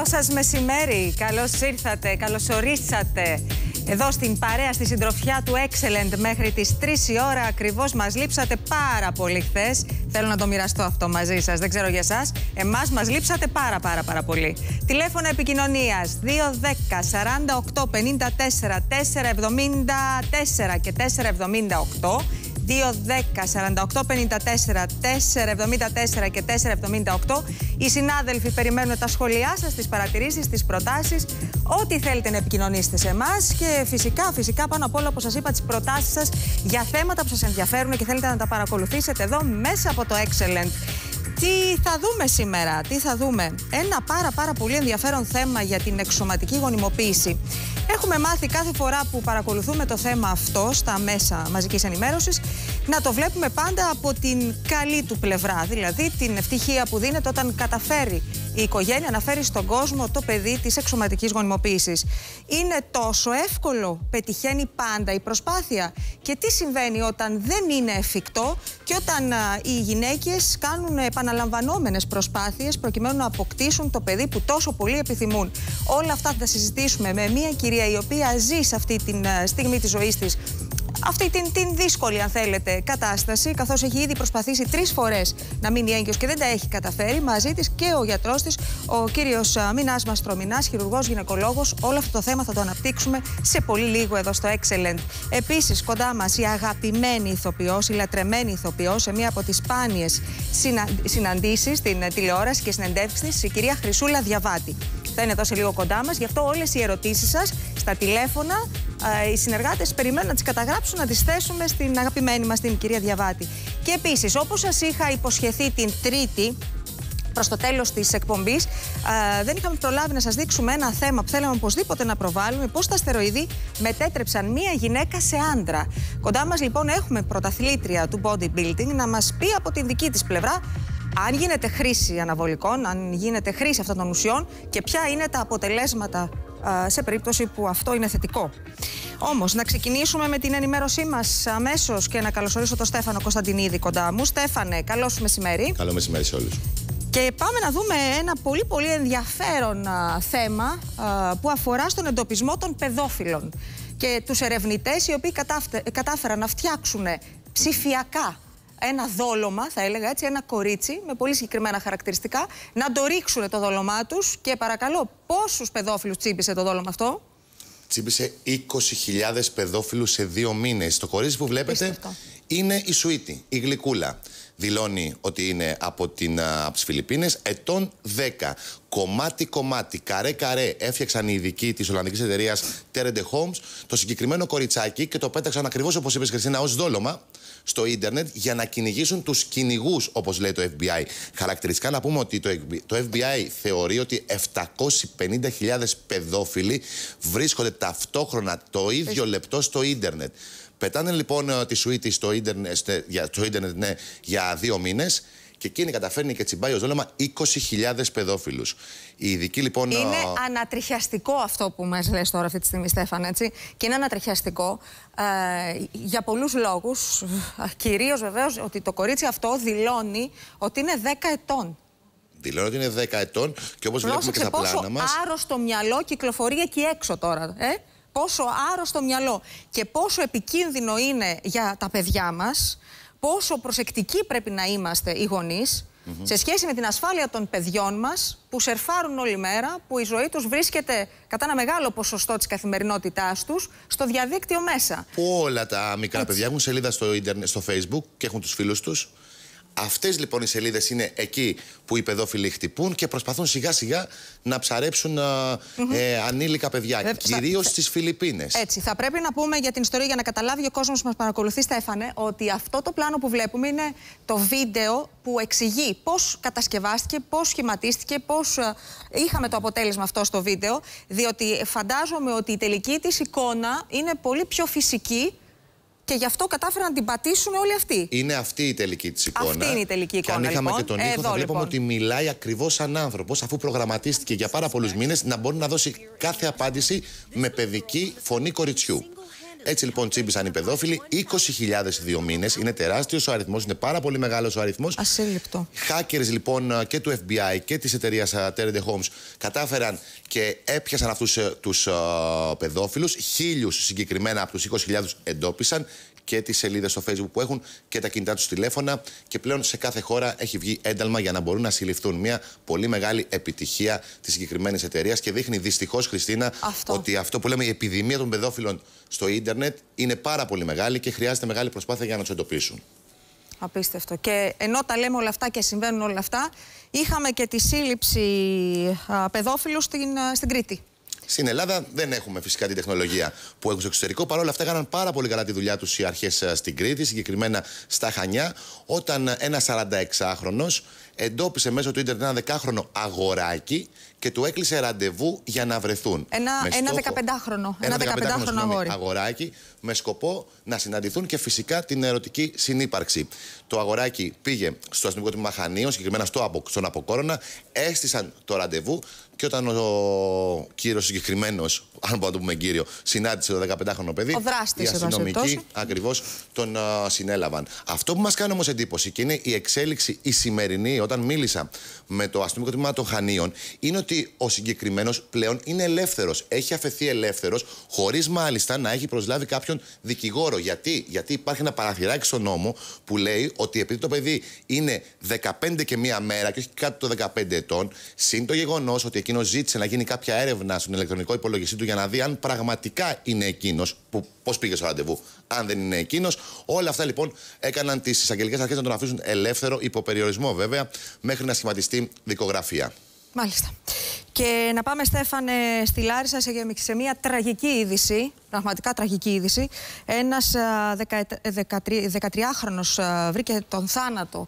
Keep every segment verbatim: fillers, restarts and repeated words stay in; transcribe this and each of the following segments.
Καλό σας μεσημέρι, καλώς ήρθατε, καλώς ορίσατε εδώ στην παρέα, στη συντροφιά του Excellent μέχρι τις τρεις η ώρα ακριβώς. Μας λείψατε πάρα πολύ χθες. Θέλω να το μοιραστώ αυτό μαζί σας, δεν ξέρω για εσάς. Εμάς μας λείψατε πάρα πάρα πάρα πολύ. Τηλέφωνα επικοινωνίας δύο δέκα σαράντα οκτώ πενήντα τέσσερα τετρακόσια εβδομήντα τέσσερα και τετρακόσια εβδομήντα οκτώ. δύο δέκα σαράντα οκτώ πενήντα τέσσερα τετρακόσια εβδομήντα τέσσερα και τετρακόσια εβδομήντα οκτώ. Οι συνάδελφοι περιμένουν τα σχόλιά σας, τις παρατηρήσεις, τις προτάσεις, ό,τι θέλετε να επικοινωνήσετε σε εμάς και φυσικά, φυσικά πάνω απ' όλα, όπως σας είπα, τις προτάσεις σας για θέματα που σας ενδιαφέρουν και θέλετε να τα παρακολουθήσετε εδώ μέσα από το Excellent. Τι θα δούμε σήμερα, τι θα δούμε. Ένα πάρα πάρα πολύ ενδιαφέρον θέμα για την εξωματική γονιμοποίηση. Έχουμε μάθει κάθε φορά που παρακολουθούμε το θέμα αυτό στα μέσα μαζικής ενημέρωσης να το βλέπουμε πάντα από την καλή του πλευρά. Δηλαδή την ευτυχία που δίνεται όταν καταφέρει η οικογένεια να φέρει στον κόσμο το παιδί της εξωματικής γονιμοποίησης. Είναι τόσο εύκολο, πετυχαίνει πάντα η προσπάθεια? Και τι συμβαίνει όταν δεν είναι εφικτό και όταν α, οι γυναίκες κάνουν επαναλαμβανόμενες προσπάθειες προκειμένου να αποκτήσουν το παιδί που τόσο πολύ επιθυμούν? Όλα αυτά θα τα συζητήσουμε με μια κυρία η οποία ζει σε αυτή τη στιγμή της ζωής της αυτή την, την δύσκολη, αν θέλετε, κατάσταση, καθώς έχει ήδη προσπαθήσει τρεις φορές να μείνει έγκυος και δεν τα έχει καταφέρει. Μαζί της και ο γιατρός της, ο κύριος Μινάς Μαστρομινάς, χειρουργός γυναικολόγος. Όλο αυτό το θέμα θα το αναπτύξουμε σε πολύ λίγο εδώ στο Excellent. Επίσης, κοντά μας η αγαπημένη ηθοποιός, η λατρεμένη ηθοποιός, σε μία από τις σπάνιες συνα... συναντήσεις στην τηλεόραση και συνεντεύξεις της, η κυρία Χρυσούλα Διαβάτη. Θα είναι εδώ σε λίγο κοντά μας, γι' αυτό όλες οι ερωτήσεις σας στα τηλέφωνα, ε, οι συνεργάτες περιμένουν να τις καταγράψουν, να τις θέσουμε στην αγαπημένη μας την κυρία Διαβάτη. Και επίσης, όπως σας είχα υποσχεθεί την Τρίτη, προς το τέλος της εκπομπής, ε, δεν είχαμε προλάβει να σας δείξουμε ένα θέμα που θέλαμε οπωσδήποτε να προβάλλουμε, πώς τα αστεροειδή μετέτρεψαν μία γυναίκα σε άντρα. Κοντά μας λοιπόν έχουμε πρωταθλήτρια του bodybuilding να μας πει από την δική της πλευρά αν γίνεται χρήση αναβολικών, αν γίνεται χρήση αυτών των ουσιών και ποια είναι τα αποτελέσματα α, σε περίπτωση που αυτό είναι θετικό. Όμως, να ξεκινήσουμε με την ενημέρωσή μας αμέσως και να καλωσορίσω τον Στέφανο Κωνσταντινίδη κοντά μου. Στέφανε, καλό σου μεσημέρι. Καλό μεσημέρι σε όλους. Και πάμε να δούμε ένα πολύ πολύ ενδιαφέρον α, θέμα α, που αφορά στον εντοπισμό των παιδόφιλων και τους ερευνητές οι οποίοι κατάφτε, κατάφεραν να φτιάξουν ψηφιακά ένα δόλωμα, θα έλεγα έτσι, ένα κορίτσι με πολύ συγκεκριμένα χαρακτηριστικά, να το ρίξουν το δόλωμά τους. Και παρακαλώ, πόσους παιδόφιλους τσίπησε το δόλωμα αυτό? Τσίπησε είκοσι χιλιάδες παιδόφιλους σε δύο μήνες. Το κορίτσι που βλέπετε Πίστευτο. είναι η Σουίτη, η Γλυκούλα. Δηλώνει ότι είναι από, την, από τις Φιλιππίνες, ετών δέκα. Κομμάτι-κομμάτι, καρέ-καρέ, έφτιαξαν οι ειδικοί της Ολλανδικής εταιρείας Terende Homes το συγκεκριμένο κοριτσάκι και το πέταξαν ακριβώς όπως είπες, Χριστίνα, ως δόλωμα στο ίντερνετ για να κυνηγήσουν τους κυνηγούς, όπως λέει το Εφ Μπι Άι. Χαρακτηριστικά να πούμε ότι το Εφ Μπι Άι θεωρεί ότι επτακόσιες πενήντα χιλιάδες παιδόφιλοι βρίσκονται ταυτόχρονα το ίδιο λεπτό στο ίντερνετ. Πετάνε λοιπόν τη Σουίτη στο ίντερνετ, στο ίντερνετ ναι, για δύο μήνες και εκείνη καταφέρνει και τσιμπάει ως δόλωμα είκοσι χιλιάδες παιδόφιλους. Οι ειδικοί λοιπόν. Είναι ανατριχιαστικό αυτό που μας λες τώρα αυτή τη στιγμή, Στέφανα, έτσι. Και είναι ανατριχιαστικό ε, για πολλούς λόγους. Κυρίως βεβαίως ότι το κορίτσι αυτό δηλώνει ότι είναι δέκα ετών. Δηλώνει ότι είναι δέκα ετών και όπως βλέπουμε και στα πλάνα μας. Πόσο άρρωστο μυαλό κυκλοφορεί εκεί έξω τώρα, ε? Πόσο άρρωστο μυαλό και πόσο επικίνδυνο είναι για τα παιδιά μας, πόσο προσεκτικοί πρέπει να είμαστε οι γονείς mm-hmm. σε σχέση με την ασφάλεια των παιδιών μας που σερφάρουν όλη μέρα, που η ζωή τους βρίσκεται κατά ένα μεγάλο ποσοστό της καθημερινότητάς τους στο διαδίκτυο μέσα. Όλα τα μικρά Έτσι. παιδιά έχουν σελίδα στο ίντερνετ, στο Facebook και έχουν τους φίλους τους. Αυτές λοιπόν οι σελίδες είναι εκεί που οι παιδόφιλοι χτυπούν και προσπαθούν σιγά σιγά να ψαρέψουν mm-hmm. ε, ανήλικα παιδιά, Βέβαια, κυρίως στις Φιλιππίνες. Έτσι, θα πρέπει να πούμε για την ιστορία για να καταλάβει ο κόσμος που μας παρακολουθεί, Στέφανε, ότι αυτό το πλάνο που βλέπουμε είναι το βίντεο που εξηγεί πώς κατασκευάστηκε, πώς σχηματίστηκε, πώς ε, είχαμε το αποτέλεσμα αυτό στο βίντεο, διότι φαντάζομαι ότι η τελική της εικόνα είναι πολύ πιο φυσική. Και γι' αυτό κατάφεραν να την πατήσουν όλοι αυτοί. Είναι αυτή η τελική της εικόνα. Αυτή είναι η τελική εικόνα. Και αν είχαμε λοιπόν. και τον ήχο, Εδώ, θα βλέπουμε λοιπόν. ότι μιλάει ακριβώς σαν άνθρωπος, αφού προγραμματίστηκε για πάρα πολλούς μήνες να μπορεί να δώσει κάθε απάντηση με παιδική φωνή κοριτσιού. Έτσι λοιπόν τσίμπησαν οι παιδόφιλοι. είκοσι χιλιάδες δύο μήνες. Είναι τεράστιος ο αριθμός, είναι πάρα πολύ μεγάλος ο αριθμός. Ασύλληπτο. Hackers λοιπόν και του εφ μπι άι και της εταιρείας Terde Homes κατάφεραν και έπιασαν αυτούς τους uh, παιδόφιλους. Χίλιους συγκεκριμένα από τους είκοσι χιλιάδες εντόπισαν και τις σελίδες στο Facebook που έχουν και τα κινητά τους τηλέφωνα. Και πλέον σε κάθε χώρα έχει βγει ένταλμα για να μπορούν να συλληφθούν. Μια πολύ μεγάλη επιτυχία της συγκεκριμένης εταιρείας και δείχνει δυστυχώς, Χριστίνα, αυτό. ότι αυτό που λέμε η επιδημία των παιδόφιλων στο ίντερνετ είναι πάρα πολύ μεγάλη και χρειάζεται μεγάλη προσπάθεια για να τους εντοπίσουν. Απίστευτο. Και ενώ τα λέμε όλα αυτά και συμβαίνουν όλα αυτά, είχαμε και τη σύλληψη α, παιδόφιλου στην, α, στην Κρήτη. Στην Ελλάδα δεν έχουμε φυσικά την τεχνολογία που έχουν στο εξωτερικό. Παρ' όλα αυτά, έκαναν πάρα πολύ καλά τη δουλειά τους οι αρχές στην Κρήτη, συγκεκριμένα στα Χανιά, όταν ένας σαρανταεξάχρονος εντόπισε μέσω του ίντερνετ ένα δεκάχρονο αγοράκι και του έκλεισε ραντεβού για να βρεθούν. Ένα, ένα δεκαπεντάχρονο. Ένα δεκαπεντάχρονο αγόρι. Αγοράκι με σκοπό να συναντηθούν και φυσικά την ερωτική συνύπαρξη. Το αγοράκι πήγε στο αστυνομικό τμήμα Χανίων, συγκεκριμένα στο, στον Αποκόρονα, έστησαν το ραντεβού και όταν ο κύριος συγκεκριμένος, αν μπορούμε να το πούμε κύριο, συνάντησε το δεκαπεντάχρονο παιδί, οι αστυνομικοί ακριβώς τον uh, συνέλαβαν. Αυτό που μας κάνει όμως εντύπωση και είναι η εξέλιξη η σημερινή, όταν μίλησα με το αστυνομικό τμήμα των Χανίων, είναι ότι ο συγκεκριμένος πλέον είναι ελεύθερος. Έχει αφαιθεί ελεύθερος, χωρίς μάλιστα να έχει προσλάβει κάποιον δικηγόρο. Γιατί? Γιατί υπάρχει ένα παραθυράκι στον νόμο που λέει ότι επειδή το παιδί είναι δεκαπέντε και μία μέρα και όχι κάτω των δεκαπέντε ετών, συν το γεγονός ότι εκείνος ζήτησε να γίνει κάποια έρευνα στον ηλεκτρονικό υπολογιστή του για να δει αν πραγματικά είναι εκείνος, που πώς πήγε στο ραντεβού, αν δεν είναι εκείνος. Όλα αυτά λοιπόν έκαναν τις εισαγγελικές αρχές να τον αφήσουν ελεύθερο, υπό περιορισμό βέβαια, μέχρι να σχηματιστεί δικογραφία. Μάλιστα. Και να πάμε, Στέφανε, στη Λάρισα σε, σε μια τραγική είδηση, πραγματικά τραγική είδηση. Ένας δεκατριάχρονος βρήκε τον θάνατο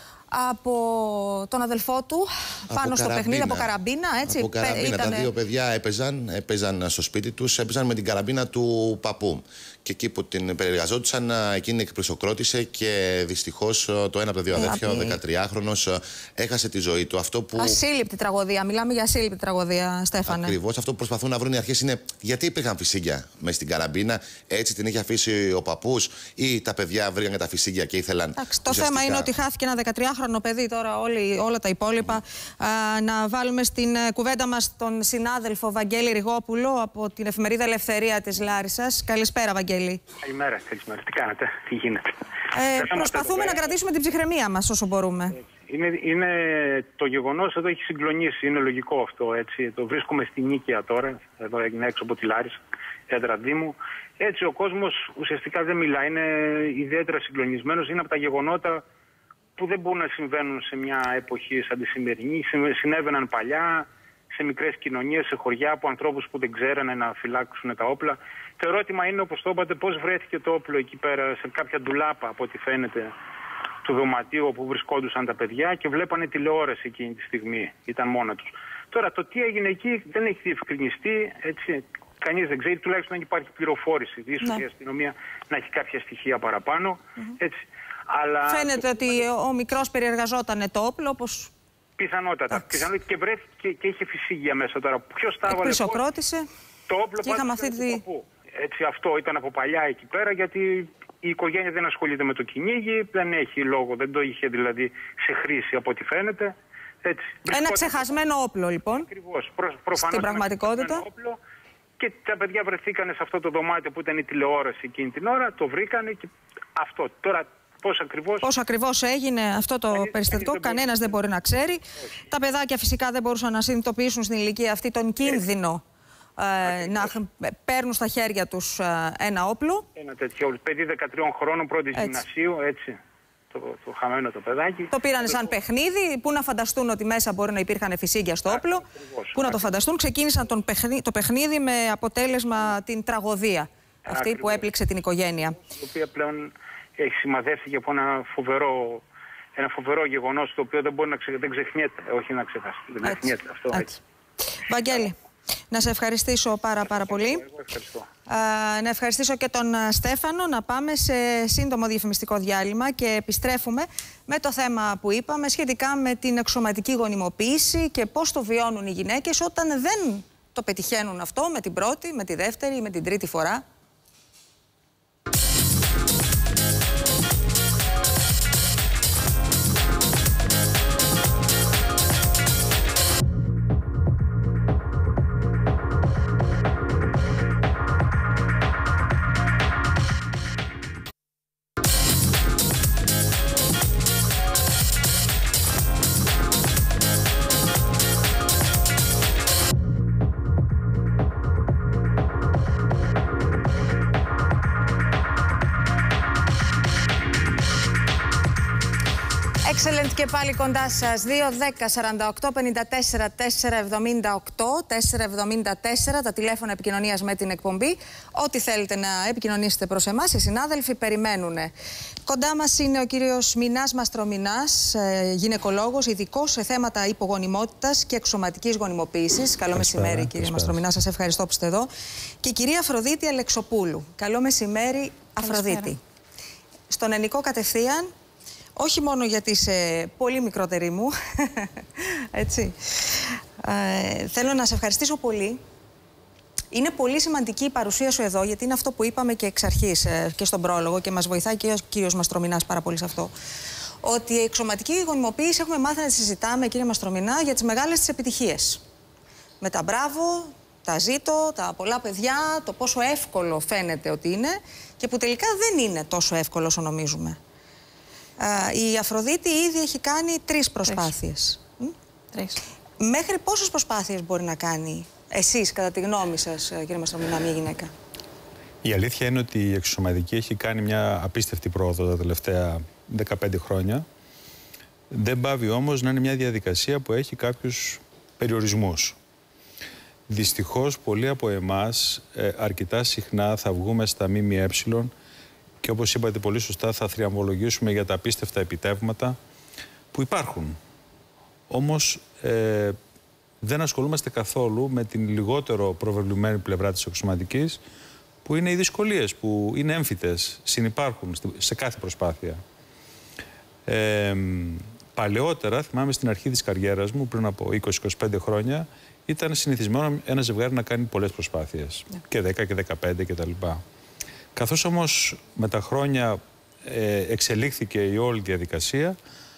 από τον αδελφό του από πάνω στο παιχνίδι, από καραμπίνα. Έτσι. Από καραμπίνα. Ήτανε... Τα δύο παιδιά έπαιζαν, έπαιζαν στο σπίτι τους, έπαιζαν με την καραμπίνα του παππού. Και εκεί που την περιεργαζόντουσαν, εκείνη εκπροσοκρότησε και δυστυχώς το ένα από τα δύο αδέρφια, ο δεκατριάχρονος, έχασε τη ζωή του. Αυτό που... Ασύλληπτη τραγωδία. Μιλάμε για ασύλληπτη τραγωδία, Στέφανε. Ακριβώς. Αυτό που προσπαθούν να βρουν οι αρχές είναι γιατί υπήρχαν φυσίγγια μέσα στην καραμπίνα, έτσι την είχε αφήσει ο παππούς, ή τα παιδιά βρήκαν και τα φυσίγγια και ήθελαν. Εντάξει, το ουσιαστικά... θέμα είναι ότι χάθηκε ένα δεκατριάχρονο παιδί, τώρα όλοι, όλα τα υπόλοιπα. Mm. Α, να βάλουμε στην κουβέντα μας τον συνάδελφο Βαγγέλη Ριγόπουλο από την εφημερίδα Ελευθερία της Λάρισσας. Καλησπέρα, Βαγγέλη. Καλημέρα, καλησπέρα. Τι κάνετε, τι γίνεται? Ε, προσπαθούμε να κρατήσουμε την ψυχραιμία μας όσο μπορούμε. Είναι, είναι το γεγονός εδώ έχει συγκλονίσει, είναι λογικό αυτό, έτσι. Το βρίσκουμε στη Νίκαια τώρα, εδώ έγινε έξω από τη Λάρισα, έδρα Δήμου. Έτσι ο κόσμος ουσιαστικά δεν μιλάει, είναι ιδιαίτερα συγκλονισμένος, είναι από τα γεγονότα που δεν μπορούν να συμβαίνουν σε μια εποχή σαν τη σημερινή. Συνέβαιναν παλιά, σε μικρές κοινωνίες, σε χωριά, από ανθρώπους που δεν ξέρανε να φυλάξουν τα όπλα. Το ερώτημα είναι, όπως το είπατε, πώς βρέθηκε το όπλο εκεί πέρα, σε κάποια ντουλάπα, από ό,τι φαίνεται, του δωματίου όπου βρισκόντουσαν τα παιδιά και βλέπανε τηλεόραση εκείνη τη στιγμή. Ήταν μόνα τους. Τώρα, το τι έγινε εκεί δεν έχει διευκρινιστεί, έτσι. Κανείς δεν ξέρει, τουλάχιστον δεν υπάρχει πληροφόρηση. Ίσως ναι. η αστυνομία να έχει κάποια στοιχεία παραπάνω. Mm-hmm. Έτσι. Αλλά... Φαίνεται ότι ο μικρός περιεργαζόταν το όπλο, όπως. Πιθανότατα. Πιθανότατα και βρέθηκε και, και είχε φυσίγγια μέσα τώρα. Ποιος τα έβαλε? Εκπροσοκρότησε. Το όπλο και είχαμε αυτή τη... Έτσι, αυτό ήταν από παλιά εκεί πέρα, γιατί η οικογένεια δεν ασχολείται με το κυνήγι, δεν έχει λόγο, δεν το είχε δηλαδή σε χρήση από ό,τι φαίνεται. Έτσι. Ένα ξεχασμένο όπλο λοιπόν. Ακριβώς. Προ, προφανώς στην πραγματικότητα. Όπλο, και τα παιδιά βρεθήκανε σε αυτό το δωμάτιο που ήταν η τηλεόραση εκείνη την ώρα, το βρήκανε και αυτό. Τώρα πώς ακριβώς... Πώς ακριβώς έγινε αυτό το κανείς, περιστατικό, κανείς δεν κανένας δεν μπορεί να ξέρει. Όχι. Τα παιδάκια φυσικά δεν μπορούσαν να συνειδητοποιήσουν στην ηλικία αυτή τον κίνδυνο ε, να παίρνουν στα χέρια τους ε, ένα όπλο. Ένα τέτοιο παιδί δεκατριών χρόνων, πρώτη γυμνασίου, έτσι. Το, το χαμένο το παιδάκι. Το πήραν σαν παιχνίδι. Πού να φανταστούν ότι μέσα μπορεί να υπήρχαν φυσίγγια στο όπλο. Ακριβώς, πού να το φανταστούν. Ξεκίνησαν τον παιχνί, το παιχνίδι με αποτέλεσμα την τραγωδία. Αυτή ακριβώς. Που έπληξε την οικογένεια. Η οποία πλέον έχει σημαδεύτηκε από ένα φοβερό, ένα φοβερό γεγονός το οποίο δεν μπορεί να ξε, δεν ξεχνιέται. Όχι να ξεχάσει. Δεν ξεχνιέται αυτό. Έτσι. Έτσι. Βαγγέλη, να σε ευχαριστήσω πάρα πάρα πολύ. Εγώ ευχαριστώ. Α, να ευχαριστήσω και τον Στέφανο. Να πάμε σε σύντομο διαφημιστικό διάλειμμα και επιστρέφουμε με το θέμα που είπαμε σχετικά με την εξωματική γονιμοποίηση και πώς το βιώνουν οι γυναίκες όταν δεν το πετυχαίνουν αυτό με την πρώτη, με τη δεύτερη ή με την τρίτη φορά. Excellent και πάλι κοντά σας. δύο, δέκα, σαράντα οκτώ, πενήντα τέσσερα, τετρακόσια εβδομήντα οκτώ, τετρακόσια εβδομήντα τέσσερα τα τηλέφωνα επικοινωνίας με την εκπομπή. Ό,τι θέλετε να επικοινωνήσετε προς εμάς, οι συνάδελφοι περιμένουν. Κοντά μας είναι ο κύριος Μινάς Μαστρομινάς, γυναικολόγος, ειδικός σε θέματα υπογονιμότητας και εξωματικής γονιμοποίησης. Καλό μεσημέρι, κύριε Μαστρομινά, σας ευχαριστώ που είστε εδώ. Και η κυρία Αφροδίτη Αλεξοπούλου. Καλό μεσημέρι, Αφροδίτη. Στον Ενικό κατευθείαν. Όχι μόνο γιατί είσαι πολύ μικρότερη μου, έτσι. Ε, θέλω να σε ευχαριστήσω πολύ. Είναι πολύ σημαντική η παρουσία σου εδώ, γιατί είναι αυτό που είπαμε και εξ αρχής ε, και στον πρόλογο και μας βοηθάει και ο κύριος Μαστρομινάς πάρα πολύ σε αυτό. Ότι η εξωματική γονιμοποίηση έχουμε μάθει να τη συζητάμε, κύριε Μαστρομινά, για τις μεγάλες της επιτυχίες. Με τα μπράβο, τα ζήτω, τα πολλά παιδιά, το πόσο εύκολο φαίνεται ότι είναι και που τελικά δεν είναι τόσο εύκολο όσο νομίζουμε. Η Αφροδίτη ήδη έχει κάνει τρεις προσπάθειες. Τρεις. Μέχρι πόσες προσπάθειες μπορεί να κάνει εσείς, κατά τη γνώμη σας, κύριε Μαστρομινά, μια γυναίκα? Η αλήθεια είναι ότι η εξωσωματική έχει κάνει μια απίστευτη πρόοδο τα τελευταία δεκαπέντε χρόνια. Δεν πάβει όμως να είναι μια διαδικασία που έχει κάποιους περιορισμούς. Δυστυχώς, πολλοί από εμάς ε, αρκετά συχνά θα βγούμε στα ΜΜΕ και όπως είπατε πολύ σωστά θα θριαμβολογήσουμε για τα απίστευτα επιτεύγματα που υπάρχουν. Όμως ε, δεν ασχολούμαστε καθόλου με την λιγότερο προβεβλημένη πλευρά της εξωματικής, που είναι οι δυσκολίες που είναι έμφυτες, συνυπάρχουν σε κάθε προσπάθεια. Ε, παλαιότερα, θυμάμαι στην αρχή της καριέρας μου, πριν από είκοσι με είκοσι πέντε χρόνια, ήταν συνηθισμένο ένα ζευγάρι να κάνει πολλές προσπάθειες, yeah. και δέκα και δεκαπέντε κτλ. Καθώς όμως με τα χρόνια ε, εξελίχθηκε η όλη διαδικασία,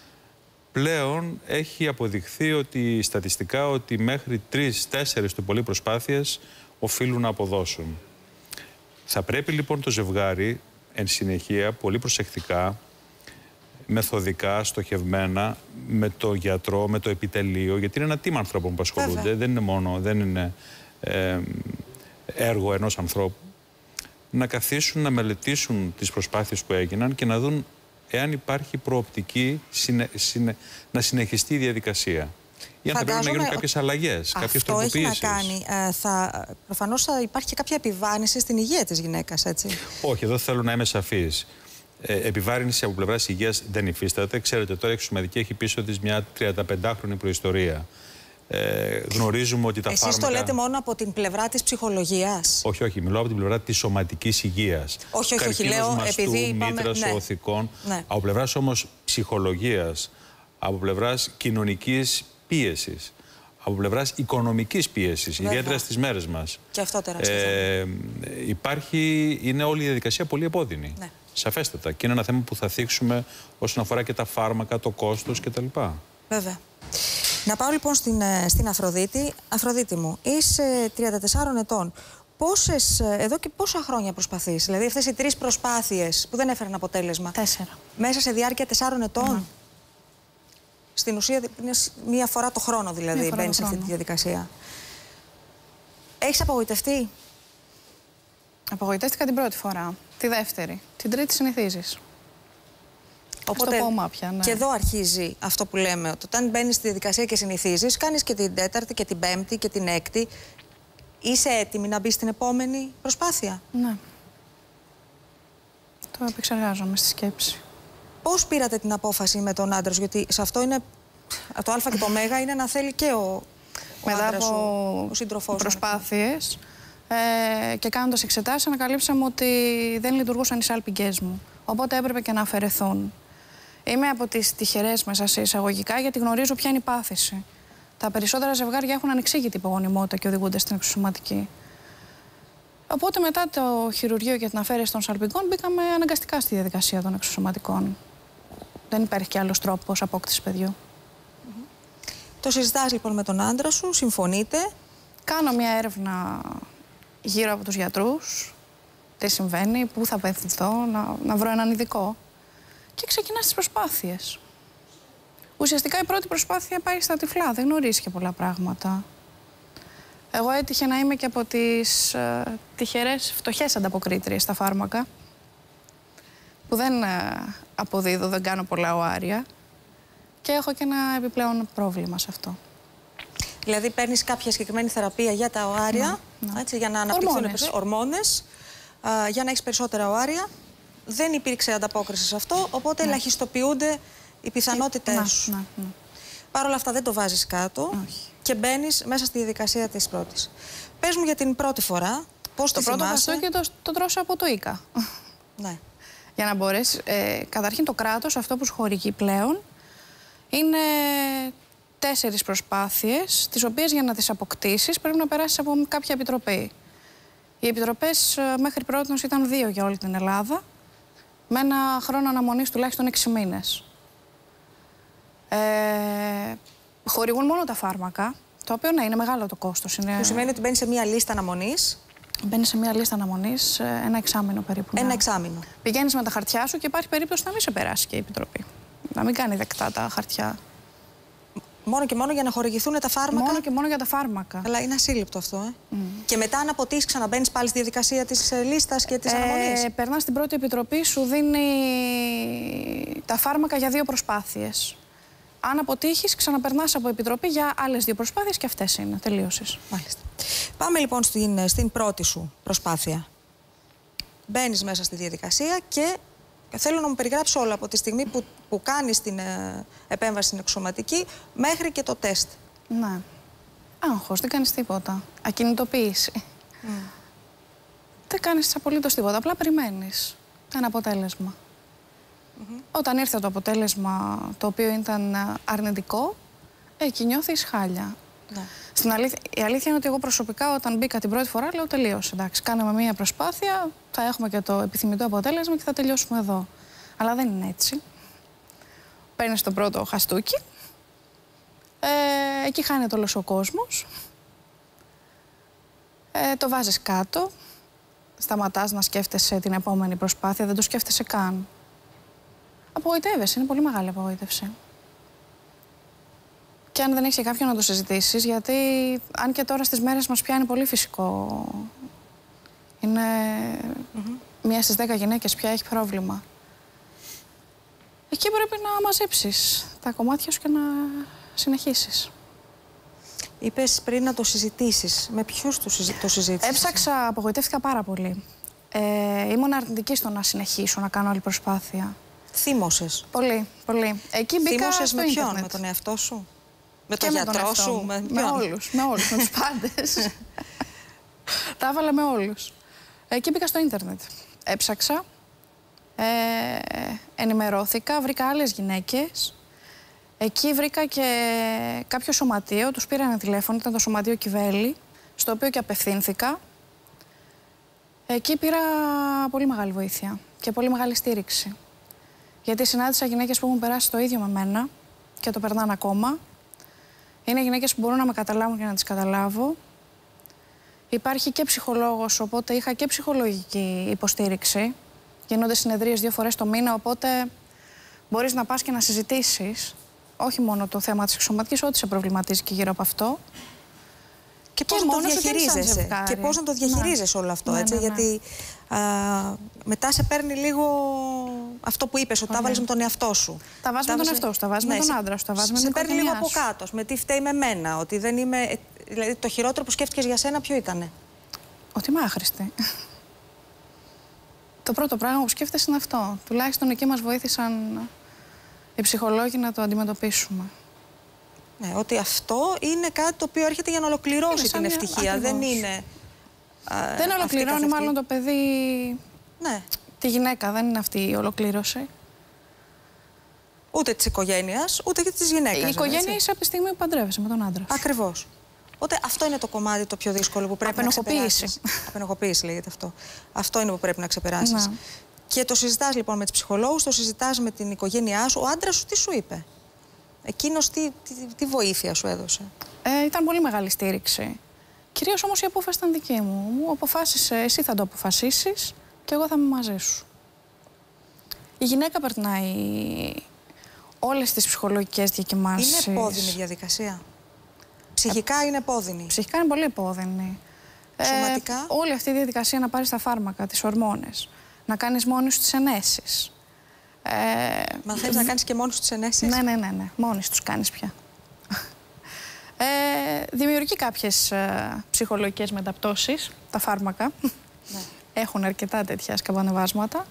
πλέον έχει αποδειχθεί ότι στατιστικά ότι μέχρι τρεις τέσσερις του πολύ προσπάθειες οφείλουν να αποδώσουν. Θα πρέπει λοιπόν το ζευγάρι εν συνεχεία πολύ προσεκτικά, μεθοδικά, στοχευμένα, με το γιατρό, με το επιτελείο, γιατί είναι ένα team ανθρώπων που ασχολούνται, Βέβαια. δεν είναι μόνο, δεν είναι ε, έργο ενός ανθρώπου, να καθίσουν, να μελετήσουν τις προσπάθειες που έγιναν και να δουν εάν υπάρχει προοπτική συνε, συνε, να συνεχιστεί η διαδικασία. Ή αν θα πρέπει να γίνουν κάποιες αλλαγές, κάποιες τροποποιήσεις. Αυτό έχει να κάνει. Ε, θα, προφανώς θα υπάρχει και κάποια επιβάρυνση στην υγεία της γυναίκας, έτσι. Όχι, εδώ θέλω να είμαι σαφής. Ε, επιβάρυνση από πλευράς υγείας δεν υφίσταται. Ξέρετε, τώρα η εξωσωματική έχει πίσω της μια τριανταπεντάχρονη προϊστορία. Ε, γνωρίζουμε ότι τα Εσείς φάρμακα... το λέτε μόνο από την πλευρά της ψυχολογίας? Όχι, όχι. Μιλάω από την πλευρά της σωματικής υγείας. Όχι, όχι, όχι. Λέω μαστού, επειδή είπαμε... μήτρας, ναι. οθικών. Ναι. Από πλευράς όμως ψυχολογίας, από πλευράς κοινωνικής πίεσης, από πλευράς οικονομικής πίεσης, Βέβαια. ιδιαίτερα στις μέρες μας. Και αυτό τεράστιο. Ε, υπάρχει, είναι όλη η διαδικασία πολύ επώδυνη. Ναι. Σαφέστατα. Και είναι ένα θέμα που θα θίξουμε όσον αφορά και τα φάρμακα, το κόστος κτλ. Βέβαια. Να πάω λοιπόν στην, στην Αφροδίτη. Αφροδίτη μου, είσαι τριάντα τεσσάρων ετών. Πόσες, εδώ και πόσα χρόνια προσπαθείς? Δηλαδή αυτές οι τρεις προσπάθειες που δεν έφεραν αποτέλεσμα. Τέσσερα. Μέσα σε διάρκεια τεσσάρων ετών. Mm. Στην ουσία είναι μία φορά το χρόνο δηλαδή μπαίνεις σε αυτή τη διαδικασία. Έχεις απογοητευτεί? Απογοητεύτηκα την πρώτη φορά. Τη δεύτερη. Την τρίτη συνηθίζεις. Οπότε, πια, ναι. Και εδώ αρχίζει αυτό που λέμε, ότι όταν μπαίνεις στη διαδικασία και συνηθίζεις, κάνεις και την τέταρτη και την πέμπτη και την έκτη. Είσαι έτοιμη να μπεις στην επόμενη προσπάθεια? Ναι. Το επεξεργάζομαι στη σκέψη. Πώς πήρατε την απόφαση με τον άντρα σου? Γιατί σε αυτό είναι, το α και το μέγα είναι να θέλει και ο, ο Μετά άντρας από σου, ο σύντροφός προσπάθειες ε, και κάνοντας εξετάσεις, ανακαλύψαμε ότι δεν λειτουργούσαν οι σάλπιγγές μου. Οπότε έπρεπε και να αφαιρεθούν. Είμαι από τις τυχερές μέσα σε εισαγωγικά, γιατί γνωρίζω ποια είναι η πάθηση. Τα περισσότερα ζευγάρια έχουν ανεξήγητη υπογονιμότητα και οδηγούνται στην εξωσωματική. Οπότε μετά το χειρουργείο και την αφαίρεση των σαλπιγγών μπήκαμε αναγκαστικά στη διαδικασία των εξωσωματικών. Δεν υπάρχει κι άλλος τρόπος απόκτησης παιδιού. Mm-hmm. Το συζητάς λοιπόν με τον άντρα σου, συμφωνείτε? Κάνω μια έρευνα γύρω από τους γιατρούς. Τι συμβαίνει, πού θα απευθυνθώ, να, να βρω έναν ειδικό. Και ξεκινάς τις προσπάθειες. Ουσιαστικά η πρώτη προσπάθεια πάει στα τυφλά, δεν γνωρίζει και πολλά πράγματα. Εγώ έτυχε να είμαι και από τις ε, τυχερές φτωχές ανταποκρίτριες στα φάρμακα, που δεν ε, αποδίδω, δεν κάνω πολλά οάρια. και έχω και ένα επιπλέον πρόβλημα σε αυτό. Δηλαδή παίρνεις κάποια συγκεκριμένη θεραπεία για τα οάρια, ναι, ναι. Έτσι, για να αναπτυχθούν ορμόνες, ορμόνες α, για να έχεις περισσότερα οάρια. Δεν υπήρξε ανταπόκριση σε αυτό, οπότε ναι. ελαχιστοποιούνται οι πιθανότητες σου. Ναι, ναι. Παρ' όλα αυτά δεν το βάζεις κάτω Όχι. και μπαίνεις μέσα στη διαδικασία της πρώτης. Πες μου για την πρώτη φορά, πώς το πρώτο θυμάσαι. φαστούκι το, το τρώσω από το Ίκα. Ναι. Για να μπορέσει, ε, καταρχήν το κράτος, αυτό που σου χορηγεί πλέον, είναι τέσσερις προσπάθειες, τις οποίες για να τις αποκτήσεις πρέπει να περάσεις από κάποια επιτροπή. Οι επιτροπές ε, μέχρι πρώτης ήταν δύο για όλη την Ελλάδα, με ένα χρόνο αναμονής τουλάχιστον έξι μήνες. Ε, χορηγούν μόνο τα φάρμακα, το οποίο ναι, είναι μεγάλο το κόστος. Είναι... Που σημαίνει ότι μπαίνεις σε μία λίστα αναμονής. Μπαίνεις σε μία λίστα αναμονής ένα εξάμηνο περίπου. Ένα ναι. εξάμηνο. Πηγαίνεις με τα χαρτιά σου και υπάρχει περίπτωση να μην σε περάσει και η επιτροπή. Να μην κάνει δεκτά τα χαρτιά. Μόνο και μόνο για να χορηγηθούν τα φάρμακα. Μόνο και μόνο για τα φάρμακα. Αλλά είναι ασύλληπτο αυτό, ε. Mm. Και μετά αν αποτύχεις ξαναμπαίνεις πάλι στη διαδικασία της ε, λίστας και της ε, αναμονής. Περνάς στην πρώτη επιτροπή, σου δίνει τα φάρμακα για δύο προσπάθειες. Αν αποτύχεις, ξαναπερνάς από επιτροπή για άλλες δύο προσπάθειες και αυτές είναι. Τελείωσες. Μάλιστα. Πάμε λοιπόν στην, στην πρώτη σου προσπάθεια. Μπαίνεις μέσα στη διαδικασία και θέλω να μου περιγράψεις όλα από τη στιγμή που, που κάνεις την ε, επέμβαση στην εξωματική μέχρι και το τεστ. Ναι. Άγχος, δεν κάνεις τίποτα. Ακινητοποίηση. Mm. Δεν κάνεις απολύτως τίποτα. Απλά περιμένεις ένα αποτέλεσμα. Mm-hmm. Όταν ήρθε το αποτέλεσμα το οποίο ήταν αρνητικό, εκεί νιώθεις χάλια. Ναι. Στην αλήθεια, η αλήθεια είναι ότι εγώ προσωπικά όταν μπήκα την πρώτη φορά λέω τελείωσε. Εντάξει, κάναμε μία προσπάθεια, θα έχουμε και το επιθυμητό αποτέλεσμα και θα τελειώσουμε εδώ. Αλλά δεν είναι έτσι. Παίρνεις το πρώτο χαστούκι, ε, εκεί χάνεται όλος ο κόσμος, ε, το βάζεις κάτω, σταματάς να σκέφτεσαι την επόμενη προσπάθεια, δεν το σκέφτεσαι καν. Απογοητεύεσαι, είναι πολύ μεγάλη απογοήτευση. Και αν δεν έχεις κάποιον να το συζητήσεις, γιατί αν και τώρα στις μέρες μας πια είναι πολύ φυσικό, είναι mm-hmm. μία στις δέκα γυναίκες πια έχει πρόβλημα. Εκεί πρέπει να μαζέψεις τα κομμάτια σου και να συνεχίσεις. Είπες πριν να το συζητήσεις. Με ποιους το, συζη... το συζήτησες? Έψαξα, απογοητεύτηκα πάρα πολύ. Ε, ήμουν αρνητική στο να συνεχίσω, να κάνω άλλη προσπάθεια. Θύμωσες? Πολύ, πολύ. Εκεί μπήκα Θύμωσες στο με ποιον, ίντερνετ. με τον εαυτό σου? Με και τον με γιατρό τον σου? Με, με όλους, με όλους, με τους πάντες. Τα έβαλα με όλους. Εκεί μπήκα στο ίντερνετ. Έψαξα, ε, ενημερώθηκα, βρήκα άλλες γυναίκες. Εκεί βρήκα και κάποιο σωματείο, τους πήρα ένα τηλέφωνο, ήταν το Σωματείο Κιβέλη, στο οποίο και απευθύνθηκα. Εκεί πήρα πολύ μεγάλη βοήθεια και πολύ μεγάλη στήριξη. Γιατί συνάντησα γυναίκες που έχουν περάσει το ίδιο με μένα και το περνάνε ακόμα. Είναι γυναίκες που μπορούν να με καταλάβουν και να τις καταλάβω. Υπάρχει και ψυχολόγος, οπότε είχα και ψυχολογική υποστήριξη. Γίνονται συνεδρίες δύο φορές το μήνα, οπότε μπορείς να πας και να συζητήσεις. Όχι μόνο το θέμα της εξωματικής, ό,τι σε προβληματίζει και γύρω από αυτό. Και πώς να το διαχειρίζεσαι. Και πώς να το διαχειρίζεσαι ναι. όλο αυτό, ναι, έτσι. Ναι, ναι. Γιατί α, μετά σε παίρνει λίγο αυτό που είπες, ότι τα βάλεις με τον εαυτό σου. Τα βάζεις με τον εαυτό σου, τα βάζεις ναι, με τον άντρα σου, τα βάζεις με την οικογένειά σου. Σε παίρνει λίγο από σου. κάτω, με τι φταίει με μένα. Ότι δεν είμαι. Δηλαδή το χειρότερο που σκέφτηκες για σένα ποιο ήτανε? Ότι είμαι άχρηστη. Το πρώτο πράγμα που σκέφτεσαι είναι αυτό. Τουλάχιστον εκεί μας βοήθησαν οι ψυχολόγοι να το αντιμετωπίσουμε. Ναι, ότι αυτό είναι κάτι το οποίο έρχεται για να ολοκληρώσει την ευτυχία. Ακριβώς. Δεν είναι. Α, δεν ολοκληρώνει μάλλον το παιδί. Ναι. Τη γυναίκα, δεν είναι αυτή η ολοκλήρωση. Ούτε της οικογένειας, ούτε και της γυναίκας. Η οικογένεια είσαι από τη στιγμή που παντρεύεσαι με τον άντρα σου. Ακριβώς. Οπότε αυτό είναι το κομμάτι το πιο δύσκολο που πρέπει να ξεπεράσεις. Απενοχοποίηση λέγεται αυτό. Αυτό είναι που πρέπει να ξεπεράσεις. Ναι. Και το συζητάς λοιπόν με τους ψυχολόγους, το συζητάς με την οικογένειά σου. Ο άντρας σου τι σου είπε? Εκείνος τι, τι, τι βοήθεια σου έδωσε? Ε, ήταν πολύ μεγάλη στήριξη. Κυρίως όμως η απόφαση ήταν δική μου. Μου αποφάσισε, εσύ θα το αποφασίσεις και εγώ θα είμαι μαζί σου. Η γυναίκα περνάει όλες τις ψυχολογικές διακυμάνσεις. Είναι επώδυνη διαδικασία. Ψυχικά ε, είναι επώδυνη. Ψυχικά είναι πολύ επώδυνη. Σωματικά. Ε, όλη αυτή η διαδικασία να πάρεις τα φάρμακα, τις ορμόνες, να κάνεις μόνη σου τις ενέσεις. Ε, Μαθαίνεις να κάνεις και μόνος τους ενέσεις. Ναι, ναι, ναι, ναι. Μόνος τους κάνεις πια. Ε, δημιουργεί κάποιες ε, ψυχολογικές μεταπτώσεις, τα φάρμακα. Ναι. Έχουν αρκετά τέτοια σκαμπανεβάσματα.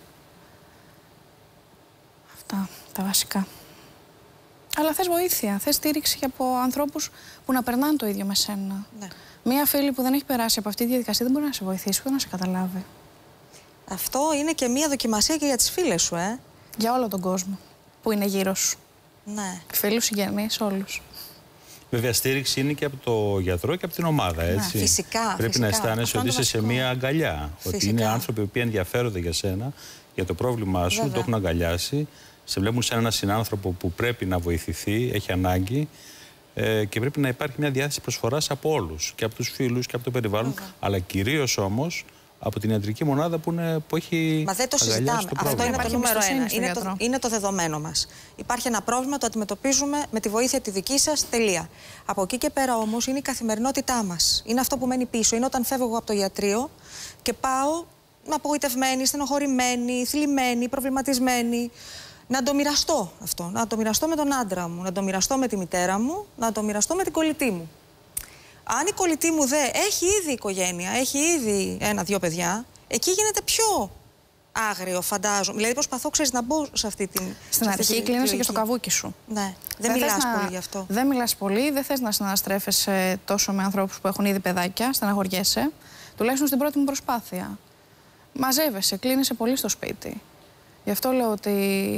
Αυτά τα βασικά. Αλλά θες βοήθεια, θες στήριξη από ανθρώπους που να περνάνε το ίδιο με σένα. Ναι. Μία φίλη που δεν έχει περάσει από αυτή τη διαδικασία δεν μπορεί να σε βοηθήσει, ούτε να σε καταλάβει. Αυτό είναι και μία δοκιμασία και για τις φίλες σου, ε. Για όλο τον κόσμο που είναι γύρω σου. Ναι. Φίλους, συγγενείς, όλους. Βέβαια, στήριξη είναι και από το γιατρό και από την ομάδα, έτσι. Ναι, φυσικά. Πρέπει φυσικά. να αισθάνεσαι ότι είσαι σε μία αγκαλιά. Φυσικά. Ότι είναι άνθρωποι που ενδιαφέρονται για σένα, για το πρόβλημά σου, βέβαια. Το έχουν αγκαλιάσει. Σε βλέπουν σαν έναν συνάνθρωπο που πρέπει να βοηθηθεί, έχει ανάγκη. Ε, και πρέπει να υπάρχει μια διάθεση προσφοράς από όλους. Και από τους φίλους και από το περιβάλλον. Βέβαια. Αλλά κυρίως όμως από την ιατρική μονάδα που, είναι, που έχει. Μα δεν το συζητάμε. Το αυτό είναι το νούμερο ένα. Είναι το, είναι το δεδομένο μας. Υπάρχει ένα πρόβλημα, το αντιμετωπίζουμε με τη βοήθεια τη δική σας. Τελεία. Από εκεί και πέρα όμως είναι η καθημερινότητά μας. Είναι αυτό που μένει πίσω. Είναι όταν φεύγω εγώ από το ιατρείο και πάω απογοητευμένη, στενοχωρημένη, θλιμμένη, προβληματισμένη. Να το μοιραστώ αυτό. Να το μοιραστώ με τον άντρα μου, να το μοιραστώ με τη μητέρα μου, να το μοιραστώ με την κολλητή μου. Αν η κολλητή μου δε έχει ήδη οικογένεια, έχει ήδη ένα-δυο παιδιά, εκεί γίνεται πιο άγριο, φαντάζομαι. Δηλαδή, προσπαθώ, ξέρεις, να μπω σε αυτή την. Στην αρχή κλείνεσαι και στο καβούκι σου. Ναι, δεν, δεν μιλάς να... πολύ γι' αυτό. Δεν μιλάς πολύ, δεν θες να συναναστρέφεσαι τόσο με ανθρώπους που έχουν ήδη παιδάκια, στεναχωριέσαι. Τουλάχιστον στην πρώτη μου προσπάθεια. Μαζεύεσαι, κλείνεσαι πολύ στο σπίτι. Γι' αυτό λέω ότι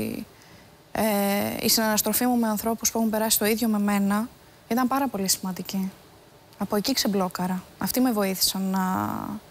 ε, η συναναστροφή μου με ανθρώπους που έχουν περάσει το ίδιο με μένα ήταν πάρα πολύ σημαντική. Από εκεί ξεμπλόκαρα. Αυτοί με βοήθησαν να,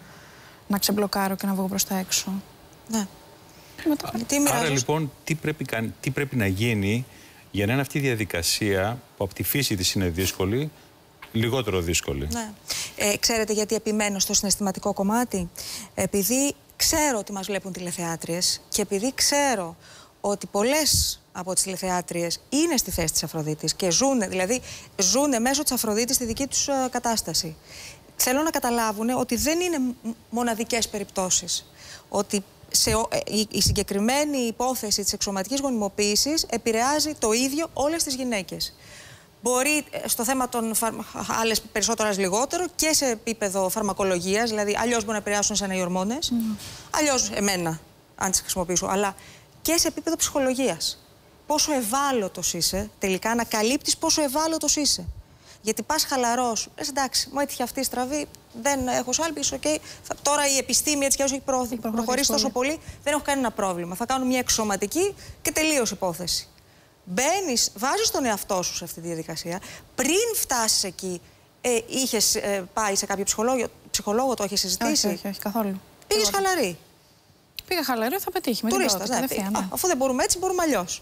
να ξεμπλοκάρω και να βγω προς τα έξω. Ναι. Μετά... Τι Άρα λοιπόν, τι πρέπει, τι πρέπει να γίνει για να είναι αυτή η διαδικασία που από τη φύση της είναι δύσκολη, λιγότερο δύσκολη. Ναι. Ε, ξέρετε γιατί επιμένω στο συναισθηματικό κομμάτι? Επειδή ξέρω ότι μας βλέπουν τηλεθεάτριες και επειδή ξέρω ότι πολλές από τις τηλεθεάτριες είναι στη θέση της Αφροδίτης και ζουνε, δηλαδή ζουνε μέσω της Αφροδίτης στη δική τους uh, κατάσταση. Θέλω να καταλάβουν ότι δεν είναι μοναδικές περιπτώσεις. Ότι σε, η, η συγκεκριμένη υπόθεση της εξωματικής γονιμοποίησης επηρεάζει το ίδιο όλες τις γυναίκες. Μπορεί στο θέμα των άλλες περισσότερο, λιγότερο και σε επίπεδο φαρμακολογίας, δηλαδή αλλιώς μπορεί να επηρεάσουν σαν οι ορμόνες, mm. αλλιώς εμένα, αν τις χρησιμοποιήσω, αλλά και σε επίπεδο ψυχολογίας. Πόσο ευάλωτος είσαι, τελικά να καλύπτεις πόσο ευάλωτος είσαι. Γιατί πας χαλαρός, λες εντάξει, μου έτυχε αυτή η στραβή, δεν έχω σάλπις, οκ. Okay. Τώρα η επιστήμη έτσι κι όσο έχει προ... προχωρήσει τόσο πολύ, δεν έχω κανένα πρόβλημα. Θα κάνω μια εξωματική και τελείως υπόθεση. Μπαίνεις, βάζεις τον εαυτό σου σε αυτή τη διαδικασία. Πριν φτάσεις εκεί, ε, είχες ε, πάει σε κάποιο ψυχολόγο, ψυχολόγο το έχεις συζητήσει? Όχι, όχι, όχι καθόλου. Πήγες χαλαρή? Πήγα χαλαρή, θα πετύχει. Με Τουρίστας, ναι, ναι. Α, αφού δεν μπορούμε έτσι, μπορούμε αλλιώς.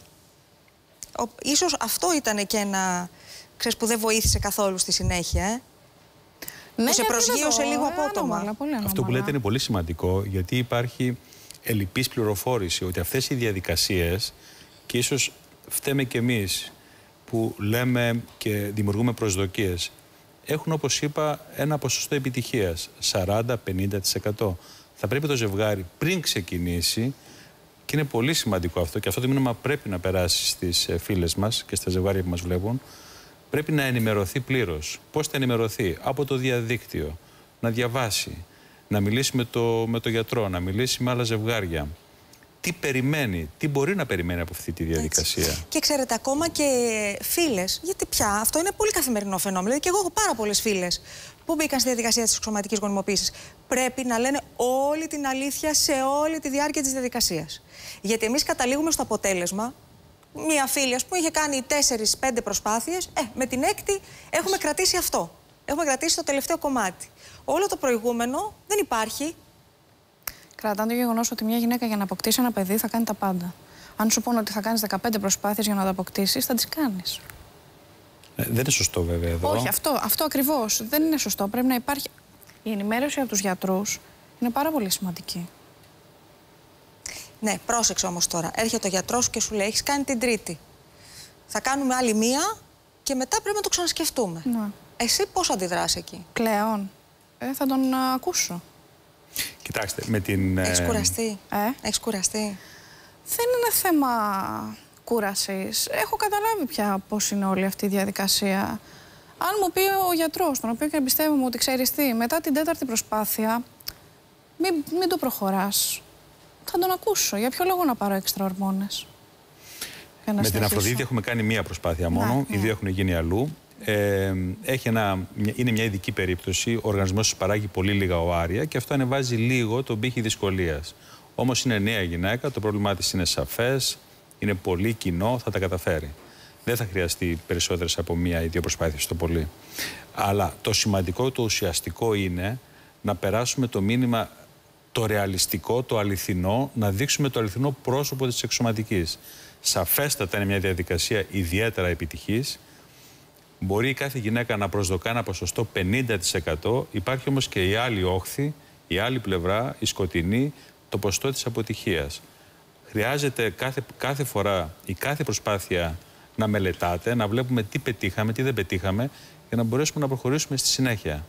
Ο, ίσως αυτό ήταν και ένα, ξέρεις, που δεν βοήθησε καθόλου στη συνέχεια, ε. Ναι, που σε προσγείωσε λίγο απότομα. Ανώμαλα, πολύ ανώμαλα. Αυτό που λέτε είναι πολύ σημαντικό, γιατί υπάρχει ελλειπής πληροφόρηση ότι αυτές οι διαδικασίες, και ίσως φταίμε κι εμείς που λέμε και δημιουργούμε προσδοκίες, έχουν, όπως είπα, ένα ποσοστό επιτυχίας σαράντα με πενήντα τοις εκατό. Θα πρέπει το ζευγάρι πριν ξεκινήσει, και είναι πολύ σημαντικό αυτό, και αυτό το μήνυμα πρέπει να περάσει στις φίλες μας και στα ζευγάρια που μας βλέπουν, πρέπει να ενημερωθεί πλήρως. Πώς θα ενημερωθεί? Από το διαδίκτυο, να διαβάσει, να μιλήσει με το, με το γιατρό, να μιλήσει με άλλα ζευγάρια. Τι περιμένει, τι μπορεί να περιμένει από αυτή τη διαδικασία. Έτσι. Και ξέρετε, ακόμα και φίλες, γιατί πια αυτό είναι πολύ καθημερινό φαινόμενο. Δηλαδή, και εγώ έχω πάρα πολλές φίλες που μπήκαν στη διαδικασία της εξωματικής γονιμοποίησης. Πρέπει να λένε όλη την αλήθεια σε όλη τη διάρκεια της διαδικασίας. Γιατί εμείς καταλήγουμε στο αποτέλεσμα. Μία φίλη, ας πούμε, είχε κάνει τέσσερις πέντε προσπάθειες. Ε, με την έκτη έχουμε κρατήσει αυτό. Έχουμε κρατήσει το τελευταίο κομμάτι. Όλο το προηγούμενο δεν υπάρχει. Κρατάνε το γεγονός ότι μια γυναίκα για να αποκτήσει ένα παιδί θα κάνει τα πάντα. Αν σου πούνε ότι θα κάνεις δεκαπέντε προσπάθειες για να το αποκτήσεις, θα τις κάνεις. Ε, δεν είναι σωστό, βέβαια, εδώ. Όχι, αυτό, αυτό ακριβώς. Δεν είναι σωστό. Πρέπει να υπάρχει. Η ενημέρωση από τους γιατρούς είναι πάρα πολύ σημαντική. Ναι, πρόσεξε όμως τώρα. Έρχεται ο γιατρός σου και σου λέει: έχεις κάνει την τρίτη. Θα κάνουμε άλλη μία και μετά πρέπει να το ξανασκεφτούμε. Ναι. Εσύ πώς αντιδράς εκεί? Κλαίων. Ε, θα τον α, ακούσω. Κοιτάξτε, με την... Έχεις κουραστεί? Ε? Έχεις κουραστεί? Δεν είναι θέμα κούρασης. Έχω καταλάβει πια πώς είναι όλη αυτή η διαδικασία. Αν μου πει ο γιατρός, τον οποίο και εμπιστεύομαι, ότι ξέρεις τι, μετά την τέταρτη προσπάθεια, μην, μην το προχωράς. Θα τον ακούσω. Για ποιο λόγο να πάρω έξτρα ορμόνες? Με την Αφροδίτη έχουμε κάνει μία προσπάθεια μόνο. Να, οι δύο έχουν γίνει αλλού. Ε, έχει ένα, είναι μια ειδική περίπτωση. Ο οργανισμός παράγει πολύ λίγα οάρια και αυτό ανεβάζει λίγο τον πύχη δυσκολίας. Όμως είναι νέα γυναίκα, το πρόβλημά της είναι σαφές, είναι πολύ κοινό, θα τα καταφέρει. Δεν θα χρειαστεί περισσότερες από μία ή δύο προσπάθειες το πολύ. Αλλά το σημαντικό, το ουσιαστικό είναι να περάσουμε το μήνυμα το ρεαλιστικό, το αληθινό, να δείξουμε το αληθινό πρόσωπο της εξωματικής. Σαφέστατα είναι μια διαδικασία ιδιαίτερα επιτυχής. Μπορεί η κάθε γυναίκα να προσδοκά ένα ποσοστό πενήντα τοις εκατό, υπάρχει όμως και η άλλη όχθη, η άλλη πλευρά, η σκοτεινή, το ποσοστό της αποτυχίας. Χρειάζεται κάθε, κάθε φορά η κάθε προσπάθεια να μελετάτε, να βλέπουμε τι πετύχαμε, τι δεν πετύχαμε, για να μπορέσουμε να προχωρήσουμε στη συνέχεια.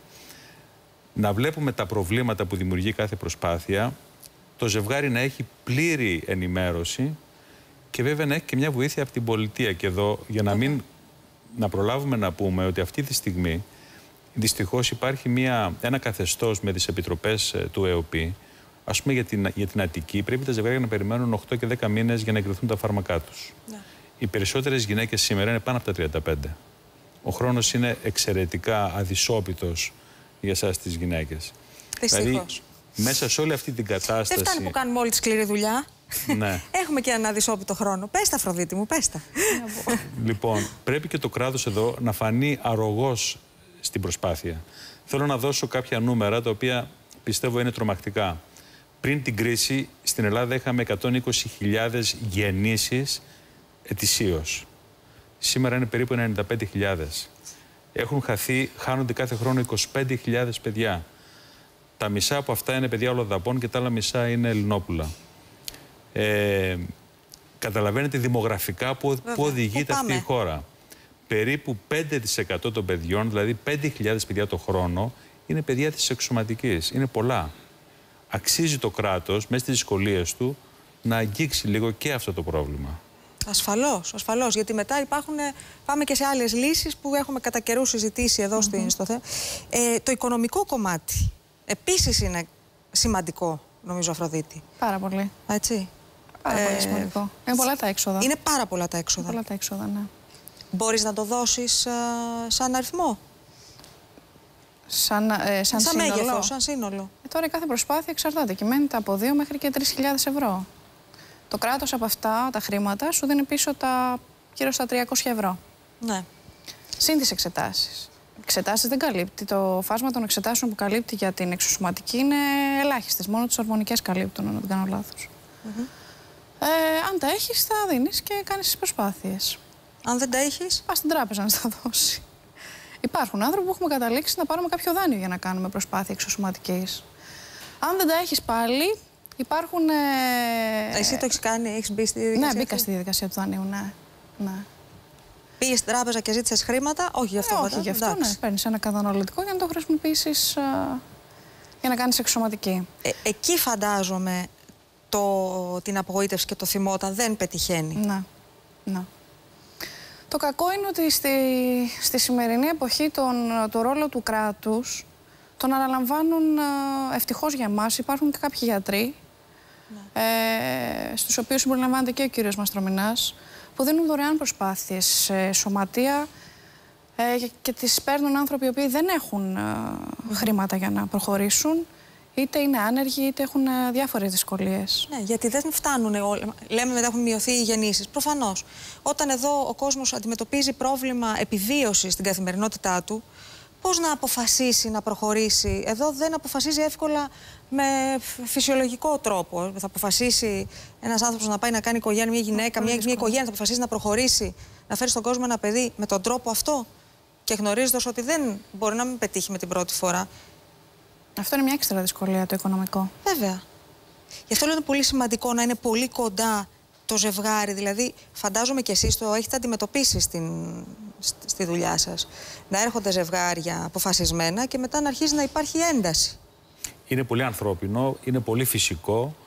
Να βλέπουμε τα προβλήματα που δημιουργεί κάθε προσπάθεια, το ζευγάρι να έχει πλήρη ενημέρωση και βέβαια να έχει και μια βοήθεια από την πολιτεία. Και εδώ, για να μην να προλάβουμε να πούμε ότι αυτή τη στιγμή δυστυχώς υπάρχει μια, ένα καθεστώς με τις επιτροπές ε, του ΕΟΠΗ. Ας πούμε για την, για την Αττική πρέπει τα ζευγάρια να περιμένουν οκτώ και δέκα μήνες για να εγκριθούν τα φάρμακά τους. Ναι. Οι περισσότερες γυναίκες σήμερα είναι πάνω από τα τριάντα πέντε. Ο χρόνος είναι εξαιρετικά αδυσόπιτος για εσάς τις γυναίκες. Δυστυχώς. Δηλαδή, μέσα σε όλη αυτή την κατάσταση... Δεν φτάνει που κάνουμε όλη τη σκληρή δουλειά. Ναι. Έχουμε και ένα αδυσόπιτο χρόνο. Πες τα, Αφροδίτη μου, πες τα. Λοιπόν, πρέπει και το κράτος εδώ να φανεί αρρωγός στην προσπάθεια. Θέλω να δώσω κάποια νούμερα τα οποία πιστεύω είναι τρομακτικά. Πριν την κρίση στην Ελλάδα είχαμε εκατόν είκοσι χιλιάδες γεννήσεις ετησίως. Σήμερα είναι περίπου ενενήντα πέντε χιλιάδες. Έχουν χαθεί, χάνονται κάθε χρόνο είκοσι πέντε χιλιάδες παιδιά. Τα μισά από αυτά είναι παιδιά ολοδαπών και τα άλλα μισά είναι ελληνόπουλα. Ε, καταλαβαίνετε δημογραφικά που, που οδηγείται αυτή η χώρα. Περίπου πέντε τοις εκατό των παιδιών, δηλαδή πέντε χιλιάδες παιδιά το χρόνο, είναι παιδιά της εξωματικής. Είναι πολλά. Αξίζει το κράτος, μέσα στις δυσκολίες του, να αγγίξει λίγο και αυτό το πρόβλημα. Ασφαλώς, ασφαλώς. Γιατί μετά υπάρχουν, πάμε και σε άλλες λύσεις που έχουμε κατά καιρού συζητήσει εδώ mm-hmm. στο θέμα. Ε, το οικονομικό κομμάτι επίσης είναι σημαντικό, νομίζω, Αφροδίτη. Πάρα πολύ. Έτσι. Πάρα ε, πολύ σημαντικό. Είναι πολλά τα έξοδα. Είναι πάρα πολλά τα έξοδα. Πολλά τα έξοδα, ναι. Μπορείς να το δώσεις α, σαν αριθμό? Σαν, ε, σαν, σαν σύνολο. μέγεθος, σαν σύνολο. Ε, τώρα η κάθε προσπάθεια εξαρτάται. Κυμαίνεται από δύο μέχρι και τρεις χιλιάδες ευρώ. Το κράτος από αυτά τα χρήματα σου δίνει πίσω τα γύρω στα τριακόσια ευρώ. Ναι. Συν τις εξετάσεις. Εξετάσεις δεν καλύπτει. Το φάσμα των εξετάσεων που καλύπτει για την εξωσωματική είναι ελάχιστες. Μόνο τις ορμονικές καλύπτουν, αν δεν κάνω λάθος. Mm-hmm. ε, αν τα έχεις, θα δίνεις και κάνεις τις προσπάθειες. Αν δεν τα έχεις, πας στην τράπεζα να στα δώσει. Υπάρχουν άνθρωποι που έχουμε καταλήξει να πάρουμε κάποιο δάνειο για να κάνουμε προσπάθεια εξωσωματικής. Αν δεν τα έχεις πάλι, υπάρχουν. Ε... Εσύ το έχεις κάνει, έχεις μπει στη διαδικασία? Ναι, μπήκα στη διαδικασία του δανείου, ναι. ναι. Πήγες στην τράπεζα και ζήτησες χρήματα, όχι γι' αυτό. Ε, όχι γι' αυτό, ναι. Παίρνεις ένα καταναλωτικό για να το χρησιμοποιήσεις α, για να κάνεις εξωσωματική. Ε, εκεί φαντάζομαι το, την απογοήτευση και το θυμό όταν δεν πετυχαίνει. Ναι, ναι. Το κακό είναι ότι στη, στη σημερινή εποχή τον, το ρόλο του κράτους τον αναλαμβάνουν ευτυχώς για μας. Υπάρχουν και κάποιοι γιατροί, ναι. ε, στους οποίους συμπεριλαμβάνεται και ο κύριος Μαστρομηνάς, που δίνουν δωρεάν προσπάθειες σε σωματεία ε, και, και τις παίρνουν άνθρωποι οι οποίοι δεν έχουν ε, mm. χρήματα για να προχωρήσουν. Είτε είναι άνεργοι, είτε έχουν διάφορες δυσκολίες. Ναι, γιατί δεν φτάνουν όλα. Λέμε μετά έχουν μειωθεί οι γεννήσεις. Προφανώς. Όταν εδώ ο κόσμος αντιμετωπίζει πρόβλημα επιβίωσης στην καθημερινότητά του, πώς να αποφασίσει να προχωρήσει? Εδώ δεν αποφασίζει εύκολα με φυσιολογικό τρόπο. Θα αποφασίσει ένας άνθρωπος να πάει να κάνει οικογένεια, μια γυναίκα, μια, μια οικογένεια, θα αποφασίσει να προχωρήσει, να φέρει στον κόσμο ένα παιδί με τον τρόπο αυτό και γνωρίζοντας ότι δεν μπορεί να μην πετύχει με την πρώτη φορά. Αυτό είναι μια έξτρα δυσκολία, το οικονομικό. Βέβαια. Γι' αυτό λέω είναι πολύ σημαντικό να είναι πολύ κοντά το ζευγάρι. Δηλαδή, φαντάζομαι και εσείς το έχετε αντιμετωπίσει στην, στη δουλειά σας. Να έρχονται ζευγάρια αποφασισμένα και μετά να αρχίζει να υπάρχει ένταση. Είναι πολύ ανθρώπινο, είναι πολύ φυσικό.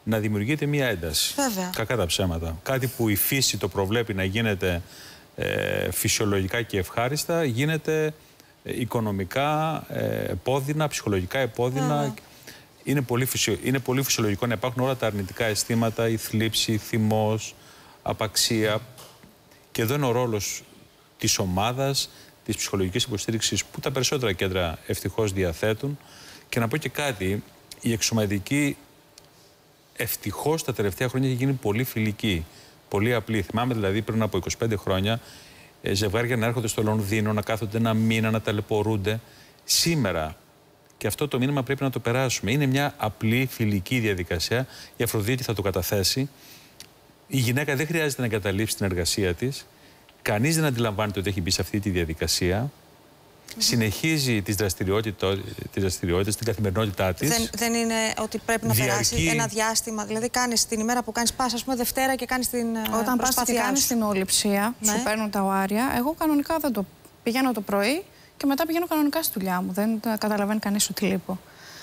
να δημιουργείται μία ένταση. Βέβαια. Κακά τα ψέματα. Κάτι που η φύση το προβλέπει να γίνεται ε, φυσιολογικά και ευχάριστα, γίνεται ε, οικονομικά ε, επώδυνα, ψυχολογικά επώδυνα. Yeah. Είναι πολύ, φυσιο, είναι πολύ φυσιολογικό να υπάρχουν όλα τα αρνητικά αισθήματα, η θλίψη, η θυμός, απαξία. Και εδώ είναι ο ρόλος της ομάδας, της ψυχολογικής υποστήριξης που τα περισσότερα κέντρα ευτυχώς διαθέτουν. Και να πω και κάτι, η εξωματική ευτυχώς τα τελευταία χρόνια έχει γίνει πολύ φιλική, πολύ απλή. Θυμάμαι δηλαδή πριν από είκοσι πέντε χρόνια ζευγάρια να έρχονται στο Λονδίνο, να κάθονται ένα μήνα, να ταλαιπωρούνται. Σήμερα, και αυτό το μήνυμα πρέπει να το περάσουμε, είναι μια απλή φιλική διαδικασία. Η Αφροδίτη θα το καταθέσει. Η γυναίκα δεν χρειάζεται να εγκαταλείψει την εργασία της. Κανείς δεν αντιλαμβάνεται ότι έχει μπει σε αυτή τη διαδικασία. Mm-hmm. Συνεχίζει τις δραστηριότητες, τις δραστηριότητες, την καθημερινότητά της. Δεν, δεν είναι ότι πρέπει να Διαρκεί... περάσει ένα διάστημα. Δηλαδή, κάνεις την ημέρα που κάνεις πας, ας πούμε, Δευτέρα και κάνεις την Όταν πας και κάνεις την όληψία, ναι. σου παίρνουν τα οάρια. Εγώ κανονικά δεν το πηγαίνω το πρωί και μετά πηγαίνω κανονικά στη δουλειά μου. Δεν καταλαβαίνει κανείς ότι λείπω.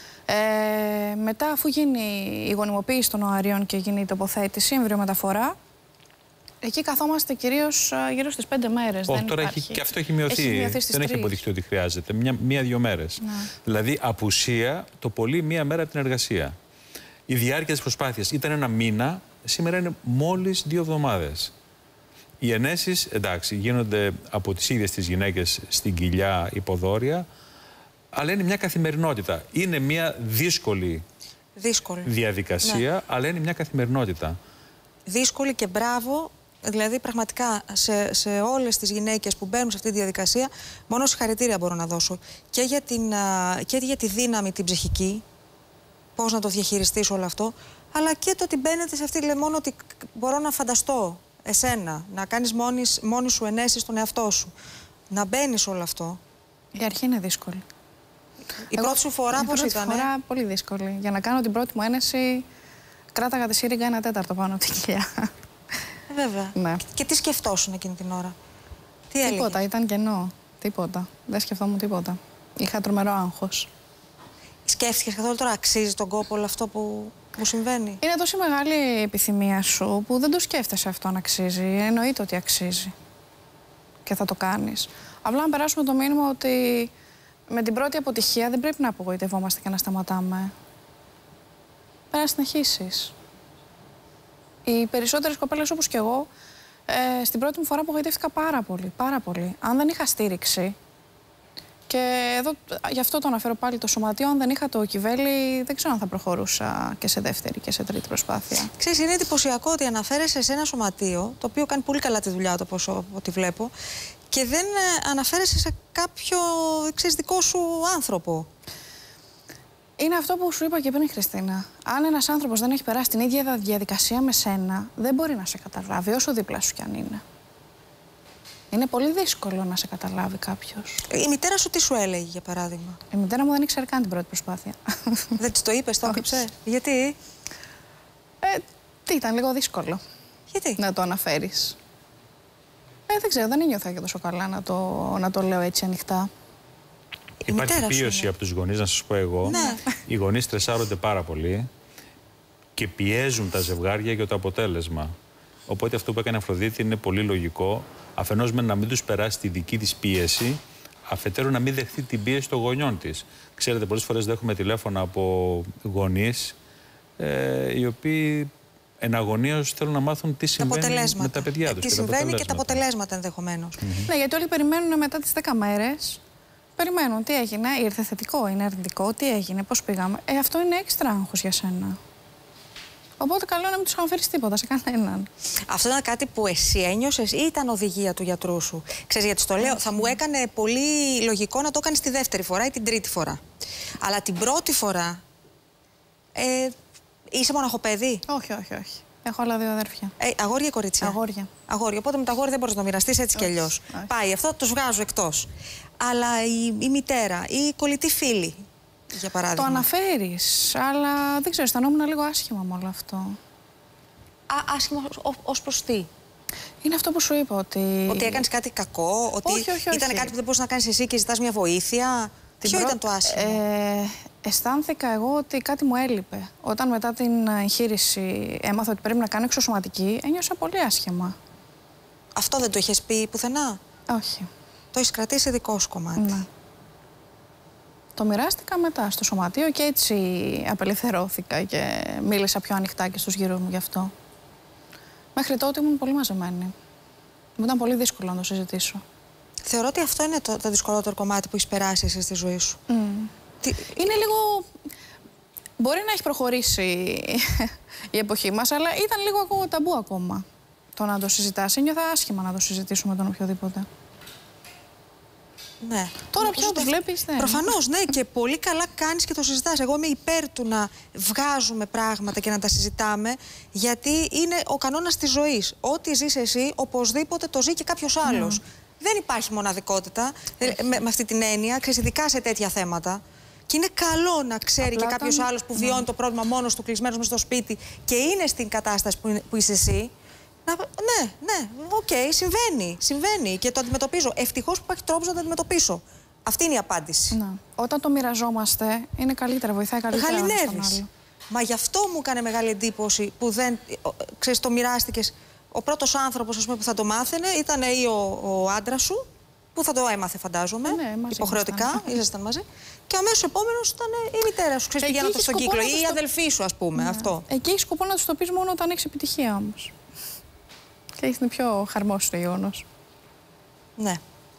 Ε, μετά, αφού γίνει η γονιμοποίηση των οαρίων και γίνει η τοποθέτηση, εμβριομεταφορά. Εκεί καθόμαστε κυρίως γύρω στις πέντε μέρες. Όχι, τώρα έχει, και αυτό έχει μειωθεί. Έχει μειωθεί Δεν τρεις. Έχει αποδειχθεί ότι χρειάζεται. Μία-δύο μέρες. Ναι. Δηλαδή, απουσία το πολύ μία μέρα από την εργασία. Η διάρκεια της προσπάθειας ήταν ένα μήνα, σήμερα είναι μόλις δύο εβδομάδες. Οι ενέσεις, εντάξει, γίνονται από τις ίδιες τις γυναίκες στην κοιλιά υποδόρια, αλλά είναι μια καθημερινότητα. Είναι μια δύσκολη, δύσκολη. διαδικασία, ναι. αλλά είναι μια καθημερινότητα. Δύσκολη και μπράβο. Δηλαδή, πραγματικά σε, σε όλες τις γυναίκες που μπαίνουν σε αυτή τη διαδικασία, μόνο συγχαρητήρια μπορώ να δώσω. Και για, την, και για τη δύναμη την ψυχική, πώς να το διαχειριστείς όλο αυτό, αλλά και το ότι μπαίνετε σε αυτή, λέει, μόνο ότι μπορώ να φανταστώ εσένα, να κάνεις μόνης, μόνη σου ενέσεις στον εαυτό σου. Να μπαίνεις όλο αυτό. Η αρχή είναι δύσκολη. Η Εγώ, πρώτη σου φορά πώς ήταν? Η πρώτη φορά πολύ δύσκολη. Για να κάνω την πρώτη μου ένεση, κράταγα τη σύριγγα ένα τέταρτο πάνω από την κοιλιά. Βέβαια. Ναι. Και τι σκεφτόσουν εκείνη την ώρα? Τι έλεγε? Τίποτα, ήταν κενό. Τίποτα. Δεν σκεφτόμουν τίποτα. Είχα τρομερό άγχος. Σκέφτηκες καθόλου τώρα, αξίζει τον κόπο όλο αυτό που, που συμβαίνει? Είναι τόσο μεγάλη η επιθυμία σου που δεν το σκέφτεσαι αυτό αν αξίζει. Εννοείται ότι αξίζει. Και θα το κάνεις. Απλά να περάσουμε το μήνυμα ότι με την πρώτη αποτυχία δεν πρέπει να απογοητευόμαστε και να σταματάμε. Πρέπει να συνεχίσεις. Οι περισσότερες κοπέλες όπως και εγώ, ε, στην πρώτη μου φορά απογοητεύτηκα πάρα πολύ, πάρα πολύ. Αν δεν είχα στήριξη, και εδώ γι' αυτό το αναφέρω πάλι το σωματείο, αν δεν είχα το κυβέλι, δεν ξέρω αν θα προχωρούσα και σε δεύτερη και σε τρίτη προσπάθεια. Ξέρεις, είναι εντυπωσιακό ότι αναφέρεσαι σε ένα σωματείο, το οποίο κάνει πολύ καλά τη δουλειά του, όπως ό,τι βλέπω, και δεν αναφέρεσαι σε κάποιο, ξέρεις, δικό σου άνθρωπο. Είναι αυτό που σου είπα και πριν, Χριστίνα. Αν ένας άνθρωπος δεν έχει περάσει την ίδια διαδικασία με σένα, δεν μπορεί να σε καταλάβει, όσο δίπλα σου κι αν είναι. Είναι πολύ δύσκολο να σε καταλάβει κάποιος. Η μητέρα σου τι σου έλεγε, για παράδειγμα? Η μητέρα μου δεν ήξερε καν την πρώτη προσπάθεια. Δεν της το είπες, το έκρυψε? Γιατί? Ε, τι, ήταν λίγο δύσκολο. Γιατί? Να το αναφέρεις. Ε, δεν ξέρω, δεν ένιωθα και τόσο καλά να το, να το λέω έτσι ανοιχτά. Υπάρχει πίεση από τους γονείς, να σας πω εγώ. Ναι. Οι γονείς στρεσάρονται πάρα πολύ και πιέζουν τα ζευγάρια για το αποτέλεσμα. Οπότε αυτό που έκανε η Αφροδίτη είναι πολύ λογικό. Αφενός με να μην τους περάσει τη δική της πίεση, αφετέρου να μην δεχτεί την πίεση των γονιών της. Ξέρετε, πολλές φορές δέχομαι τηλέφωνα από γονείς ε, οι οποίοι εναγωνίως θέλουν να μάθουν τι συμβαίνει με τα παιδιά τους. Τι συμβαίνει και τα αποτελέσματα ενδεχομένως. Mm-hmm. Ναι, γιατί όλοι περιμένουν μετά τις δέκα μέρες. Περιμένουν τι έγινε, ήρθε θετικό, είναι αρνητικό, τι έγινε, πώς πήγαμε. Ε, αυτό είναι έξτρα άγχος για σένα. Οπότε καλό να μην τους αναφέρεις τίποτα σε κανέναν. Αυτό ήταν κάτι που εσύ ένιωσες ή ήταν οδηγία του γιατρού σου? Ξέρεις γιατί το λέω, θα μου έκανε πολύ λογικό να το κάνεις τη δεύτερη φορά ή την τρίτη φορά. Αλλά την πρώτη φορά, ε, είσαι μοναχοπέδι? Όχι, όχι, όχι. Έχω άλλα δύο αδέρφια. Ε, αγόρια ή κορίτσια? Αγόρια. Αγόρια. Οπότε με τα αγόρια δεν μπορείς να το μοιραστείς έτσι κι αλλιώς. Πάει αυτό, τους βγάζω εκτός. Αλλά η, η μητέρα ή η κολλητή φίλη, για παράδειγμα. Το αναφέρεις, αλλά δεν ξέρω, αισθανόμουν λίγο άσχημα με όλο αυτό. Α, άσχημα ως προς τι? Είναι αυτό που σου είπα, ότι... Ότι έκανες κάτι κακό, ότι όχι, όχι, όχι. ήταν κάτι που δεν μπορούσες να κάνεις εσύ και ζητάς μια βοήθεια. Την Ποιο πρω... ήταν το άσχημο? Ε, Αισθάνθηκα εγώ ότι κάτι μου έλειπε. Όταν μετά την εγχείρηση έμαθα ότι πρέπει να κάνω εξωσωματική, ένιωσα πολύ άσχημα. Αυτό δεν το είχες πει πουθενά? Όχι. Το έχεις κρατήσει δικό σου κομμάτι. Ναι. Το μοιράστηκα μετά στο σωματείο και έτσι απελευθερώθηκα και μίλησα πιο ανοιχτά και στους γύρους μου γι' αυτό. Μέχρι τότε ήμουν πολύ μαζεμένη. Μου ήταν πολύ δύσκολο να το συζητήσω. Θεωρώ ότι αυτό είναι το, το δυσκολότερο κομμάτι που έχεις περάσει εσύ στη ζωή σου. Mm. Τι... Είναι λίγο... Μπορεί να έχει προχωρήσει η εποχή μας, αλλά ήταν λίγο ακόμα ταμπού ακόμα το να το συζητάς. Ένιωθα άσχημα να το συζητήσω με τον οποιοδήποτε. Ναι. Τώρα πια το βλέπεις, ναι. Προφανώς, ναι, και πολύ καλά κάνεις και το συζητάς. Εγώ είμαι υπέρ του να βγάζουμε πράγματα και να τα συζητάμε, γιατί είναι ο κανόνας της ζωής. Ό,τι ζεις εσύ, οπωσδήποτε το ζει και κάποιος άλλος. Mm. Δεν υπάρχει μοναδικότητα με, με αυτή την έννοια, ξέρεις, ειδικά σε τέτοια θέματα. Και είναι καλό να ξέρει απλά και κάποιος τον... άλλος που βιώνει ναι. το πρόβλημα μόνος του, κλεισμένος μες στο σπίτι και είναι στην κατάσταση που, είναι, που είσαι εσύ. Να... Ναι, ναι, οκ, okay, συμβαίνει, συμβαίνει και το αντιμετωπίζω. Ευτυχώς που υπάρχει τρόπος να το αντιμετωπίσω. Αυτή είναι η απάντηση. Να. Όταν το μοιραζόμαστε, είναι καλύτερα, βοηθάει καλύτερα. Γαλινεύεις. Μα γι' αυτό μου έκανε μεγάλη εντύπωση που δεν, ξέρεις, το μοιράστηκες. Ο πρώτος άνθρωπος, ας πούμε, που θα το μάθαινε ήταν ή ο, ο άντρας σου, που θα το έμαθε, φαντάζομαι, ναι, υποχρεωτικά, ήσασταν μαζί. Και αμέσως επόμενος ήταν η μητέρα σου, ξέρεις, πηγαίνοντας στον κύκλο, ή η αδελφή σου, ας πούμε, ναι. αυτό. Εκεί έχει σκοπό να τους το πεις μόνο όταν έχεις επιτυχία όμως. Και είναι πιο χαρμόσυνο το γεγονός. Ναι.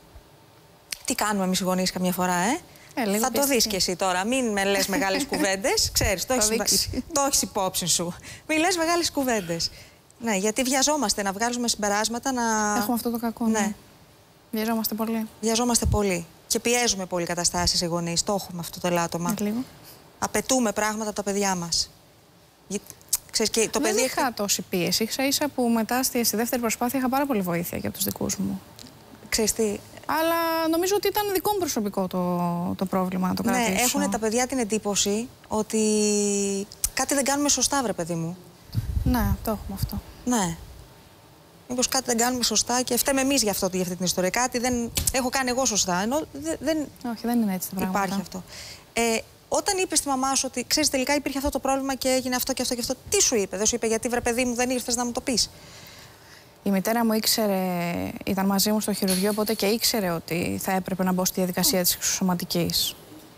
Τι κάνουμε εμείς οι γονείς καμιά φορά, ε? ε θα το δεις και εσύ τώρα. Μην με λες μεγάλες κουβέντες. Ξέρεις, το έχεις, το έχεις υπόψη σου. Μην λες μεγάλες κουβέντες. Ναι, γιατί βιαζόμαστε να βγάλουμε συμπεράσματα, να... Έχουμε αυτό το κακό, ναι. ναι. Βιαζόμαστε πολύ. Βιαζόμαστε πολύ. Και πιέζουμε πολύ καταστάσεις οι γονείς. Το έχουμε αυτό το ελάττωμα. Λίγο. Απαιτούμε πράγματα από τα παιδιά μας. Ξέρεις, και το δεν παιδί... είχα τόση πίεση. Ίσα ίσα που μετά στη, στη δεύτερη προσπάθεια είχα πάρα πολύ βοήθεια και από τους δικούς μου. Ξέρεις τι... Αλλά νομίζω ότι ήταν δικό μου προσωπικό το, το πρόβλημα να το κρατήσω. Ναι, έχουν τα παιδιά την εντύπωση ότι κάτι δεν κάνουμε σωστά, βρε παιδί μου. Ναι, το έχουμε αυτό. Ναι. Μήπως κάτι δεν κάνουμε σωστά και φταίμε εμείς για, αυτό, για αυτή την ιστορία. Κάτι δεν έχω κάνει εγώ σωστά. Ενώ δεν... Όχι, δεν είναι έτσι τα πράγματα. Υπάρχει αυτό. Ε, όταν είπες στη μαμά σου ότι ξέρεις τελικά υπήρχε αυτό το πρόβλημα και έγινε αυτό και αυτό και αυτό, τι σου είπε? Δεν σου είπε γιατί, βρε παιδί μου, δεν ήρθες να μου το πεις? Η μητέρα μου ήξερε, ήταν μαζί μου στο χειρουργείο, οπότε και ήξερε ότι θα έπρεπε να μπω στη διαδικασία mm. της εξωσωματικής.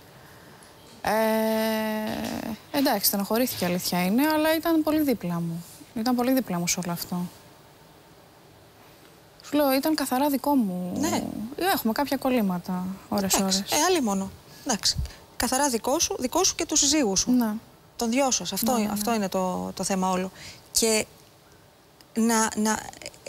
Ε, εντάξει, στενοχωρήθηκε, η αλήθεια είναι, αλλά ήταν πολύ δίπλα μου. Ήταν πολύ δίπλα μου σε όλο αυτό. Σου λέω, ήταν καθαρά δικό μου. Ναι. Έχουμε κάποια κολλήματα ώρες-ώρες. Ε, άλλη μόνο. Εντάξει. Καθαρά δικό σου, δικό σου και του συζύγου σου. Ναι. Των δυο σας. Αυτό, ναι, ναι, ναι. αυτό είναι το, το θέμα όλο. Και να, να, ε,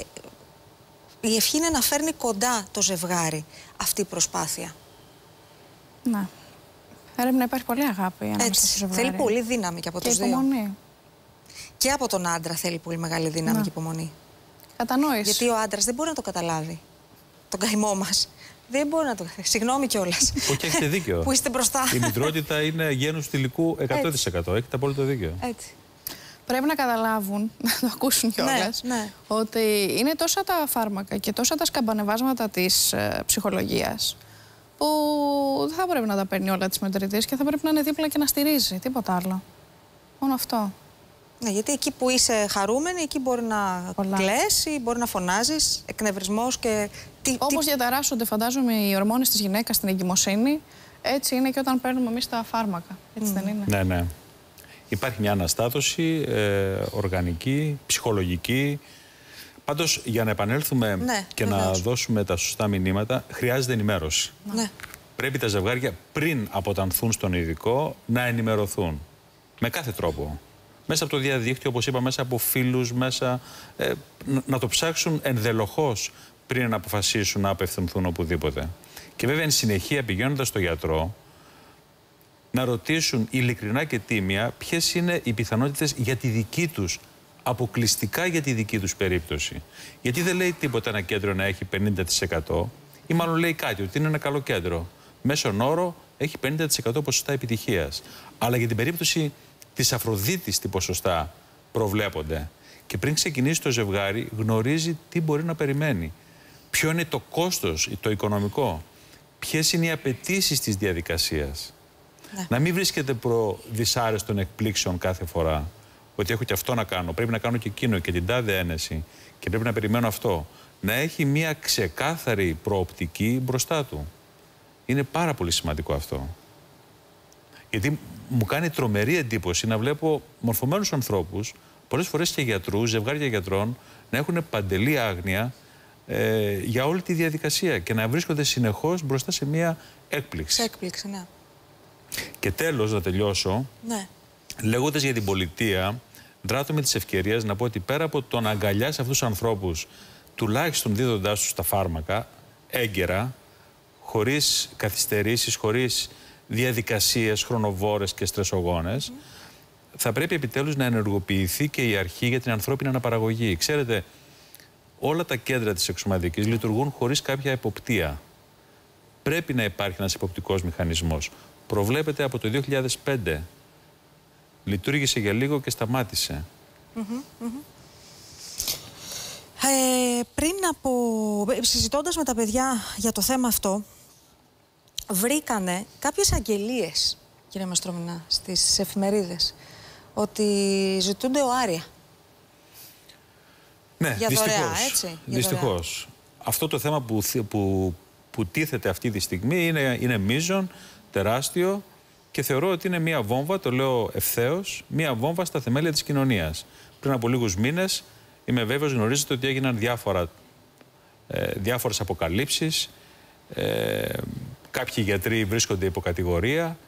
η ευχή είναι να φέρνει κοντά το ζευγάρι αυτή η προσπάθεια. Ναι. Πρέπει να υπάρχει πολύ αγάπη ανάμεσα στο ζευγάρι. Θέλει πολύ δύναμη και από και τους υπομονή. δύο. Και από τον άντρα θέλει πολύ μεγάλη δύναμη, ναι, και υπομονή. Κατανόηση. Γιατί ο άντρας δεν μπορεί να το καταλάβει. Τον καημό μας. Δεν μπορεί να το. Συγγνώμη κιόλας. Όχι, έχετε δίκιο. Που είστε μπροστά. Η μητρότητα είναι γένους θηλυκού εκατό τοις εκατό. Έχετε απόλυτο δίκιο. Έτσι. Πρέπει να καταλάβουν, να το ακούσουν κιόλας, ναι, ναι. ότι είναι τόσα τα φάρμακα και τόσα τα σκαμπανεβάσματα της ε, ψυχολογίας, που δεν θα πρέπει να τα παίρνει όλα της μετρητής και θα πρέπει να είναι δίπλα και να στηρίζει. Τίποτα άλλο. Μόνο αυτό. Ναι, γιατί εκεί που είσαι χαρούμενη, εκεί μπορεί να κλαις ή μπορεί να φωνάζεις, εκνευρισμός και... Τι, όπως τι... διαταράσσονται, φαντάζομαι, οι ορμόνες της γυναίκας στην εγκυμοσύνη, έτσι είναι και όταν παίρνουμε εμείς τα φάρμακα. Έτσι mm. δεν είναι? Ναι, ναι. Υπάρχει μια αναστάτωση ε, οργανική, ψυχολογική. Πάντως, για να επανέλθουμε, ναι, και βεβαίως, να δώσουμε τα σωστά μηνύματα, χρειάζεται ενημέρωση. Ναι. Πρέπει τα ζευγάρια πριν αποτανθούν στον ειδικό να ενημερωθούν. Με κάθε τρόπο. Μέσα από το διαδίκτυο, όπως είπα, μέσα από φίλους, μέσα, ε, να το ψάξουν ενδελοχώς πριν να αποφασίσουν να απευθυνθούν οπουδήποτε. Και βέβαια, εν συνεχεία, πηγαίνοντας στο γιατρό, να ρωτήσουν ειλικρινά και τίμια ποιες είναι οι πιθανότητες για τη δική τους, αποκλειστικά για τη δική τους περίπτωση. Γιατί δεν λέει τίποτα ένα κέντρο να έχει πενήντα τοις εκατό ή μάλλον λέει κάτι, ότι είναι ένα καλό κέντρο. Μέσον όρο έχει πενήντα τοις εκατό ποσοστά επιτυχίας. Αλλά για την περίπτωση της Αφροδίτης τι ποσοστά προβλέπονται. Και πριν ξεκινήσει το ζευγάρι γνωρίζει τι μπορεί να περιμένει. Ποιο είναι το κόστος, το οικονομικό. Ποιες είναι οι απαιτήσεις της διαδικασίας. Ναι. Να μην βρίσκεται προ δυσάρεστων εκπλήξεων κάθε φορά. Ότι έχω και αυτό να κάνω, πρέπει να κάνω και εκείνο και την τάδε ένεση και πρέπει να περιμένω αυτό. Να έχει μια ξεκάθαρη προοπτική μπροστά του. Είναι πάρα πολύ σημαντικό αυτό. Γιατί μου κάνει τρομερή εντύπωση να βλέπω μορφωμένους ανθρώπους, πολλές φορές και γιατρούς, ζευγάρια γιατρών, να έχουν παντελή άγνοια ε, για όλη τη διαδικασία και να βρίσκονται συνεχώς μπροστά σε μια έκπληξη. Σε έκπληξη, ναι. Και τέλος, να τελειώσω, ναι. λέγοντας για την πολιτεία, δράτω με τις ευκαιρίες να πω ότι πέρα από το να αγκαλιάσει αυτούς τους ανθρώπους, τουλάχιστον δίδοντάς τους τα φάρμακα, έγκαιρα, χωρίς καθυστερήσεις, χωρίς διαδικασίες χρονοβόρες και στρεσογόνες, mm. θα πρέπει επιτέλους να ενεργοποιηθεί και η αρχή για την ανθρώπινη αναπαραγωγή. Ξέρετε, όλα τα κέντρα της εξωματικής λειτουργούν χωρίς κάποια εποπτεία. Πρέπει να υπάρχει ένας εποπτικός μηχανισμός. Προβλέπεται από το δύο χιλιάδες πέντε. Λειτουργήσε για λίγο και σταμάτησε. Mm-hmm, mm-hmm. Ε, πριν από... Συζητώντας με τα παιδιά για το θέμα αυτό, βρήκανε κάποιες αγγελίες, κύριε Μαστρομηνά, στις εφημερίδες, ότι ζητούνται οάρια. Ναι, για δυστυχώς. Δωρεά, έτσι, για δυστυχώς. Δωρεά. Αυτό το θέμα που, που, που τίθεται αυτή τη στιγμή είναι, είναι μείζον, τεράστιο και θεωρώ ότι είναι μία βόμβα, το λέω ευθέως, μία βόμβα στα θεμέλια της κοινωνίας. Πριν από λίγους μήνες, είμαι βέβαιος, γνωρίζετε ότι έγιναν διάφορα, ε, διάφορες αποκαλύψεις, ε, κάποιοι γιατροί βρίσκονται υποκατηγορία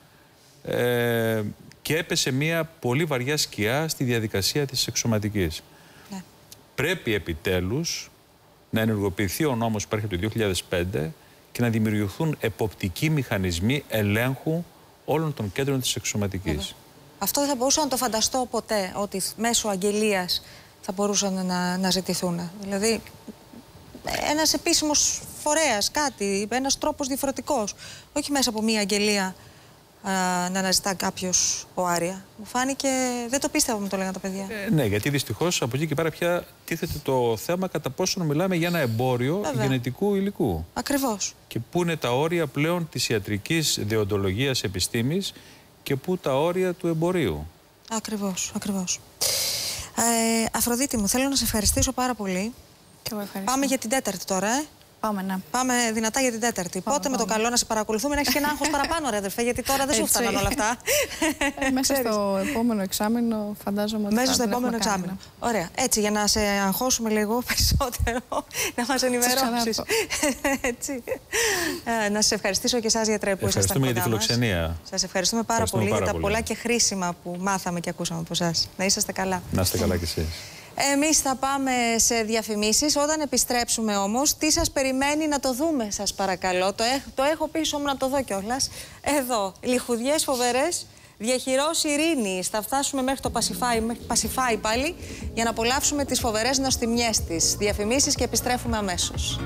ε, και έπεσε μια πολύ βαριά σκιά στη διαδικασία της εξωματικής. Ναι. Πρέπει επιτέλους να ενεργοποιηθεί ο νόμος που υπάρχει από το δύο χιλιάδες πέντε και να δημιουργηθούν εποπτικοί μηχανισμοί ελέγχου όλων των κέντρων της εξωματικής. Βέβαια. Αυτό δεν θα μπορούσα να το φανταστώ ποτέ, ότι μέσω αγγελίας θα μπορούσαν να, να ζητηθούν. Δηλαδή, ένας επίσημος φορέας, κάτι, ένας τρόπος διαφορετικός. Όχι μέσα από μία αγγελία α, να αναζητά κάποιος οάρια. Μου φάνηκε, δεν το πίστευα, μου το λέγανε τα παιδιά. Ε, ναι, γιατί δυστυχώς από εκεί και πέρα πια τίθεται το θέμα κατά πόσο μιλάμε για ένα εμπόριο Βέβαια. γενετικού υλικού. Ακριβώς. Και πού είναι τα όρια πλέον της ιατρικής δεοντολογίας επιστήμης και πού τα όρια του εμπορίου. Ακριβώς, ακριβώς. Ε, Αφροδίτη μου, θέλω να σε ευχαριστήσω πάρα πολύ. Και εγώ ευχαριστώ. Πάμε για την τέταρτη τώρα, ε. Πάμε, ναι. Πάμε δυνατά για την τέταρτη. Πάμε, Πότε πάμε. με το καλό να σε παρακολουθούμε, να έχεις και ένα άγχος παραπάνω, ρε αδερφέ, γιατί τώρα δεν σου φτάνουν όλα αυτά. Ε, μέσα στο επόμενο εξάμηνο, φαντάζομαι ότι. Μέσα θα στο επόμενο εξάμηνο. Ωραία. Έτσι, για να σε αγχώσουμε λίγο περισσότερο, να μας ενημερώσεις. Έτσι. Ε, να σας ευχαριστήσω και εσάς, γιατρέ, που ήσασταν κοντά μας. Ευχαριστούμε για τη φιλοξενία. Σας ευχαριστούμε πάρα πολύ για τα πολλά και χρήσιμα που μάθαμε και ακούσαμε από εσάς. Να είσαστε καλά. Να είστε καλά κι εσείς. Εμείς θα πάμε σε διαφημίσεις. Όταν επιστρέψουμε όμως, τι σας περιμένει να το δούμε, σας παρακαλώ. Το, έχ, το έχω πίσω μου να το δω κιόλας. Εδώ, λιχουδιές φοβερές, διαχειρός ειρήνης. Θα φτάσουμε μέχρι το Πασιφάι, μέχρι Πασιφάι πάλι, για να απολαύσουμε τις φοβερές νοστιμιές της. Διαφημίσεις και επιστρέφουμε αμέσως.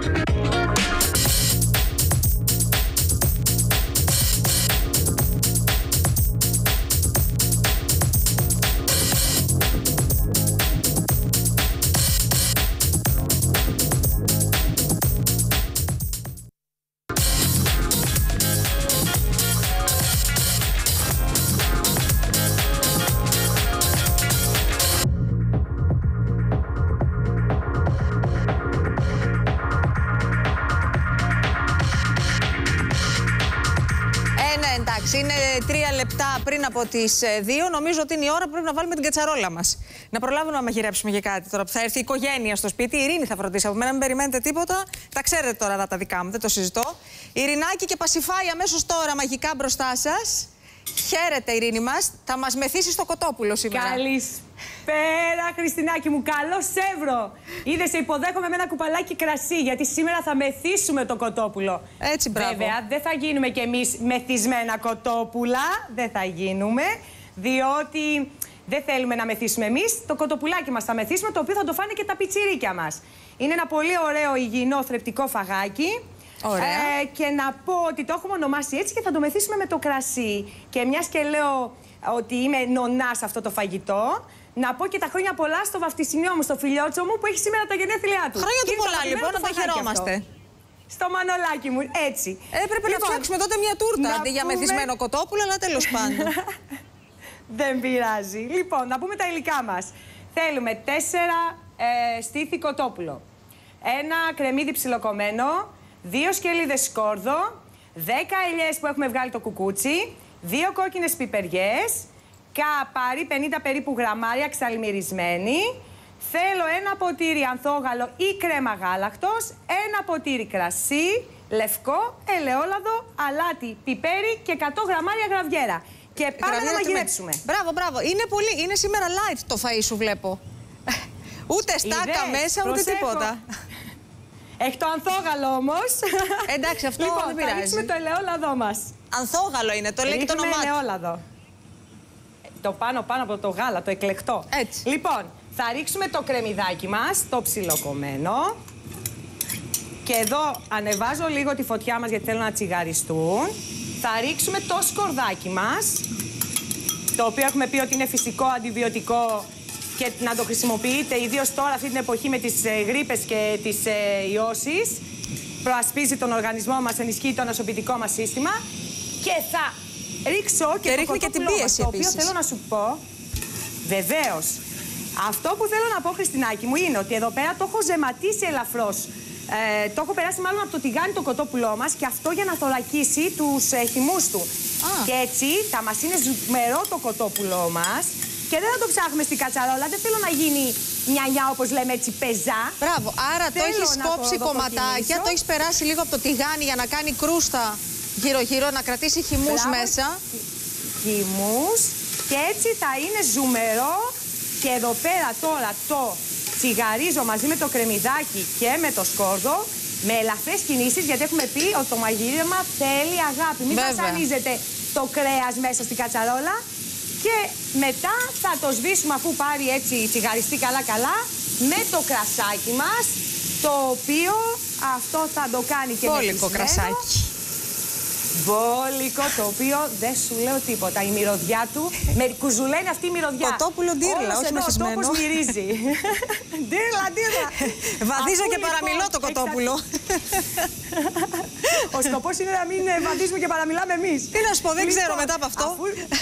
Είναι τρία λεπτά πριν από τις δύο. Νομίζω ότι είναι η ώρα που πρέπει να βάλουμε την κατσαρόλα μας. Να προλάβουμε να μαγειρέψουμε για κάτι τώρα που θα έρθει η οικογένεια στο σπίτι. Η Ειρήνη θα φροντίσει από μένα, μην περιμένετε τίποτα. Τα ξέρετε τώρα τα, τα δικά μου, δεν το συζητώ. Ειρηνάκη και Πασιφάι αμέσως τώρα μαγικά μπροστά σας. Χαίρετε, Ειρήνη μας. Θα μας μεθύσει στο κοτόπουλο σήμερα. Καλησπέρα, Χριστινάκη μου. Καλώς σε βρω. Είδες, σε υποδέχομαι με ένα κουπαλάκι κρασί, γιατί σήμερα θα μεθύσουμε το κοτόπουλο. Έτσι, μπράβο. Βέβαια, δεν θα γίνουμε κι εμείς μεθυσμένα κοτόπουλα. Δεν θα γίνουμε, διότι δεν θέλουμε να μεθύσουμε εμείς. Το κοτοπουλάκι μας θα μεθύσουμε, το οποίο θα το φάνε και τα πιτσιρίκια μας. Είναι ένα πολύ ωραίο, υγιεινό, θρεπτικό φαγάκι. Ωραία. Ε, και να πω ότι το έχουμε ονομάσει έτσι και θα το μεθύσουμε με το κρασί. Και μιας και λέω ότι είμαι νονά σε αυτό το φαγητό, να πω και τα χρόνια πολλά στο βαφτισιμιό μου, στο φιλιότσο μου που έχει σήμερα τα γενέθλιά του. Χρόνια του πολλά, λοιπόν, να τα χαιρόμαστε. στο μανολάκι μου, έτσι. Έπρεπε λοιπόν, να φτιάξουμε τότε μια τούρτα αντί για πούμε... μεθυσμένο κοτόπουλο, αλλά τέλος πάντων. Δεν πειράζει. Λοιπόν, να πούμε τα υλικά μας. Θέλουμε τέσσερα ε, στήθη κοτόπουλο, ένα κρεμμύδι ψιλοκομμένο, δύο σκελίδες σκόρδο, δέκα ελιές που έχουμε βγάλει το κουκούτσι, δύο κόκκινες πιπεριές, καπάρι πενήντα περίπου γραμμάρια ξαλμυρισμένη. Θέλω ένα ποτήρι ανθόγαλο ή κρέμα γάλακτος, ένα ποτήρι κρασί, λευκό, ελαιόλαδο, αλάτι, πιπέρι και εκατό γραμμάρια γραβιέρα. Και πάμε να μαγειρέψουμε. Με... Μπράβο, μπράβο. Είναι, πολύ... είναι σήμερα light το φαΐ σου, βλέπω. Ούτε στάκα Ιδές, μέσα, ούτε προσέχω. τίποτα. Έχει το ανθόγαλο όμως. Εντάξει, αυτό λοιπόν, δεν πειράζει. Θα ρίξουμε το ελαιόλαδό μας. Ανθόγαλο είναι, το λέει και το όνομά του. ελαιόλαδο. Το πάνω πάνω από το γάλα, το εκλεκτό. Έτσι. Λοιπόν, θα ρίξουμε το κρεμμυδάκι μας, το ψιλοκομμένο. Και εδώ ανεβάζω λίγο τη φωτιά μας γιατί θέλω να τσιγαριστούν. Θα ρίξουμε το σκορδάκι μας, το οποίο έχουμε πει ότι είναι φυσικό αντιβιωτικό και να το χρησιμοποιείτε ιδίως τώρα αυτή την εποχή με τις ε, γρίπες και τις ε, ιώσεις. Προασπίζει τον οργανισμό μας, ενισχύει το νοσοποιητικό μας σύστημα. Και θα ρίξω και, και το ρίχνει και την πίεση το οποίο επίσης. θέλω να σου πω, βεβαίως. Αυτό που θέλω να πω, Χριστινάκη μου, είναι ότι εδώ πέρα το έχω ζεματίσει ελαφρώς. Ε, το έχω περάσει μάλλον από το τηγάνι το κοτόπουλό μας και αυτό για να θωρακίσει τους ε, χυμούς του. Α. Και έτσι θα μας είναι ζουμερό το κοτόπουλό μας και δεν θα το ψάχνουμε στην κατσαρόλα. Δεν θέλω να γίνει νιανιά όπως λέμε έτσι πεζά. Μπράβο, άρα θέλω το έχεις κόψει το κομματάκια, το έχεις περάσει λίγο από το τηγάνι για να κάνει κρούστα γύρω-γύρω, να κρατήσει χυμούς Μπράβο, μέσα. Χυμούς και έτσι θα είναι ζουμερό. Και εδώ πέρα τώρα το τσιγαρίζω μαζί με το κρεμμυδάκι και με το σκόρδο με ελαφρές κινήσεις, γιατί έχουμε πει ότι το μαγείρεμα θέλει αγάπη. Μην βασανίζετε το κρέας μέσα στην κατσαρόλα. Και μετά θα το σβήσουμε αφού πάρει έτσι τσιγαριστεί καλά-καλά με το κρασάκι μας, το οποίο αυτό θα το κάνει και Μπόλικο κρασάκι. Μπόλικο, το οποίο δεν σου λέω τίποτα. Η μυρωδιά του, με κουζουλένει αυτή η μυρωδιά. Κοτόπουλο ντύρλα, όχι μεθυσμένο. Ο τόπος μυρίζει. Ντύρλα, ντύρλα. Βαδίζω και παραμιλώ το κοτόπουλο. Ο σκοπός είναι να μην βαδίζουμε και παραμιλάμε εμείς. Τι να σου πω, δεν ξέρω μετά από αυτό.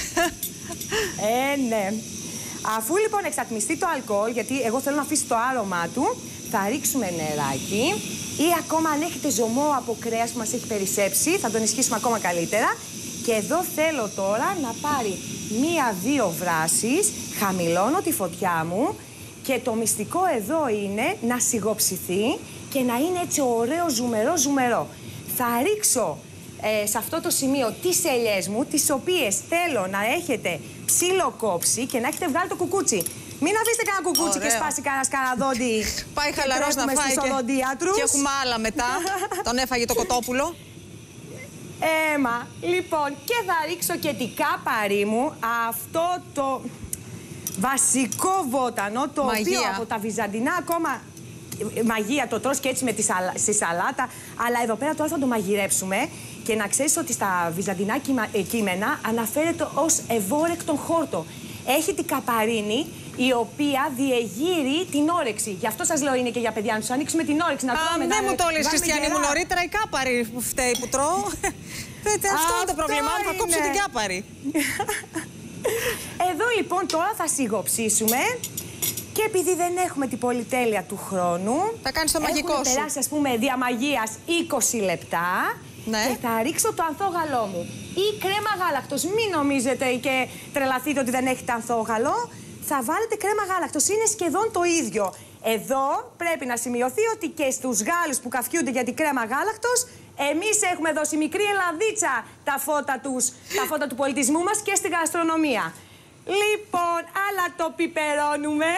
Ε, ναι. Αφού λοιπόν εξατμιστεί το αλκοόλ, γιατί εγώ θέλω να αφήσει το άρωμά του, θα ρίξουμε νεράκι. Ή ακόμα αν έχετε ζωμό από κρέας που μας έχει περισσέψει, θα τον ενισχύσουμε ακόμα καλύτερα. Και εδώ θέλω τώρα να πάρει μία-δύο βράσεις, χαμηλώνω τη φωτιά μου και το μυστικό εδώ είναι να σιγοψηθεί και να είναι έτσι ωραίο ζουμερό ζουμερό. Θα ρίξω ε, σε αυτό το σημείο τις ελιές μου, τις οποίες θέλω να έχετε ψιλοκόψει και να έχετε βγάλει το κουκούτσι. Μην αφήσετε κανένα κουκούτσι Ωραίο. και σπάσει κανένα σκαναδόντι. Πάει χαλαρός να φάει και... και έχουμε άλλα μετά. Τον έφαγε το κοτόπουλο. Έμα. Λοιπόν, και θα ρίξω και την κάπαρη μου. Αυτό το βασικό βότανο, το Μαγεία. οποίο από τα Βυζαντινά ακόμα... Μαγεία, το τρως και έτσι με τη, σαλα... στη σαλάτα. Αλλά εδώ πέρα τώρα θα το μαγειρέψουμε. Και να ξέρεις ότι στα βυζαντινά κείμενα αναφέρεται ως ευόρεκτον χόρτο. Έχει την καπαρίνη, η οποία διεγείρει την όρεξη. Γι' αυτό σας λέω είναι και για παιδιά, να τους ανοίξουμε την όρεξη. Να Α, δεν μου το λες, Χριστιανή μου, νωρίτερα η κάπαρη που φταίει που τρώω. Αυτό είναι το πρόβλημά μου, θα κόψω την κάπαρη. Εδώ λοιπόν τώρα θα σιγοψήσουμε. Και επειδή δεν έχουμε την πολυτέλεια του χρόνου, θα κάνεις το μαγικό σου. Έχουμε περάσει, ας πούμε, διαμαγείας είκοσι λεπτά. Ναι. Και θα ρίξω το ανθόγαλό μου. Ή κρέμα γάλακτος. Μην νομίζετε και τρελαθείτε ότι δεν έχετε ανθόγαλο. Θα βάλετε κρέμα γάλακτος. Είναι σχεδόν το ίδιο. Εδώ πρέπει να σημειωθεί ότι και στους Γάλλους που καφιούνται για την κρέμα γάλακτος, εμείς έχουμε δώσει μικρή ελαδίτσα τα φώτα, τους, τα φώτα του πολιτισμού μας και στη γαστρονομία. Λοιπόν, αλλά το πιπερώνουμε.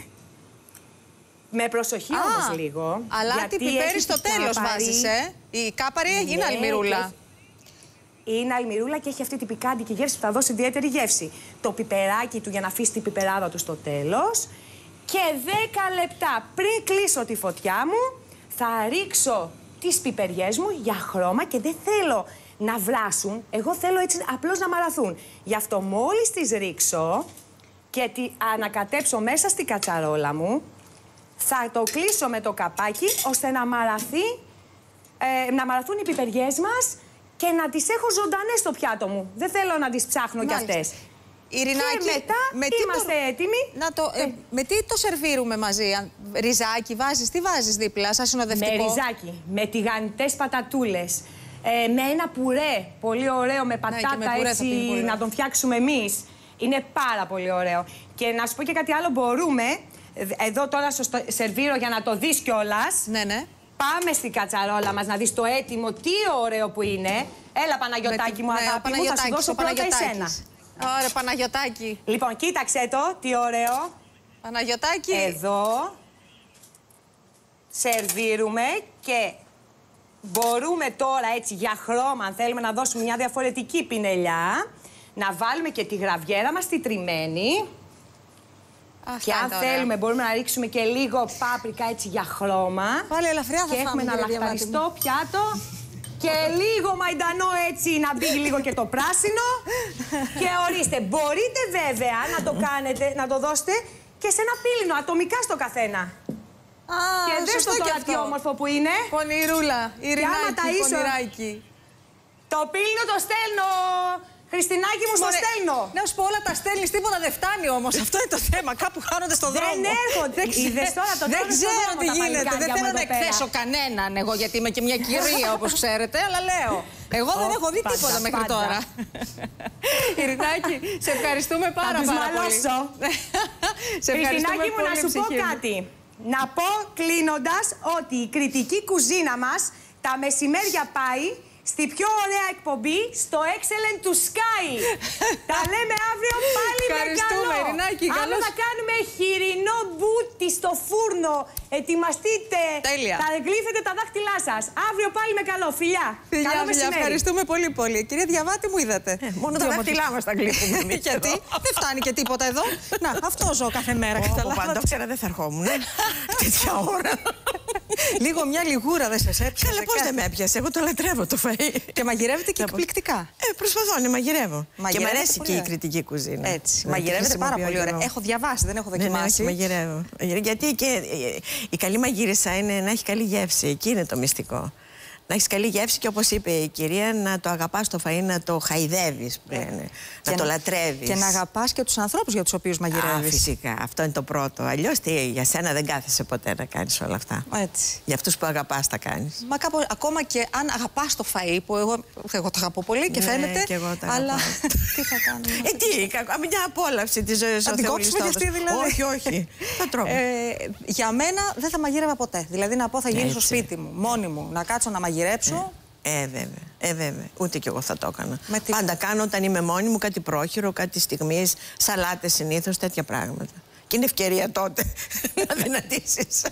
Με προσοχή Α, όμως λίγο. Αλλά τι πιπέρι στο τέλος βάζεις, ε. Η κάπαρη ναι, είναι αλμυρούλα. Είναι αλμυρούλα και έχει αυτή την πικάντικη γεύση που θα δώσει ιδιαίτερη γεύση. Το πιπεράκι του για να αφήσει την πιπεράδα του στο τέλος. Και δέκα λεπτά πριν κλείσω τη φωτιά μου, θα ρίξω τις πιπεριές μου για χρώμα και δεν θέλω να βράσουν. Εγώ θέλω έτσι απλώς να μαραθούν. Γι' αυτό μόλις τις ρίξω και τη ανακατέψω μέσα στην κατσαρόλα μου, θα το κλείσω με το καπάκι ώστε να μαραθεί ε, να μαλαθούν οι πιπεριές μας και να τις έχω ζωντανές στο πιάτο μου. Δεν θέλω να τις ψάχνω κι αυτές. Ειρηνάκη, και μετά με είμαστε το... έτοιμοι. Να το, ε, με τι το σερβίρουμε μαζί, ριζάκι βάζεις, τι βάζεις δίπλα, σαν συνοδευτικό? Με ριζάκι, με τηγανιτές πατατούλες, ε, με ένα πουρέ πολύ ωραίο, με πατάτα, ναι, με έτσι να τον φτιάξουμε εμείς. Είναι πάρα πολύ ωραίο. Και να σου πω και κάτι άλλο, μπορούμε, εδώ τώρα στο σερβίρω για να το δεις κιόλας. Ναι, ναι. Πάμε στην κατσαρόλα μας να δεις το έτοιμο, τι ωραίο που είναι. Έλα Παναγιωτάκη μου, αγάπη μου, θα σου δώσω πρώτα εσένα. Ωραία, Παναγιωτάκη. Λοιπόν, κοίταξε το, τι ωραίο. Παναγιωτάκη. Εδώ σερβίρουμε και μπορούμε τώρα έτσι για χρώμα, αν θέλουμε να δώσουμε μια διαφορετική πινελιά, να βάλουμε και τη γραβιέρα μας τη τριμμένη. Αυτά και αν τώρα. θέλουμε μπορούμε να ρίξουμε και λίγο πάπρικα έτσι για χρώμα. Πάλι ελαφριά θα και έχουμε ένα λαχταριστό πιάτο. Και λίγο μαϊντανό έτσι να μπει λίγο και το πράσινο. Και ορίστε, μπορείτε βέβαια να το κάνετε, να το δώσετε και σε ένα πύλινο, ατομικά στο καθένα. Α, και δες το τώρα τι όμορφο που είναι. Πονηρούλα, Ειρηνάκη, πονηράκι. Το πύλινο το στέλνω. Χριστινάκη μου, στο στέλνω. Να σου πω, όλα τα στέλνεις, τίποτα δεν φτάνει όμως. Αυτό είναι το θέμα. Κάπου χάνονται στον δρόμο. Δεν έρχονται. Δεν ξέρω τι γίνεται. Δεν θέλω να εκθέσω κανέναν εγώ, γιατί είμαι και μια κυρία, όπως ξέρετε, αλλά λέω. Εγώ δεν έχω δει τίποτα μέχρι τώρα. Ειρηνάκη, σε ευχαριστούμε πάρα πολύ. Σε Χριστινάκη μου, να σου πω κάτι. Να πω κλείνοντας ότι η κριτική κουζίνα μας τα μεσημέρια πάει στη πιο ωραία εκπομπή, στο Excellent του Sky. Τα λέμε αύριο πάλι με καλό. Ειρηνάκη, αύριο θα κάνουμε χοιρινό μπούτι στο φούρνο. Ετοιμαστείτε. Τέλεια. Θα γλύφετε τα δάχτυλά σας. Αύριο πάλι με καλό. Φιλιά. Φιλιά, καλό φιλιά. μεσημέρι. Ευχαριστούμε πολύ πολύ. Κυρία Διαβάτη, μου είδατε. Ε, μόνο τα δάχτυλά μας τα γλύφουμε. Γιατί δεν φτάνει και τίποτα εδώ. Να, αυτό ζω κάθε μέρα. Από πάντα ξέρα δεν θα ερχόμουν. Τέτοια ώρα. Λίγο μια λιγούρα δεν σας έπιασε? Καλά, πώς δεν με έπιασε. Εγώ το λατρεύω το φαΐ. Και μαγειρεύετε και εκπληκτικά. Ε, προσπαθώ να μαγειρεύω. Και μου αρέσει και η κριτική κουζίνα. Έτσι. Μαγειρεύετε πάρα πολύ ωραία. Έχω διαβάσει, δεν έχω δοκιμάσει. Ναι, ναι, μαγειρεύω. Γιατί και η καλή μαγείρισα είναι να έχει καλή γεύση. Εκεί είναι το μυστικό. Να έχει καλή γεύση και όπως είπε η κυρία, να το αγαπάς το φαΐ, να το χαϊδεύεις, να το λατρεύεις. Και να αγαπάς και τους ανθρώπους για τους οποίους μαγειρεύεις. Α, φυσικά. Αυτό είναι το πρώτο. Αλλιώς τι, για σένα δεν κάθεσαι ποτέ να κάνεις όλα αυτά. Έτσι. Για αυτούς που αγαπάς τα κάνεις. Μα κάπου, ακόμα και αν αγαπάς το φαΐ, που εγώ, εγώ το αγαπώ πολύ και ναι, φαίνεται. Και εγώ τα αλλά τι θα κάνουμε? Ε, τι, μια απόλαυση της ζωής. Θα την κόψουμε και αυτή δηλαδή? Όχι, όχι. Θα τρώμε. Ε, για μένα δεν θα μαγείρευα ποτέ. Δηλαδή να πω θα γίνει στο σπίτι μου, μόνη μου, να κάτσω να μαγειρέψω. Ε, βέβαια, ε, βέβαια. Ούτε κι εγώ θα το έκανα. Πάντα κάνω όταν είμαι μόνη μου κάτι πρόχειρο, κάτι στιγμής, σαλάτες συνήθως, τέτοια πράγματα. Και είναι ευκαιρία τότε να δυνατήσεις.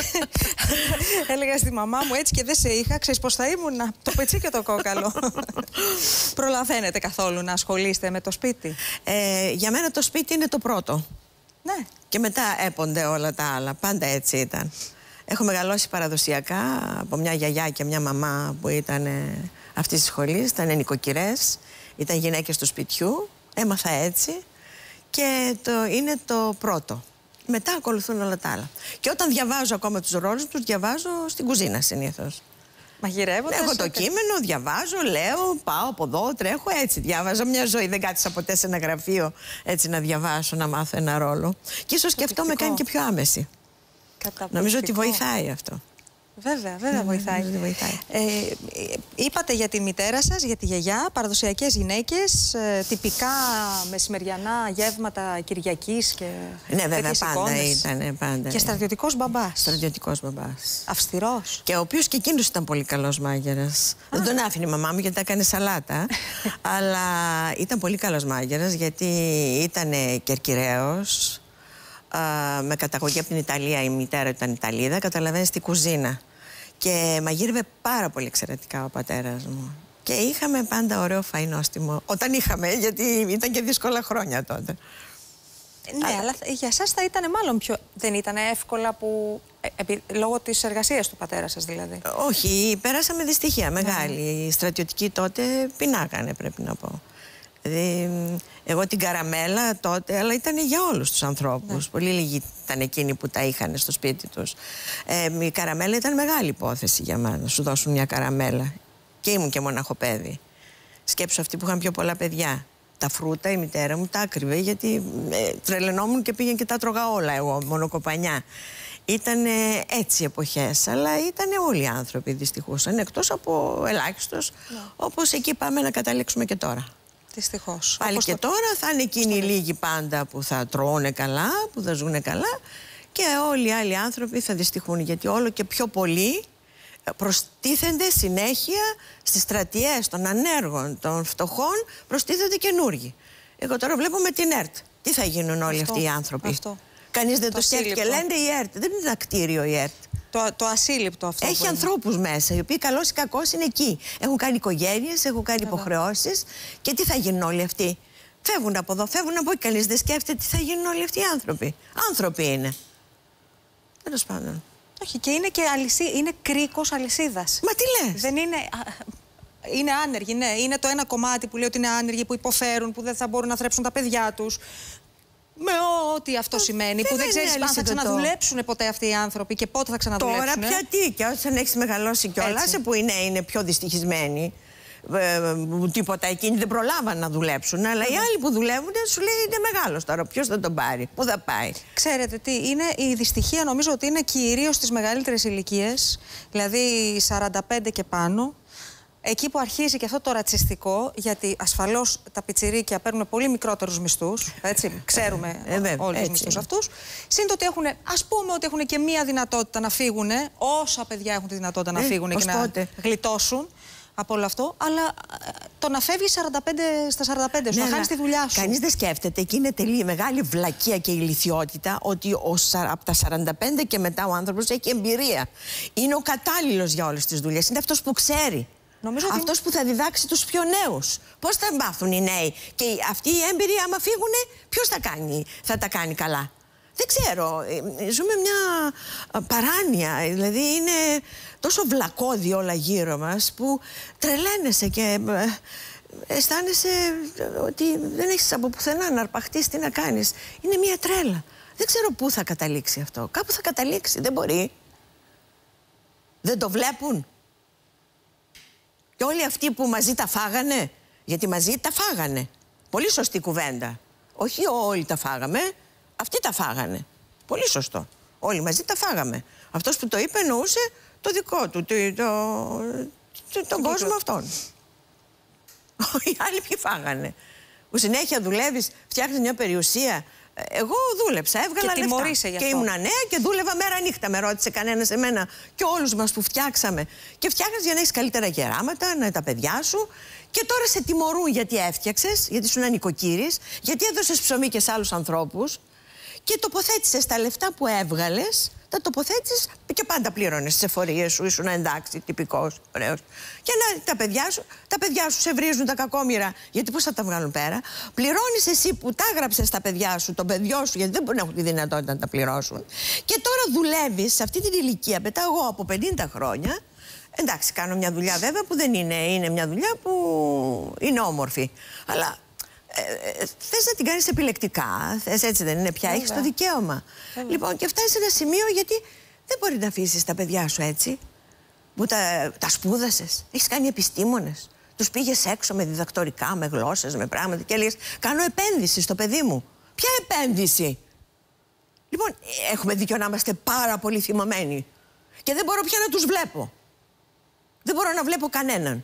Έλεγα στη μαμά μου, έτσι και δεν σε είχα, ξέρεις πώς θα ήμουν, το πετσί και το κόκαλο. Προλαβαίνετε καθόλου να ασχολείστε με το σπίτι? Ε, για μένα το σπίτι είναι το πρώτο. Ναι. Και μετά έπονται όλα τα άλλα. Πάντα έτσι ήταν. Έχω μεγαλώσει παραδοσιακά από μια γιαγιά και μια μαμά που ήταν αυτής της σχολής, ήταν νοικοκυρές, ήταν γυναίκες του σπιτιού, έμαθα έτσι και το, είναι το πρώτο. Μετά ακολουθούν όλα τα άλλα. Και όταν διαβάζω ακόμα τους ρόλους τους, διαβάζω στην κουζίνα συνήθως. Μαγειρεύοντας? Έχω το κείμενο, διαβάζω, λέω, πάω από εδώ, τρέχω, έτσι. Διάβαζα μια ζωή. Δεν κάθισα ποτέ σε ένα γραφείο έτσι να διαβάσω, να μάθω ένα ρόλο. Και ίσως και αυτό με κάνει και πιο άμεση. Νομίζω ότι βοηθάει αυτό. Βέβαια, βέβαια βοηθάει. βοηθάει. Ε, είπατε για τη μητέρα σας, για τη γιαγιά, παραδοσιακές γυναίκες, ε, τυπικά μεσημεριανά γεύματα Κυριακής και ναι, βέβαια, πάντα εικόνες. ήταν. Πάντα, και στρατιωτικός μπαμπάς. Στρατιωτικός μπαμπάς. Αυστηρός. Και ο οποίος και εκείνος ήταν πολύ καλός μάγειρας. Δεν τον άφηνε η μαμά μου γιατί έκανε σαλάτα. Αλλά ήταν πολύ καλός μάγειρας γιατί ήταν κερκυραίος. Uh, με καταγωγή από την Ιταλία, η μητέρα ήταν Ιταλίδα, καταλαβαίνεις, την κουζίνα. Και μαγείρευε πάρα πολύ εξαιρετικά ο πατέρας μου. Και είχαμε πάντα ωραίο φαΐ νόστιμο. Όταν είχαμε, γιατί ήταν και δύσκολα χρόνια τότε. Ναι, αλλά, αλλά για σας θα ήταν μάλλον πιο... Δεν ήταν εύκολα που... Επί, λόγω της εργασίας του πατέρα σας δηλαδή. Όχι, πέρασαμε δυστυχία μεγάλη. Οι στρατιωτικοί τότε πεινάγανε, πρέπει να πω. Δηλαδή, εγώ την καραμέλα τότε, αλλά ήταν για όλους τους ανθρώπους. Ναι. Πολύ λίγοι ήταν εκείνοι που τα είχαν στο σπίτι τους. Ε, η καραμέλα ήταν μεγάλη υπόθεση για μένα, να σου δώσουν μια καραμέλα. Και ήμουν και μοναχοπέδι. Σκέψου αυτοί που είχαν πιο πολλά παιδιά. Τα φρούτα η μητέρα μου τα άκριβε, γιατί ε, τρελαινόμουν και πήγαινε και τα τρώγα όλα εγώ, μονοκοπανιά. Ήταν έτσι εποχές, αλλά ήταν όλοι οι άνθρωποι δυστυχώς, εκτός από ελάχιστος, ναι. Όπως εκεί πάμε να καταλήξουμε και τώρα. Δυστυχώς. Πάλι όπως και το... τώρα θα είναι εκείνοι οι λίγοι πάντα που θα τρώουν καλά, που θα ζουν καλά, και όλοι οι άλλοι άνθρωποι θα δυστυχούν, γιατί όλο και πιο πολλοί προστίθενται συνέχεια στις στρατιές των ανέργων, των φτωχών, προστίθενται καινούργοι. Εγώ τώρα βλέπω με την ΕΡΤ. Τι θα γίνουν όλοι αυτό, αυτοί οι άνθρωποι. Αυτό. Κανείς δεν το, το σκέφτηκε. Λένε η ΕΡΤ. Δεν είναι ένα κτίριο η ΕΡΤ. Το, το ασύλληπτο αυτό. Έχει ανθρώπους μέσα, οι οποίοι καλώς ή κακώς είναι εκεί. Έχουν κάνει οικογένειες, έχουν κάνει υποχρεώσεις. Και τι θα γίνουν όλοι αυτοί. Φεύγουν από εδώ, φεύγουν από εκεί. Κανείς δεν σκέφτεται τι θα γίνουν όλοι αυτοί οι άνθρωποι. Άνθρωποι είναι. Τέλος πάντων. Όχι, και είναι και αλυσί... είναι κρίκος αλυσίδας. Μα τι λες. Δεν είναι... Είναι άνεργοι, ναι. Είναι το ένα κομμάτι που λέει ότι είναι άνεργοι, που υποφέρουν, που δεν θα μπορούν να θρέψουν τα παιδιά τους. Με ό,τι αυτό το, σημαίνει, που δεν ξέρεις αν θα ξαναδουλέψουν ποτέ αυτοί οι άνθρωποι και πότε θα ξαναδουλέψουν. Τώρα πια τι, και όταν έχεις μεγαλώσει κιόλας, που είναι, είναι πιο δυστυχισμένοι. Ε, τίποτα, εκείνοι δεν προλάβαν να δουλέψουν. Αλλά mm. οι άλλοι που δουλεύουν σου λέει είναι μεγάλος τώρα. Ποιος θα τον πάρει, πού θα πάει. Ξέρετε τι, είναι η δυστυχία, νομίζω ότι είναι κυρίως στις μεγαλύτερες ηλικίες, δηλαδή σαράντα πέντε και πάνω. Εκεί που αρχίζει και αυτό το ρατσιστικό, γιατί ασφαλώς τα πιτσιρίκια παίρνουν πολύ μικρότερους μισθούς, έτσι, ξέρουμε ε, ε, όλους τους μισθούς αυτούς. Συν το ότι έχουν, ας πούμε ότι έχουν και μία δυνατότητα να φύγουν, όσα παιδιά έχουν τη δυνατότητα να ε, φύγουν και πότε. να γλιτώσουν από όλο αυτό, αλλά το να φεύγει σαράντα πέντε στα σαράντα πέντε σου, ναι, να χάνεις τη δουλειά σου. Κανείς δεν σκέφτεται, και είναι τελείως μεγάλη βλακεία και ηλιθιότητα, ότι ο, από τα σαράντα πέντε και μετά ο άνθρωπος έχει εμπειρία. Είναι ο κατάλληλος για όλες τις δουλειές, είναι αυτός που ξέρει. Αυτός ότι... που θα διδάξει τους πιο νέους. Πώς θα μάθουν οι νέοι. Και αυτοί οι έμπειροι, άμα φύγουν, ποιος θα, κάνει, θα τα κάνει καλά. Δεν ξέρω. Ζούμε μια παράνοια. Δηλαδή είναι τόσο βλακώδη όλα γύρω μας που τρελαίνεσαι και αισθάνεσαι ότι δεν έχεις από πουθενά να αρπαχτείς, τι να κάνεις. Είναι μια τρέλα. Δεν ξέρω πού θα καταλήξει αυτό. Κάπου θα καταλήξει. Δεν μπορεί. Δεν το βλέπουν. Και όλοι αυτοί που μαζί τα φάγανε, γιατί μαζί τα φάγανε. Πολύ σωστή κουβέντα. Όχι όλοι τα φάγαμε, αυτοί τα φάγανε. Πολύ σωστό. Όλοι μαζί τα φάγαμε. Αυτός που το είπε εννοούσε το δικό του, το, το, το, τον κόσμο αυτόν. Οι άλλοι ποιοι φάγανε. Που συνέχεια δουλεύεις, φτιάχνεις μια περιουσία. Εγώ δούλεψα, έβγαλα και λεφτά. Και ήμουνα νέα και δούλευα μέρα νύχτα. Με ρώτησε κανένας εμένα και όλους μας που φτιάξαμε. Και φτιάχνεις για να έχεις καλύτερα γεράματα, να τα παιδιά σου. Και τώρα σε τιμωρούν γιατί έφτιαξες, γιατί ήσουν νοικοκύρης, γιατί έδωσες ψωμί και σε άλλους ανθρώπους. Και τοποθέτησες τα λεφτά που έβγαλες, τα τοποθέτησες και πάντα πλήρωνες τις εφορίες σου, ήσουν εντάξει, τυπικός, ωραίος. Και να, τα παιδιά σου, τα παιδιά σου σε βρίζουν τα κακόμοιρα, γιατί πώς θα τα βγάλουν πέρα. Πληρώνεις εσύ που τα έγραψες στα παιδιά σου, τον παιδιό σου, γιατί δεν μπορούν να έχουν τη δυνατότητα να τα πληρώσουν. Και τώρα δουλεύεις σε αυτή την ηλικία, πετάω εγώ από πενήντα χρόνια. Εντάξει, κάνω μια δουλειά βέβαια που δεν είναι, είναι μια δουλειά που είναι όμορφη. Αλλά ε, ε, θες να την κάνεις επιλεκτικά, θες, έτσι δεν είναι πια, έχεις το δικαίωμα. Βέβαια. Λοιπόν, και φτάνεις σε ένα σημείο γιατί δεν μπορεί να αφήσεις τα παιδιά σου έτσι, που τα, τα σπούδασες, έχεις κάνει επιστήμονες, τους πήγες έξω με διδακτορικά, με γλώσσες, με πράγματα και έλεγες κάνω επένδυση στο παιδί μου. Ποια επένδυση? Λοιπόν, έχουμε δίκιο να είμαστε πάρα πολύ θυμωμένοι και δεν μπορώ πια να τους βλέπω. Δεν μπορώ να βλέπω κανέναν.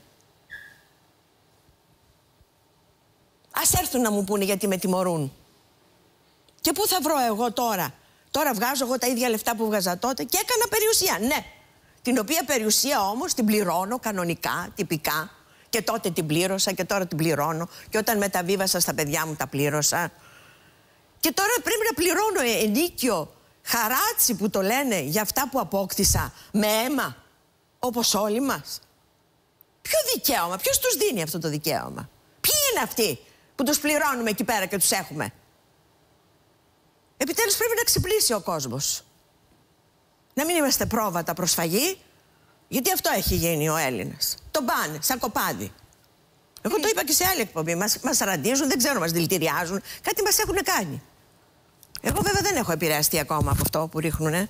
Ας έρθουν να μου πούνε γιατί με τιμωρούν. Και πού θα βρω εγώ τώρα? Τώρα βγάζω εγώ τα ίδια λεφτά που βγάζα τότε και έκανα περιουσία, ναι. Την οποία περιουσία όμως την πληρώνω κανονικά, τυπικά. Και τότε την πλήρωσα και τώρα την πληρώνω. Και όταν μεταβίβασα στα παιδιά μου τα πλήρωσα. Και τώρα πρέπει να πληρώνω ενίκιο, χαράτσι που το λένε, για αυτά που απόκτησα με αίμα. Όπως όλοι μας. Ποιο δικαίωμα, ποιος τους δίνει αυτό το δικαίωμα? Ποιοι είναι αυτοί που τους πληρώνουμε εκεί πέρα και τους έχουμε? Επιτέλους πρέπει να ξυπνήσει ο κόσμος. Να μην είμαστε πρόβατα προσφαγή, γιατί αυτό έχει γίνει ο Έλληνας. Τον πάνε σαν κοπάδι. Εγώ το είπα και σε άλλη εκπομπή. Μας, μας ραντίζουν, δεν ξέρω, μας δηλητηριάζουν. Κάτι μας έχουν κάνει. Εγώ βέβαια δεν έχω επηρεαστεί ακόμα από αυτό που ρίχνουνε.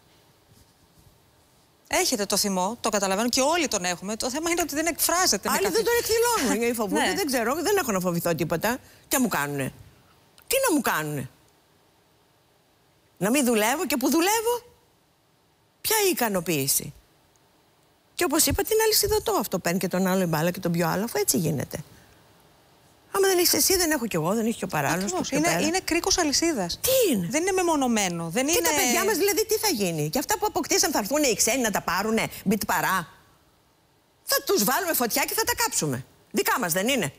Έχετε το θυμό, το καταλαβαίνω και όλοι τον έχουμε. Το θέμα είναι ότι δεν εκφράζεται. Άλλοι καθ... δεν τον εκδηλώνουν γιατί φοβούνται, ναι. Δεν ξέρω, δεν έχω να φοβηθώ τίποτα. Τι να μου κάνουνε. Τι να μου κάνουνε. Να μην δουλεύω και που δουλεύω. Ποια η ικανοποίηση. Και όπως είπα, την αλυσιδωτό αυτό. Παίρνει και τον άλλο η μπάλα και τον πιο άλλο, αφού έτσι γίνεται. Άμα δεν έχεις εσύ, δεν έχω κι εγώ, δεν έχει και ο παράλληλος. Είναι, είναι κρίκος αλυσίδας. Τι είναι. Δεν είναι μεμονωμένο. Δεν και είναι... τα παιδιά μας δηλαδή τι θα γίνει. Και αυτά που αποκτήσαν θα έρθουν οι ξένοι να τα πάρουνε, μπιτ παρά. Θα τους βάλουμε φωτιά και θα τα κάψουμε. Δικά μας δεν είναι.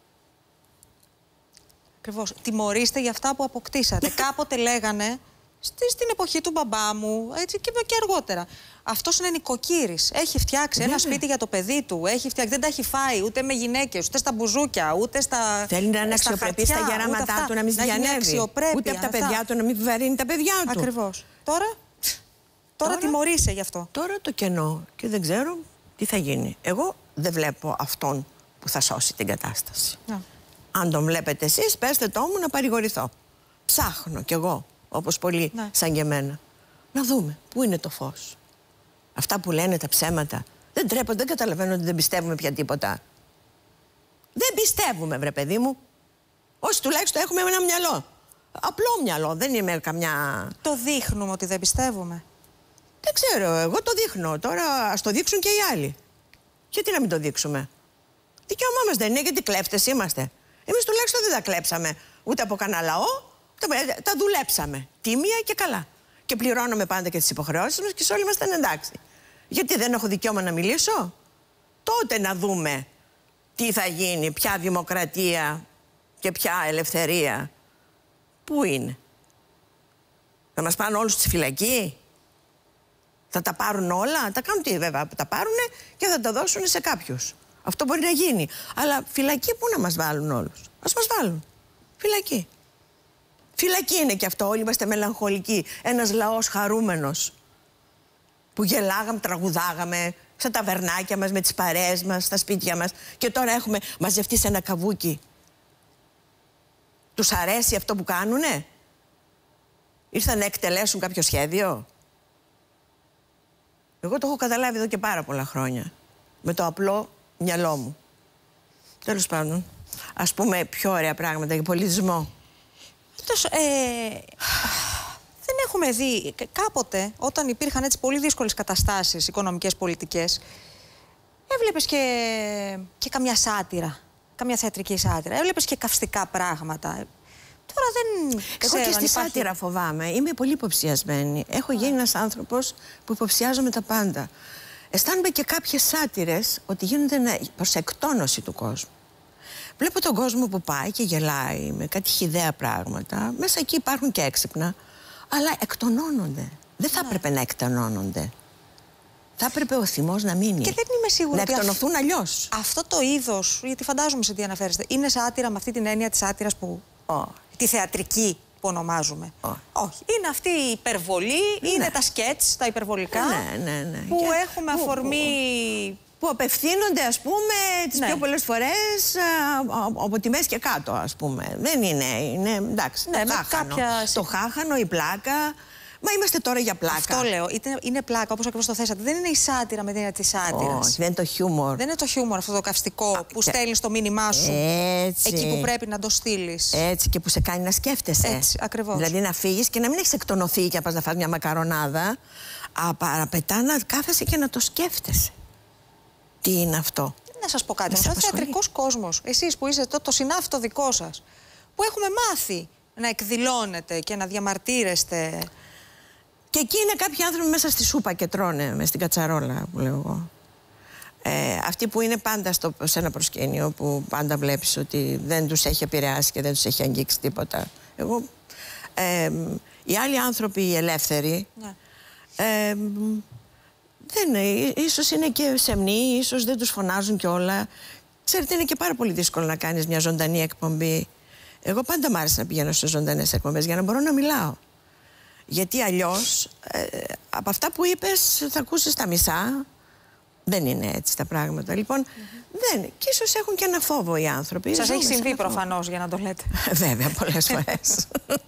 Ακριβώς. Τιμωρήστε για αυτά που αποκτήσατε. Κάποτε λέγανε, στη, στην εποχή του μπαμπά μου, έτσι και, και αργότερα. Αυτός είναι νοικοκύρης. Έχει φτιάξει Βέβαια. ένα σπίτι για το παιδί του. Έχει φτιάξει, δεν τα έχει φάει ούτε με γυναίκες, ούτε στα μπουζούκια, ούτε στα. Θέλει να είναι αξιοπρεπή στα γεράματά του, να μην ζητιανεύει. Ούτε από τα παιδιά του να μην βαρύνει τα παιδιά του. Ακριβώς. Τώρα, τώρα, τώρα τιμωρείσαι γι' αυτό. Τώρα το κενό και δεν ξέρω τι θα γίνει. Εγώ δεν βλέπω αυτόν που θα σώσει την κατάσταση. Να. Αν τον βλέπετε εσείς, πέστε το μου να παρηγορηθώ. Ψάχνω κι εγώ, όπως πολλοί να. σαν και εμένα, να δούμε πού είναι το φως. Αυτά που λένε τα ψέματα, δεν τρέπονται, δεν καταλαβαίνω ότι δεν πιστεύουμε πια τίποτα. Δεν πιστεύουμε, βρε παιδί μου. Όσοι τουλάχιστον έχουμε ένα μυαλό. Απλό μυαλό, δεν είμαι καμιά... Το δείχνουμε ότι δεν πιστεύουμε. Δεν ξέρω, εγώ το δείχνω. Τώρα ας το δείξουν και οι άλλοι. Γιατί να μην το δείξουμε. Δικαίωμά μας δεν είναι, γιατί κλέφτες είμαστε. Εμείς τουλάχιστον δεν τα κλέψαμε ούτε από κανένα λαό, τα, τα δουλέψαμε. Τίμια και καλά. Και πληρώνουμε πάντα και τις υποχρεώσεις μας και σε όλοι είμαστε εντάξει. Γιατί δεν έχω δικαίωμα να μιλήσω. Τότε να δούμε τι θα γίνει, ποια δημοκρατία και ποια ελευθερία. Πού είναι. Θα μας πάνε όλους στη φυλακή. Θα τα πάρουν όλα. Τα κάνουν τι βέβαια, τα πάρουν και θα τα δώσουν σε κάποιους. Αυτό μπορεί να γίνει. Αλλά φυλακή πού να μας βάλουν όλους. Ας μας βάλουν. Φυλακή. Φυλακή είναι και αυτό. Όλοι είμαστε μελαγχολικοί. Ένας λαός χαρούμενος. Που γελάγαμε, τραγουδάγαμε στα ταβερνάκια μας, με τις παρέες μας, στα σπίτια μας. Και τώρα έχουμε μαζευτεί σε ένα καβούκι. Τους αρέσει αυτό που κάνουνε. Ήρθαν να εκτελέσουν κάποιο σχέδιο. Εγώ το έχω καταλάβει εδώ και πάρα πολλά χρόνια. Με το απλό μυαλό μου. Τέλος πάντων. Ας πούμε πιο ωραία πράγματα για πολιτισμό. Ε, δεν έχουμε δει κάποτε, όταν υπήρχαν έτσι πολύ δύσκολες καταστάσεις, οικονομικές, πολιτικές, έβλεπες και, και καμιά σάτυρα, καμιά θεατρική σάτυρα, έβλεπες και καυστικά πράγματα. Τώρα δεν ξέρω. Εγώ και στη υπάρχει... σάτυρα φοβάμαι. Είμαι πολύ υποψιασμένη. Έχω γίνει ένας άνθρωπος που υποψιάζομαι τα πάντα. Αισθάνομαι και κάποιες σάτυρες ότι γίνονται προς εκτόνωση του κόσμου. Βλέπω τον κόσμο που πάει και γελάει με κάτι χυδαία πράγματα. Μέσα εκεί υπάρχουν και έξυπνα, αλλά εκτονώνονται. Δεν θα έπρεπε να εκτονώνονται. Θα έπρεπε ο θυμός να μείνει. Και δεν είμαι σίγουρη να ότι εκτονωθούν αλλιώς. Αυτό το είδος, γιατί φαντάζομαι σε τι αναφέρεστε, είναι σάτυρα με αυτή την έννοια της σάτυρας που. Oh. Τη θεατρική που ονομάζουμε. Oh. Όχι. Είναι αυτή η υπερβολή, ναι. Είναι τα σκέτς, τα υπερβολικά. Ναι, ναι, ναι. Που και... έχουμε αφορμή. Που, που... που απευθύνονται, ας πούμε, τις ναι. πιο πολλές φορές α, από τη μέση και κάτω, ας πούμε. Δεν είναι, είναι εντάξει, ναι, το χάχανο. Κάποια... Το χάχανο, η πλάκα. Μα είμαστε τώρα για πλάκα. Αυτό λέω. Είναι πλάκα, όπως ακριβώς το θέσατε. Δεν είναι η σάτυρα με την έννοια της σάτυρας. Όχι, δεν είναι το χιούμορ. Δεν είναι το χιούμορ αυτό το καυστικό Α, που και... στέλνεις το μήνυμά σου. Έτσι. Εκεί που πρέπει να το στείλεις. Έτσι, και που σε κάνει να σκέφτεσαι. Έτσι, ακριβώς. Δηλαδή να φύγεις και να μην έχεις εκτονωθεί και να πας να φας μια μακαρονάδα. Απαρατά να κάθεσαι και να το σκέφτεσαι. Τι είναι αυτό. Να σας πω κάτι. Ο θεατρικός κόσμος, εσείς που είστε το, το συνάφι το δικό σας, που έχουμε μάθει να εκδηλώνετε και να διαμαρτύρεστε. Και εκεί είναι κάποιοι άνθρωποι μέσα στη σούπα και τρώνε, μες στην κατσαρόλα που λέω εγώ. Ε, αυτοί που είναι πάντα στο, σε ένα προσκήνιο, που πάντα βλέπεις ότι δεν τους έχει επηρεάσει και δεν τους έχει αγγίξει τίποτα. Εγώ, ε, οι άλλοι άνθρωποι, οι ελεύθεροι, ναι. ε, δεν, ίσως είναι και σεμνοί, ίσως δεν τους φωνάζουν κιόλα. Ξέρετε, είναι και πάρα πολύ δύσκολο να κάνεις μια ζωντανή εκπομπή. Εγώ πάντα μ' άρεσε να πηγαίνω σε ζωντανές εκπομπές για να μπορώ να μιλάω. Γιατί αλλιώς, ε, από αυτά που είπες θα ακούσεις τα μισά, Δεν είναι έτσι τα πράγματα. Λοιπόν, mm-hmm. δεν. Και ίσως έχουν και ένα φόβο οι άνθρωποι. Σας έχει συμβεί προφανώς, για να το λέτε. Βέβαια, πολλές φορές.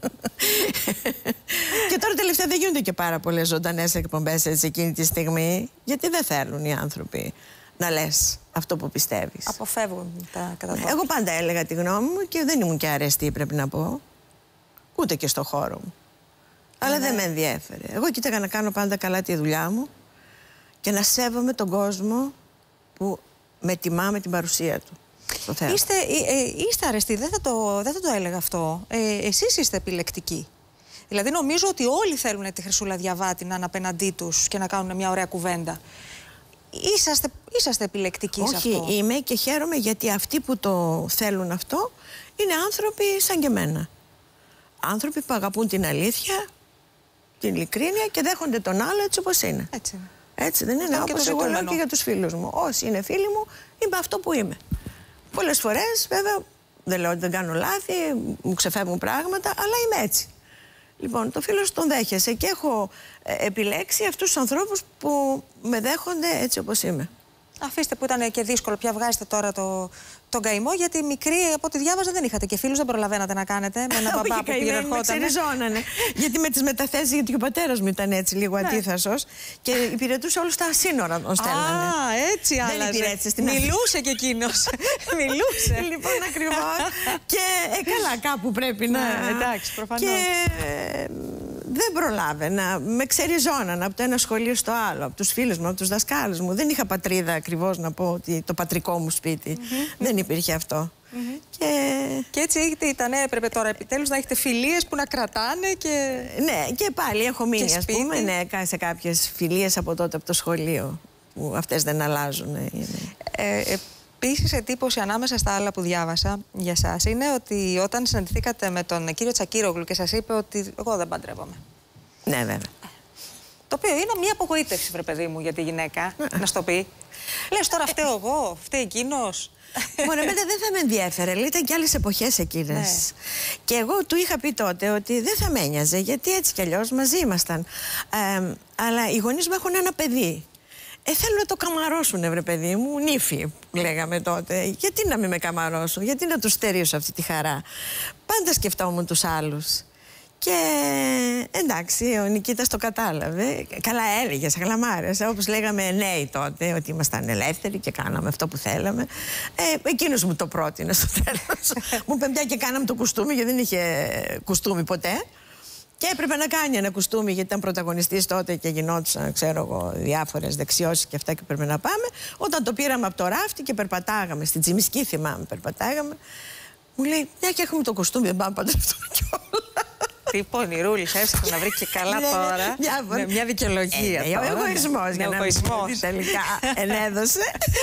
Και τώρα τελευταία δεν γίνονται και πάρα πολλές ζωντανές εκπομπές έτσι εκείνη τη στιγμή, γιατί δεν θέλουν οι άνθρωποι να λες αυτό που πιστεύεις. Αποφεύγουν τα κατατόπια. Εγώ πάντα έλεγα τη γνώμη μου και δεν ήμουν και αρεστή, πρέπει να πω. Ούτε και στο χώρο μου. Αλλά ναι. δεν με ενδιέφερε. Εγώ κοίταγα να κάνω πάντα καλά τη δουλειά μου και να σέβομαι τον κόσμο που με τιμά με την παρουσία του. Είστε, ε, ε, είστε αρεστοί, δεν θα, το, δεν θα το έλεγα αυτό. Ε, εσείς είστε επιλεκτικοί. Δηλαδή νομίζω ότι όλοι θέλουν τη Χρυσούλα Διαβάτη να είναι απέναντί τους και να κάνουν μια ωραία κουβέντα. Είσαστε, είσαστε επιλεκτικοί σε αυτό. Όχι, είμαι και χαίρομαι γιατί αυτοί που το θέλουν αυτό είναι άνθρωποι σαν και εμένα. Άνθρωποι που αγαπούν την αλήθεια, την ειλικρίνεια και δέχονται τον άλλο έτσι όπως είναι. Έτσι είναι. Έτσι δεν είναι, όπως εγώ λέω και για τους φίλους μου. Όσοι είναι φίλοι μου, είμαι αυτό που είμαι. Πολλές φορές, βέβαια, δεν λέω ότι δεν κάνω λάθη, μου ξεφεύγουν πράγματα, αλλά είμαι έτσι. Λοιπόν, το φίλο σου τον δέχεσαι και έχω ε, επιλέξει αυτούς τους ανθρώπους που με δέχονται έτσι όπως είμαι. Αφήστε που ήταν και δύσκολο, πια βγάζετε τώρα το, τον καημό, γιατί μικρή, από ό,τι διάβαζα, δεν είχατε και φίλους, δεν προλαβαίνατε να κάνετε με ένα μπαμπά που πήρε με ξεριζώνανε. Γιατί με τις μεταθέσεις, γιατί και ο πατέρας μου ήταν έτσι λίγο αντίθασος και υπηρετούσε όλους τα σύνορα τον στέλνανε. Α, έτσι άλλαζε. Μιλούσε κι εκείνος. Μιλούσε. Λοιπόν, ακριβώς. Και ε, καλά, κάπου πρέπει να... Εντάξει, προφανώς. Και δεν προλάβαινα. Με ξεριζώναν από το ένα σχολείο στο άλλο, από τους φίλους μου, από τους δασκάλους μου. Δεν είχα πατρίδα ακριβώς να πω ότι το πατρικό μου σπίτι. Mm-hmm. Δεν υπήρχε αυτό. Mm-hmm. Και... και έτσι ήταν, έπρεπε τώρα επιτέλους να έχετε φιλίες που να κρατάνε και... Ναι, και πάλι έχω μείνει, ας πούμε, ναι, σε κάποιες φιλίες από τότε από το σχολείο, που αυτές δεν αλλάζουν. Ε, Επίσης, εντύπωση ανάμεσα στα άλλα που διάβασα για σας είναι ότι όταν συναντηθήκατε με τον κύριο Τσακίρογλου και σας είπε ότι εγώ δεν παντρεύομαι. Ναι, βέβαια. Το οποίο είναι μια απογοήτευση, βρε παιδί μου, για τη γυναίκα, να σου το πει. Λες τώρα φταίω εγώ, φταίει εκείνος. Μόνο εμένα δεν θα με ενδιέφερε, ήταν και άλλες εποχές εκείνες. Ναι. Και εγώ του είχα πει τότε ότι δεν θα με ένοιαζε, γιατί έτσι κι αλλιώς μαζί ήμασταν. Ε, αλλά οι γονείς μου έχουν ένα παιδί. Ε, θέλουν να το καμαρώσουν, βρε παιδί μου, νύφη, λέγαμε τότε. Γιατί να μην με καμαρώσουν, γιατί να τους στερήσω αυτή τη χαρά. Πάντα σκεφτόμουν τους άλλους. Και εντάξει, ο Νικήτας το κατάλαβε. Καλά έλεγε, καλά μ' άρεσε. Όπως λέγαμε νέοι τότε, ότι ήμασταν ελεύθεροι και κάναμε αυτό που θέλαμε. Ε, εκείνος μου το πρότεινε στο τέλος. Μου είπε μια και κάναμε το κουστούμι, γιατί δεν είχε κουστούμι ποτέ. Και έπρεπε να κάνει ένα κουστούμι, γιατί ήταν πρωταγωνιστής τότε και γινόντουσαν, ξέρω εγώ, διάφορες δεξιώσεις και αυτά και πρέπει να πάμε. Όταν το πήραμε από το ράφτη και περπατάγαμε, στην Τσιμισκή θυμάμαι, περπατάγαμε, μου λέει, μια και έχουμε το κουστούμι, δεν πάμε να παντρευτούμε κιόλα. Τι πονηρούλης, έσαι να βρει και καλά τώρα. Με μια δικαιολογία. Ο εγωισμός, για να μην πω τελικά ενέδωσε.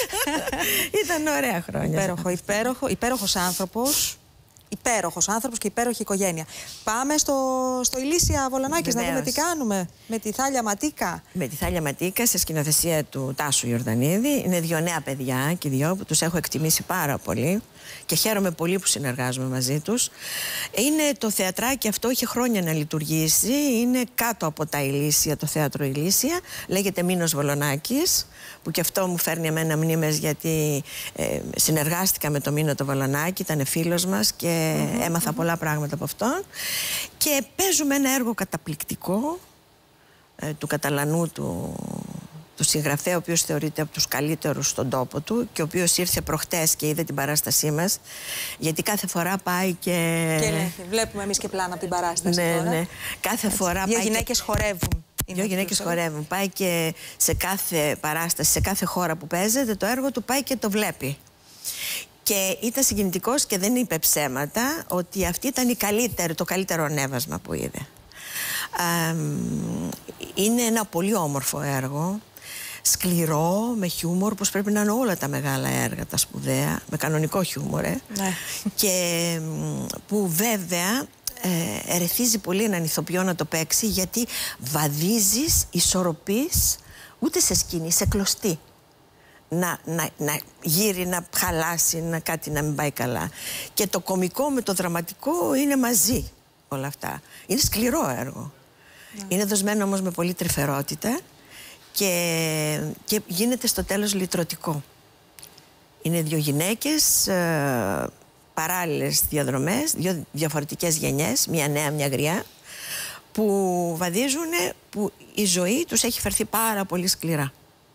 Ήταν ωραία χρόνια. Υπέροχο, υπέροχο, υπέροχος άνθρωπος. Υπέροχος άνθρωπος και υπέροχη οικογένεια. Πάμε στο, στο Ηλίσια Βολονάκης να δούμε τι κάνουμε με τη Θάλια Ματίκα. Με τη Θάλια Ματίκα, σε σκηνοθεσία του Τάσου Ιορδανίδη. Είναι δύο νέα παιδιά και δύο που τους έχω εκτιμήσει πάρα πολύ και χαίρομαι πολύ που συνεργάζομαι μαζί τους. Είναι το θεατράκι αυτό, είχε χρόνια να λειτουργήσει. Είναι κάτω από τα Ηλίσια, το θέατρο Ηλίσια. Λέγεται Μήνος Βολονάκης, που και αυτό μου φέρνει εμένα μνήμες, γιατί ε, συνεργάστηκα με τον Μήνο το Βολονάκη, ήταν φίλος μας και mm-hmm, έμαθα mm-hmm. πολλά πράγματα από αυτόν. Και παίζουμε ένα έργο καταπληκτικό ε, του Καταλανού, του, του συγγραφέα, ο οποίος θεωρείται από τους καλύτερους στον τόπο του και ο οποίος ήρθε προχτές και είδε την παράστασή μας, γιατί κάθε φορά πάει και... Και ναι, βλέπουμε εμείς και πλάνα από την παράσταση ναι, τώρα. Ναι. Κάθε Έτσι. φορά Δύο πάει γυναίκες και... χορεύουν. Δύο γυναίκες χορεύουν. Πάει και σε κάθε παράσταση, σε κάθε χώρα που παίζεται, το έργο του πάει και το βλέπει. Και ήταν συγκινητικός και δεν είπε ψέματα ότι αυτή ήταν η καλύτερη, το καλύτερο ανέβασμα που είδε. Α, είναι ένα πολύ όμορφο έργο, σκληρό, με χιούμορ, όπως πρέπει να είναι όλα τα μεγάλα έργα, τα σπουδαία, με κανονικό χιούμορ, ε. Ναι. Και που βέβαια ε, ερεθίζει πολύ έναν ηθοποιό να το παίξει, γιατί βαδίζεις, ισορροπείς, ούτε σε σκηνή, σε κλωστή. Να, να, να γύρει, να χαλάσει, να κάτι να μην πάει καλά. Και το κωμικό με το δραματικό είναι μαζί όλα αυτά. Είναι σκληρό έργο. Ναι. Είναι δοσμένο όμως με πολύ τρυφερότητα και, και γίνεται στο τέλος λυτρωτικό. Είναι δύο γυναίκες, ε, παράλληλες διαδρομές, δύο διαφορετικές γενιές, μια νέα, μια γριά, που βαδίζουν, που η ζωή τους έχει φερθεί πάρα πολύ σκληρά.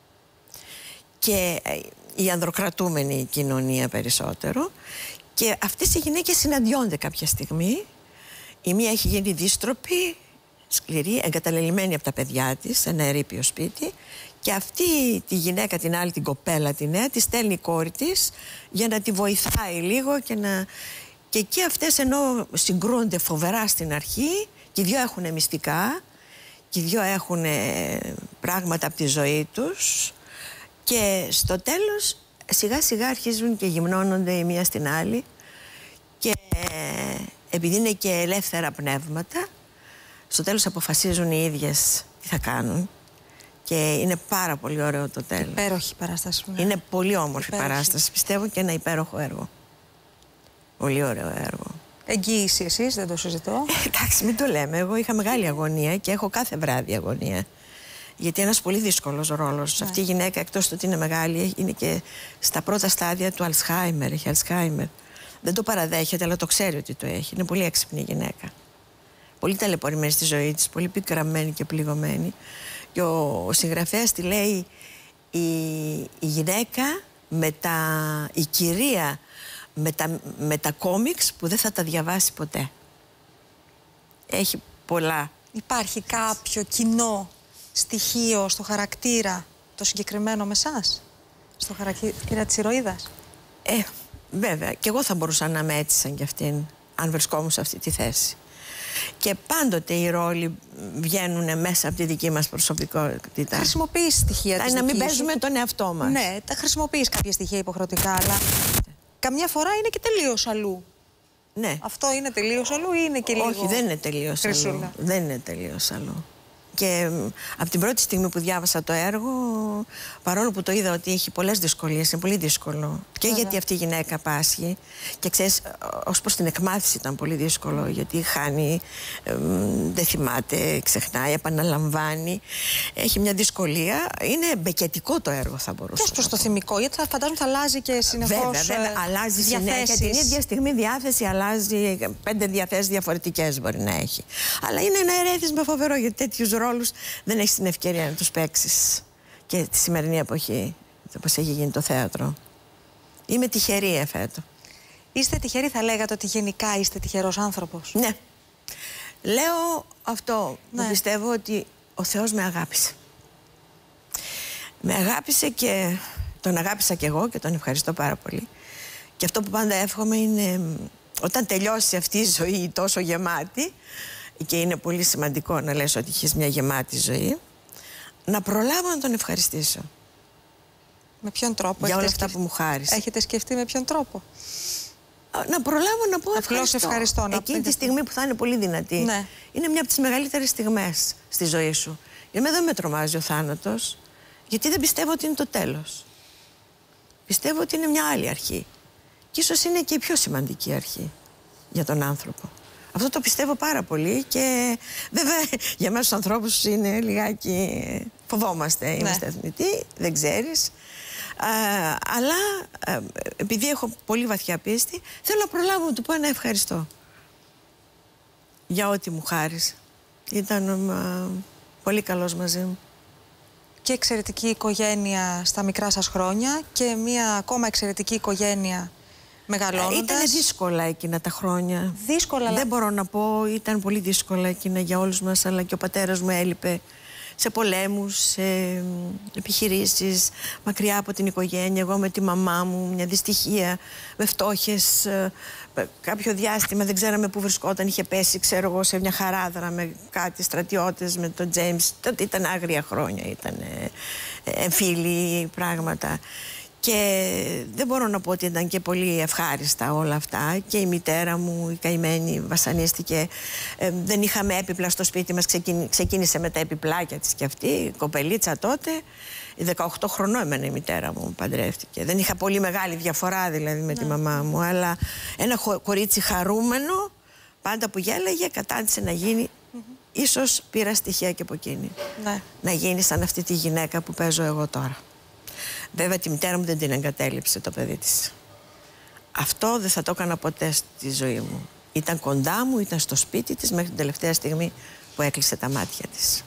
Και η ανδροκρατούμενη κοινωνία περισσότερο, και αυτές οι γυναίκες συναντιόνται κάποια στιγμή. Η μία έχει γίνει δύστροπη, σκληρή, εγκαταλελειμμένη από τα παιδιά της σε ένα ερείπιο σπίτι, και αυτή τη γυναίκα, την άλλη, την κοπέλα τη νέα, τη στέλνει η κόρη της για να τη βοηθάει λίγο και να... Και εκεί αυτές, ενώ συγκρούονται φοβερά στην αρχή, και οι δυο έχουν μυστικά, και οι δυο έχουν πράγματα από τη ζωή τους, και στο τέλος σιγά σιγά αρχίζουν και γυμνώνονται η μία στην άλλη, και επειδή είναι και ελεύθερα πνεύματα, στο τέλος αποφασίζουν οι ίδιες τι θα κάνουν, και είναι πάρα πολύ ωραίο το τέλος. Υπέροχη παράσταση. Ναι. Είναι πολύ όμορφη υπέροχη παράσταση, πιστεύω, και ένα υπέροχο έργο. Πολύ ωραίο έργο. Εγγύηση εσείς, δεν το συζητώ. Ε, εντάξει, μην το λέμε. Εγώ είχα μεγάλη αγωνία και έχω κάθε βράδυ αγωνία. Γιατί ένας πολύ δύσκολος ρόλος. Ναι. Αυτή η γυναίκα, εκτός του ότι είναι μεγάλη, είναι και στα πρώτα στάδια του Αλσχάιμερ. Έχει Αλσχάιμερ. Δεν το παραδέχεται, αλλά το ξέρει ότι το έχει. Είναι πολύ έξυπνη γυναίκα. Πολύ ταλαιπωρημένη στη ζωή της, πολύ πικραμένη και πληγωμένη. Και ο, ο συγγραφέας τη λέει η, η γυναίκα με τα, η κυρία με τα, με τα κόμιξ που δεν θα τα διαβάσει ποτέ. Έχει πολλά. Υπάρχει κάποιο κοινό στοιχείο στο χαρακτήρα το συγκεκριμένο με εσάς, στο χαρακτήρα της ηρωίδας? Ε, βέβαια. Και εγώ θα μπορούσα να με έτσι σαν κι αυτήν, αν βρισκόμουν σε αυτή τη θέση. Και πάντοτε οι ρόλοι βγαίνουν μέσα από τη δική μας προσωπικότητα. Χρησιμοποιείς στοιχεία της να μην δικής παίζουμε σου. τον εαυτό μας. Ναι, τα χρησιμοποιείς κάποια στοιχεία υποχρεωτικά, αλλά καμιά φορά είναι και τελείως αλλού. Ναι. Αυτό είναι τελείως αλλού ή είναι και λίγο... Όχι, δεν είναι τελείως χρυσούλα. αλλού. Δεν είναι τελείως αλλού. Και από την πρώτη στιγμή που διάβασα το έργο, παρόλο που το είδα ότι έχει πολλές δυσκολίες, είναι πολύ δύσκολο. Και Βέβαια. γιατί αυτή η γυναίκα πάσχει. Και ξέρεις, ως προς την εκμάθηση ήταν πολύ δύσκολο, γιατί χάνει, ε, δεν θυμάται, ξεχνάει, επαναλαμβάνει. Έχει μια δυσκολία. Είναι μπεκετικό το έργο, θα μπορούσα. Και ως προς το θυμικό, γιατί θα φαντάζομαι θα αλλάζει και συνεχώς. Βέβαια, βέβαια, ε, αλλάζει διαθέσεις. συνέχεια. Την ίδια στιγμή διάθεση αλλάζει, πέντε διαθέσεις διαφορετικές μπορεί να έχει. Αλλά είναι ένα ερέθισμα φοβερό, γιατί τέτοιους ρόλους δεν έχεις την ευκαιρία να τους παίξεις και τη σημερινή εποχή, όπως έχει γίνει το θέατρο. Είμαι τυχερή εφέτο. Είστε τυχεροί, θα λέγατε ότι γενικά είστε τυχερός άνθρωπος? Ναι. Λέω αυτό Ναι. που πιστεύω, ότι ο Θεός με αγάπησε. Με αγάπησε και τον αγάπησα κι εγώ και τον ευχαριστώ πάρα πολύ. Και αυτό που πάντα εύχομαι είναι, όταν τελειώσει αυτή η ζωή τόσο γεμάτη, και είναι πολύ σημαντικό να λες ότι έχεις μια γεμάτη ζωή, να προλάβω να τον ευχαριστήσω. Με ποιον τρόπο? Για όλα έχετε αυτά που μου χάρισε. Έχετε σκεφτεί με ποιον τρόπο? Να προλάβω να πω Απλώς ευχαριστώ. ευχαριστώ, να Εκείνη πείτε. τη στιγμή που θα είναι πολύ δυνατή. Ναι. Είναι μια από τις μεγαλύτερες στιγμές στη ζωή σου. Για μένα δεν με τρομάζει ο θάνατος, γιατί δεν πιστεύω ότι είναι το τέλος. Πιστεύω ότι είναι μια άλλη αρχή. Και ίσως είναι και η πιο σημαντική αρχή για τον άνθρωπο. Αυτό το πιστεύω πάρα πολύ, και βέβαια για εμάς τους ανθρώπους είναι λιγάκι, φοβόμαστε, ναι. Είμαστε εθνητοί, δεν ξέρεις. Α, αλλά α, επειδή έχω πολύ βαθιά πίστη, θέλω να προλάβω να του πω ένα ευχαριστώ για ό,τι μου χάρισε. Ήταν α, πολύ καλός μαζί μου. Και εξαιρετική οικογένεια στα μικρά σας χρόνια και μια ακόμα εξαιρετική οικογένεια μεγαλώνοντας. Ήταν δύσκολα εκείνα τα χρόνια. Δύσκολα, αλλά... Δεν μπορώ να πω, ήταν πολύ δύσκολα εκείνα για όλους μας, αλλά και ο πατέρας μου έλειπε σε πολέμους, σε επιχειρήσεις, μακριά από την οικογένεια, εγώ με τη μαμά μου, μια δυστυχία, με φτώχες. Κάποιο διάστημα δεν ξέραμε πού βρισκόταν, είχε πέσει, ξέρω εγώ, σε μια χαράδρα με κάτι στρατιώτες, με τον Τζέιμς. Τότε ήταν άγρια χρόνια, ήταν εμφύλοι πράγματα. Και δεν μπορώ να πω ότι ήταν και πολύ ευχάριστα όλα αυτά. Και η μητέρα μου, η καημένη, βασανίστηκε. Ε, δεν είχαμε έπιπλα στο σπίτι μας. Ξεκίνη, ξεκίνησε με τα επιπλάκια της κι αυτή, κοπελίτσα τότε. δεκαοκτώ χρονών έμενε η μητέρα μου, παντρεύτηκε. Δεν είχα πολύ μεγάλη διαφορά δηλαδή με ναι. τη μαμά μου. Αλλά ένα χο, κορίτσι χαρούμενο, πάντα που γέλαγε, κατάντησε να γίνει mm-hmm. ίσως πήρα στοιχεία και από εκείνη. Ναι. Να γίνει σαν αυτή τη γυναίκα που παίζω εγώ τώρα. Βέβαια τη μητέρα μου δεν την εγκατέλειψε το παιδί της. Αυτό δεν θα το έκανα ποτέ στη ζωή μου. Ήταν κοντά μου, ήταν στο σπίτι της μέχρι την τελευταία στιγμή που έκλεισε τα μάτια της.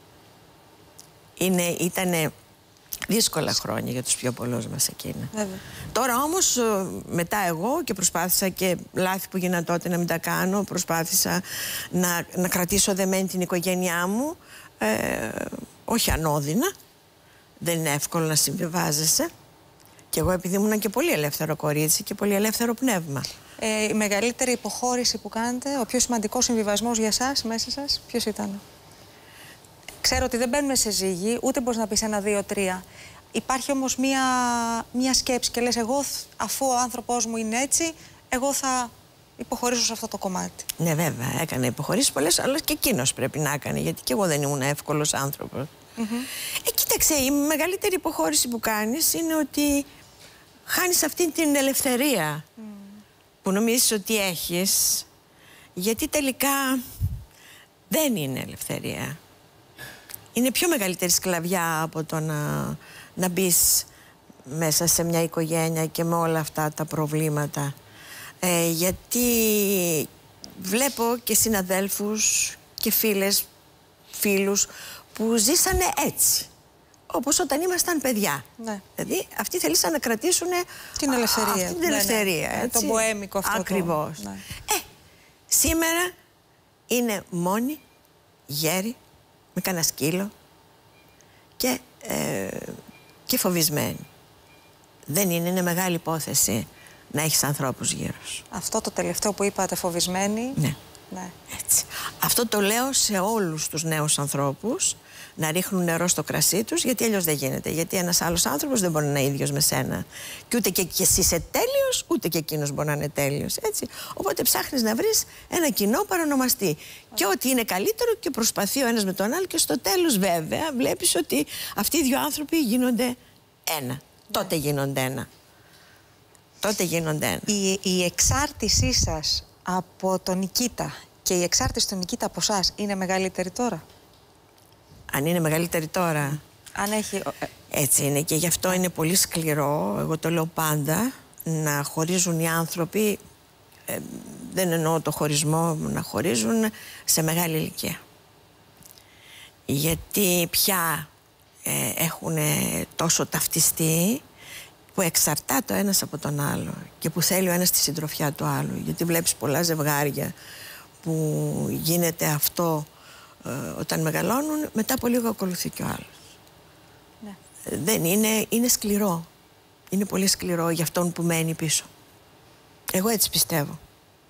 Είναι, ήτανε δύσκολα χρόνια για τους πιο πολλούς μας εκείνα. Βέβαια. Τώρα όμως μετά εγώ και προσπάθησα και λάθη που γίναν τότε να μην τα κάνω, προσπάθησα να, να κρατήσω δεμένη την οικογένειά μου, ε, όχι ανώδυνα, δεν είναι εύκολο να συμβιβάζεσαι. Και εγώ επειδή ήμουν και πολύ ελεύθερο κορίτσι και πολύ ελεύθερο πνεύμα. Ε, η μεγαλύτερη υποχώρηση που κάνετε, ο πιο σημαντικός συμβιβασμός για εσάς, μέσα σας, ποιος ήταν? Ξέρω ότι δεν μπαίνουμε σε ζύγι, ούτε μπορείς να πεις ένα, δύο, τρία. Υπάρχει όμως μία, μία σκέψη και λες εγώ, αφού ο άνθρωπός μου είναι έτσι, εγώ θα υποχωρήσω σε αυτό το κομμάτι. Ναι, βέβαια, έκανε υποχωρήσεις πολλές, αλλά και εκείνος πρέπει να έκανε, γιατί και εγώ δεν ήμουν εύκολος άνθρωπος. Mm-hmm. Ε, κοίταξε, η μεγαλύτερη υποχώρηση που κάνεις είναι ότι χάνεις αυτή την ελευθερία mm. που νομίζεις ότι έχεις, γιατί τελικά δεν είναι ελευθερία. Είναι πιο μεγαλύτερη σκλαβιά από το να, να μπεις μέσα σε μια οικογένεια και με όλα αυτά τα προβλήματα. Ε, γιατί βλέπω και συναδέλφους και φίλες, φίλους που ζήσανε έτσι. Όπως όταν ήμασταν παιδιά. Ναι. Δηλαδή αυτοί θέλησαν να κρατήσουν την ελευθερία. Αυτή την ελευθερία. Ναι, ναι. Το μποέμικο αυτό. Ακριβώς. Το... Ναι. Ε, σήμερα είναι μόνοι, γέροι, με κανένα σκύλο και, ε, και φοβισμένοι. Δεν είναι, είναι μεγάλη υπόθεση να έχεις ανθρώπους γύρω σου. Αυτό το τελευταίο που είπατε, φοβισμένοι. Ναι. Ναι. Έτσι. Αυτό το λέω σε όλους τους νέους ανθρώπους, να ρίχνουν νερό στο κρασί τους, γιατί αλλιώς δεν γίνεται. Γιατί ένας άλλος άνθρωπος δεν μπορεί να είναι ίδιος με σένα. Και ούτε και, και εσύ είσαι τέλειος, ούτε και εκείνος μπορεί να είναι τέλειος. Έτσι. Οπότε ψάχνεις να βρεις ένα κοινό παρονομαστή. Και ό,τι είναι καλύτερο και προσπαθεί ο ένας με τον άλλο, και στο τέλος βέβαια βλέπεις ότι αυτοί οι δύο άνθρωποι γίνονται ένα. Ναι. Τότε γίνονται ένα. Τότε γίνονται ένα. Η, η εξάρτησή σας από τον Νικήτα και η εξάρτηση του Νικήτα από εσάς είναι μεγαλύτερη τώρα? Αν είναι μεγαλύτερη τώρα. Αν έχει... Έτσι είναι, και γι' αυτό είναι πολύ σκληρό, εγώ το λέω πάντα, να χωρίζουν οι άνθρωποι, ε, δεν εννοώ το χωρισμό, να χωρίζουν σε μεγάλη ηλικία. Γιατί πια ε, έχουν τόσο ταυτιστεί που εξαρτά το ένας από τον άλλο και που θέλει ο ένας τη συντροφιά του άλλου. Γιατί βλέπεις πολλά ζευγάρια που γίνεται αυτό ε, όταν μεγαλώνουν, μετά από λίγο ακολουθεί και ο άλλος. Ναι. Ε, δεν είναι, είναι σκληρό. Είναι πολύ σκληρό για αυτόν που μένει πίσω. Εγώ έτσι πιστεύω.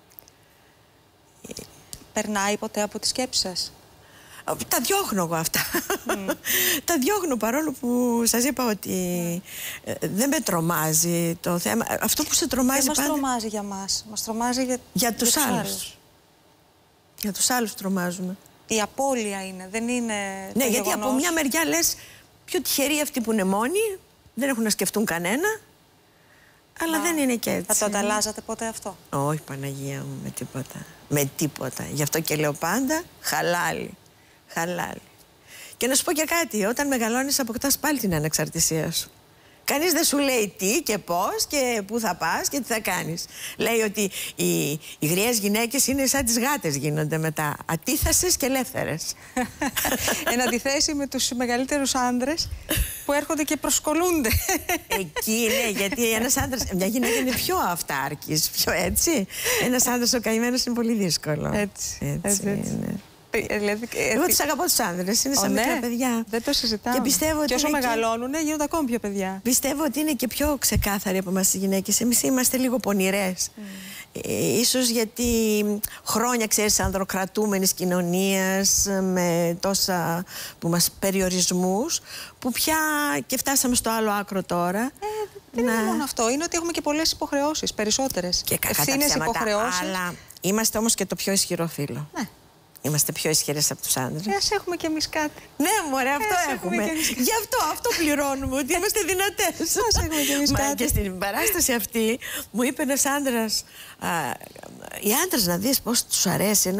Περνάει ποτέ από τη σκέψη σας? Τα διώχνω εγώ αυτά. Mm. Τα διώχνω, παρόλο που σας είπα ότι mm. δεν με τρομάζει το θέμα. Αυτό που σε τρομάζει δεν πάντα... μας τρομάζει για μας. Μας τρομάζει για, για τους για άλλους. άλλους. Για τους άλλους τρομάζουμε. Η απώλεια είναι, δεν είναι. Ναι, γιατί γεγονός. Από μια μεριά λες πιο τυχεροί αυτοί που είναι μόνοι, δεν έχουν να σκεφτούν κανένα. Αλλά Α, δεν είναι και έτσι. Θα το ανταλλάζατε ποτέ αυτό? Όχι, Παναγία μου, με τίποτα. Με τίποτα. Γι' αυτό και λέω πάντα χαλάλι. Χαλάλι. Και να σου πω και κάτι, όταν μεγαλώνεις αποκτάς πάλι την ανεξαρτησία σου. Κανείς δεν σου λέει τι και πώς και πού θα πας και τι θα κάνεις. Λέει ότι οι, οι γριές γυναίκες είναι σαν τις γάτες, γίνονται μετά. Ατίθασες και ελεύθερες. Εν αντιθέσει με τους μεγαλύτερους άντρες που έρχονται και προσκολούνται. Εκεί ναι, γιατί ένας άντρας, μια γυναίκα είναι πιο αυτάρκης, πιο έτσι. Ένας άντρας ο καημένος είναι πολύ δύσκολο. Έτσι, έτσι, έτσι, έτσι. Είναι. Εγώ τους αγαπώ τους άνδρες, είναι σαν μικρά παιδιά. Δεν το συζητάμε. Και πιστεύω και ότι όσο και... μεγαλώνουν, γίνονται ακόμη πιο παιδιά. Πιστεύω ότι είναι και πιο ξεκάθαροι από εμάς τις γυναίκες. Εμείς είμαστε λίγο πονηρές. Mm. Ε, ίσως γιατί χρόνια, ξέρεις, ανδροκρατούμενης κοινωνίας, με τόσα που μας περιορισμούς, που πια και φτάσαμε στο άλλο άκρο τώρα. Ε, δεν να... είναι μόνο αυτό. Είναι ότι έχουμε και πολλές υποχρεώσεις, περισσότερες. Και ευθύνες, υποχρεώσεις. Αλλά είμαστε όμως και το πιο ισχυρό φύλο. Ναι. Είμαστε πιο ισχυρές από τους άντρες. Ας έχουμε κι εμείς κάτι. Ναι, μωρέ, αυτό Ας έχουμε. έχουμε. Γι' αυτό, αυτό πληρώνουμε, ότι είμαστε δυνατές. Ας έχουμε κι εμείς κάτι. Και στην παράσταση αυτή μου είπε ένας άντρας, α, οι άντρες να δεις πώς τους αρέσει, ενώ είναι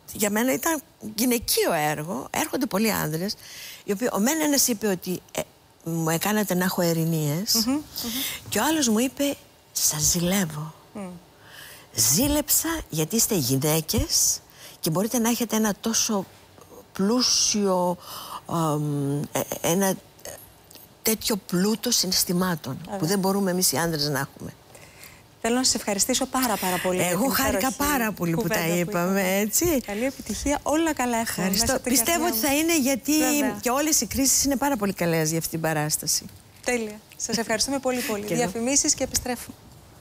για μένα ήταν γυναικείο έργο. Έρχονται πολλοί άνδρες, οι οποίοι, ο μεν ένας είπε ότι ε, μου έκανατε να έχω ερηνίες, mm-hmm, mm-hmm. και ο άλλος μου είπε, σας ζηλεύω. Mm. Ζήλεψα γιατί είστε γυναίκες και μπορείτε να έχετε ένα τόσο πλούσιο, ε, ένα τέτοιο πλούτο συναισθημάτων, Άρα. που δεν μπορούμε εμείς οι άντρες να έχουμε. Θέλω να σας ευχαριστήσω πάρα πάρα πολύ. Εγώ χάρηκα πάρα πολύ που τα είπαμε, που έτσι. Καλή επιτυχία, όλα καλά έχουμε. Πιστεύω ότι θα είναι, γιατί Βέβαια. και όλες οι κρίσεις είναι πάρα πολύ καλές για αυτή την παράσταση. Τέλεια. Σας ευχαριστούμε πολύ πολύ. Διαφημίσεις και επιστρέφουμε.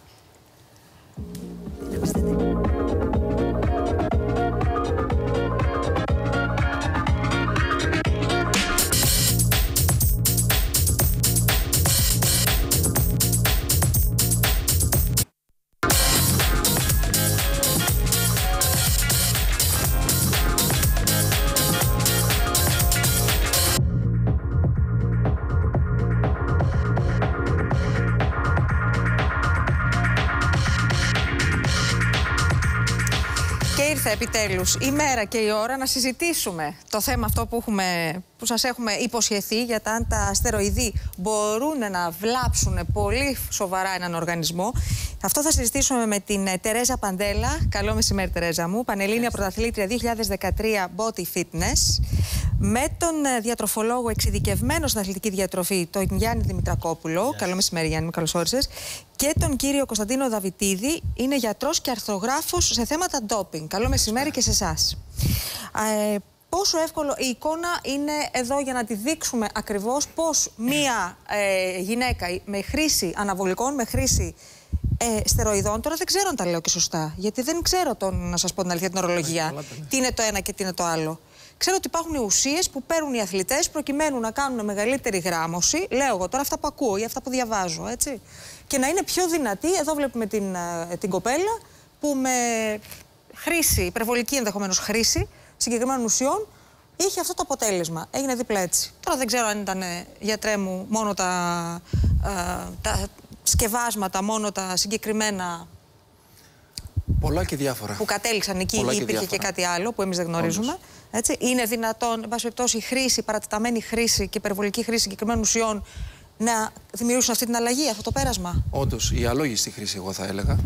Ήρθε επιτέλους η μέρα και η ώρα να συζητήσουμε το θέμα αυτό που, έχουμε, που σας έχουμε υποσχεθεί, για τα αν τα αστεροειδή μπορούν να βλάψουν πολύ σοβαρά έναν οργανισμό. Αυτό θα συζητήσουμε με την Τερέζα Παντέλα. Καλό μεσημέρι, Τερέζα μου. Πανελλήνια πρωταθλήτρια δύο χιλιάδες δεκατρία Body Fitness. Με τον διατροφολόγο εξειδικευμένο στην αθλητική διατροφή, τον Γιάννη Δημητρακόπουλο. Yes. Καλό μεσημέρι, Γιάννη μου, καλώς όρισες. Και τον κύριο Κωνσταντίνο Δαβιτίδη, είναι γιατρός και αρθρογράφος σε θέματα ντόπινγκ. Καλό μεσημέρι και σε εσάς. Ε, πόσο εύκολο η εικόνα είναι εδώ για να τη δείξουμε ακριβώς πώς μία ε, γυναίκα με χρήση αναβολικών, με χρήση ε, στεροειδών, τώρα δεν ξέρω αν τα λέω και σωστά, γιατί δεν ξέρω τον, να σας πω την αλήθεια, την ορολογία, τι είναι το ένα και τι είναι το άλλο. Ξέρω ότι υπάρχουν ουσίες που παίρνουν οι αθλητές προκειμένου να κάνουν μεγαλύτερη γράμμωση, λέω εγώ τώρα αυτά που ακούω ή αυτά που διαβάζω, έτσι, και να είναι πιο δυνατοί. Εδώ βλέπουμε την, την κοπέλα που με χρήση, υπερβολική ενδεχομένως χρήση συγκεκριμένων ουσιών, είχε αυτό το αποτέλεσμα. Έγινε δίπλα έτσι. Τώρα δεν ξέρω αν ήταν, γιατρέ μου, μόνο τα, α, τα σκευάσματα, μόνο τα συγκεκριμένα. Πολλά και διάφορα. Που κατέληξαν εκεί, ή υπήρχε διάφορα. Και κάτι άλλο που εμείς δεν γνωρίζουμε. Έτσι. Είναι δυνατόν, εν πάση περιπτώσει, η χρήση, παρατεταμένη χρήση και υπερβολική χρήση συγκεκριμένων ουσιών να δημιουργήσουν αυτή την αλλαγή, αυτό το πέρασμα? Όντως, η αλόγιστη χρήση, εγώ θα έλεγα.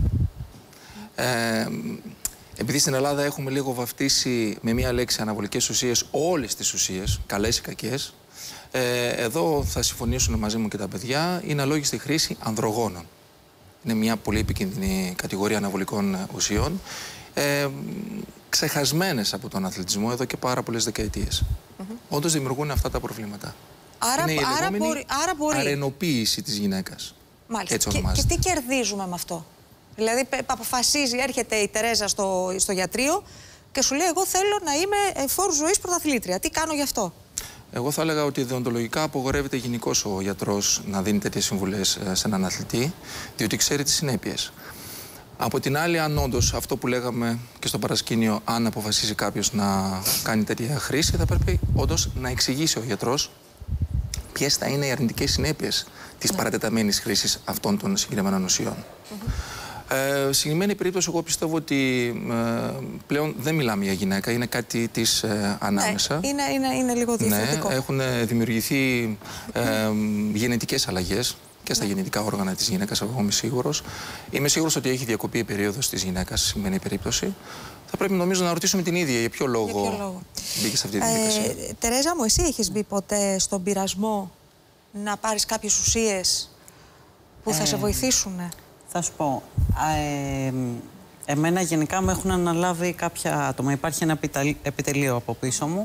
Ε, επειδή στην Ελλάδα έχουμε λίγο βαφτίσει με μία λέξη αναβολικές ουσίες όλες τις ουσίες, καλές ή κακές, ε, εδώ θα συμφωνήσουν μαζί μου και τα παιδιά, είναι αλόγιστη χρήση ανδρογόνων. Είναι μια πολύ επικίνδυνη κατηγορία αναβολικών ουσιών, ε, ξεχασμένες από τον αθλητισμό εδώ και πάρα πολλές δεκαετίες. Mm-hmm. Όντως δημιουργούν αυτά τα προβλήματα. Άρα, είναι η άρα, μπορεί, άρα μπορεί. αρενοποίηση της γυναίκας. Μάλιστα. Έτσι ονομάζεται. Και, και τι κερδίζουμε με αυτό? Δηλαδή, αποφασίζει, έρχεται η Τερέζα στο, στο γιατρείο και σου λέει: εγώ θέλω να είμαι φόρου ζωής πρωταθλήτρια. Τι κάνω γι' αυτό? Εγώ θα έλεγα ότι δεοντολογικά απογορεύεται γενικώς ο γιατρός να δίνει τέτοιες συμβουλές σε έναν αθλητή, διότι ξέρει τις συνέπειες. Από την άλλη, αν όντως αυτό που λέγαμε και στο παρασκήνιο, αν αποφασίσει κάποιος να κάνει τέτοια χρήση, θα πρέπει όντως να εξηγήσει ο γιατρός ποιες θα είναι οι αρνητικές συνέπειες της παρατεταμένης χρήσης αυτών των συγκεκριμένων ουσιών. Mm-hmm. Ε, συγκεκριμένη περίπτωση, εγώ πιστεύω ότι ε, πλέον δεν μιλάμε για γυναίκα, είναι κάτι της ε, ανάμεσα. Ναι, είναι, είναι, είναι λίγο διαφορετικό. Ναι, έχουν δημιουργηθεί ε, γενετικές αλλαγές και στα γενετικά όργανα της γυναίκας, εγώ είμαι σίγουρος. Είμαι σίγουρος ότι έχει διακοπεί η περίοδος της γυναίκας σε συγκεκριμένη περίπτωση. Θα πρέπει, νομίζω, να ρωτήσουμε την ίδια για ποιο λόγο, για ποιο λόγο. μπήκε σε αυτή τη διαδικασία. Ε, Τερέζα μου, εσύ έχεις μπει ποτέ στον πειρασμό να πάρεις κάποιες ουσίες που ε, θα σε βοηθήσουν? Θα σου πω. Ε, εμένα γενικά μου έχουν αναλάβει κάποια άτομα. Υπάρχει ένα επιτελείο από πίσω μου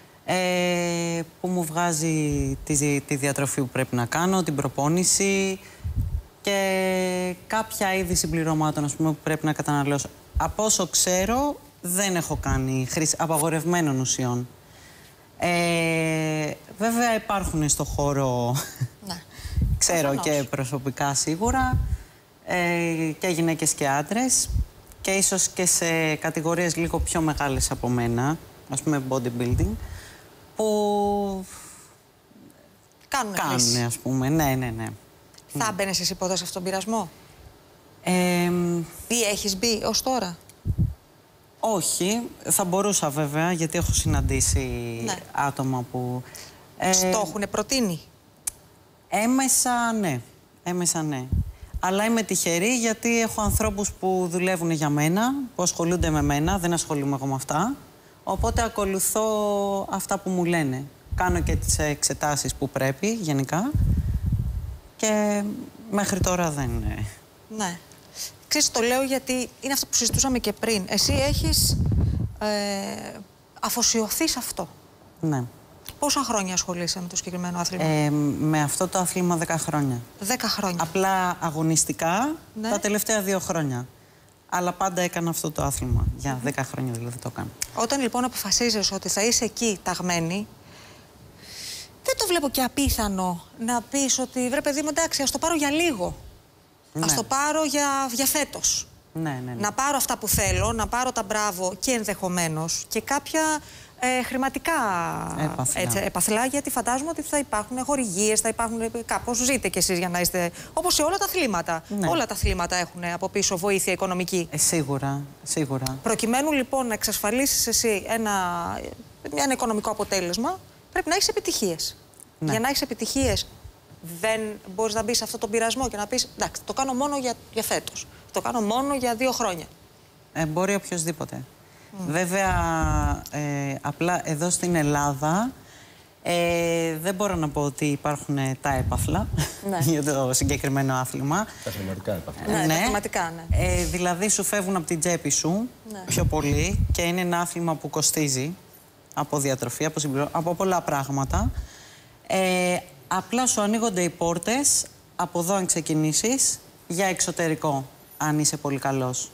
ε, που μου βγάζει τη, τη διατροφή που πρέπει να κάνω, την προπόνηση και κάποια είδη συμπληρωμάτων, ας πούμε, που πρέπει να καταναλώσω. Από όσο ξέρω, δεν έχω κάνει χρήση απαγορευμένων ουσιών. Ε, βέβαια υπάρχουν στο χώρο, ναι, ξέρω προφανώς, και προσωπικά σίγουρα, ε, και γυναίκες και άντρες, και ίσως και σε κατηγορίες λίγο πιο μεγάλες από μένα, ας πούμε bodybuilding, που κάνουν, κάνουν ας πούμε, ναι, ναι, ναι. Θα μπαίνεις εσύ ποτέ σε αυτόν τον πειρασμό? Ε, Ή έχεις μπει ως τώρα? Όχι, θα μπορούσα βέβαια, γιατί έχω συναντήσει ναι. άτομα που... Ε, Στο έχουν προτείνει. Έμεσα ναι, έμεσα ναι. Αλλά είμαι τυχερή γιατί έχω ανθρώπους που δουλεύουν για μένα, που ασχολούνται με μένα, δεν ασχολούμαι εγώ με αυτά. Οπότε ακολουθώ αυτά που μου λένε. Κάνω και τις εξετάσεις που πρέπει γενικά και μέχρι τώρα δεν είναι. Ναι. Ξέρεις, το λέω γιατί είναι αυτό που συζητούσαμε και πριν. Εσύ έχεις ε, αφοσιωθεί σε αυτό. Ναι. Πόσα χρόνια ασχολείσαι με το συγκεκριμένο άθλημα? Ε, με αυτό το άθλημα δέκα χρόνια. Δέκα χρόνια. Απλά αγωνιστικά ναι. τα τελευταία δύο χρόνια. Αλλά πάντα έκανα αυτό το άθλημα. Για δέκα χρόνια δηλαδή το κάνω. Όταν λοιπόν αποφασίζεις ότι θα είσαι εκεί ταγμένη, δεν το βλέπω και απίθανο να πεις ότι βρε παιδί μου, εντάξει, ας το πάρω για λίγο. Ναι. Ας το πάρω για, για φέτος. Ναι, ναι, ναι. Να πάρω αυτά που θέλω, να πάρω τα μπράβο και ενδεχομένως και κάποια ε, χρηματικά έπαθλα. Έτσι, έπαθλα, γιατί φαντάζομαι ότι θα υπάρχουν χορηγίες, θα υπάρχουν κάπως, ζείτε κι εσείς για να είστε, όπως σε όλα τα αθλήματα. Ναι. Όλα τα αθλήματα έχουν από πίσω βοήθεια οικονομική. Ε, σίγουρα, σίγουρα. Προκειμένου λοιπόν να εξασφαλίσεις εσύ ένα, ένα οικονομικό αποτέλεσμα, πρέπει να έχεις επιτυχίες. Ναι. Για να έχεις επιτυχίες, δεν μπορείς να μπεις σε αυτό τον πειρασμό και να πεις εντάξει, το κάνω μόνο για, για φέτος. Το κάνω μόνο για δύο χρόνια. Ε, μπορεί οποιοσδήποτε. Mm. Βέβαια, ε, απλά εδώ στην Ελλάδα ε, δεν μπορώ να πω ότι υπάρχουν τα έπαθλα ναι. για το συγκεκριμένο άθλημα. Τα χρηματικά έπαθλα. Ναι, ναι. Τα χρηματικά, ναι. Ε, δηλαδή σου φεύγουν από την τσέπη σου ναι. πιο πολύ και είναι ένα άθλημα που κοστίζει από διατροφή, από, συμπληρω... από πολλά πράγματα. Ε, Απλά σου ανοίγονται οι πόρτες από εδώ αν ξεκινήσεις για εξωτερικό, αν είσαι πολύ καλός.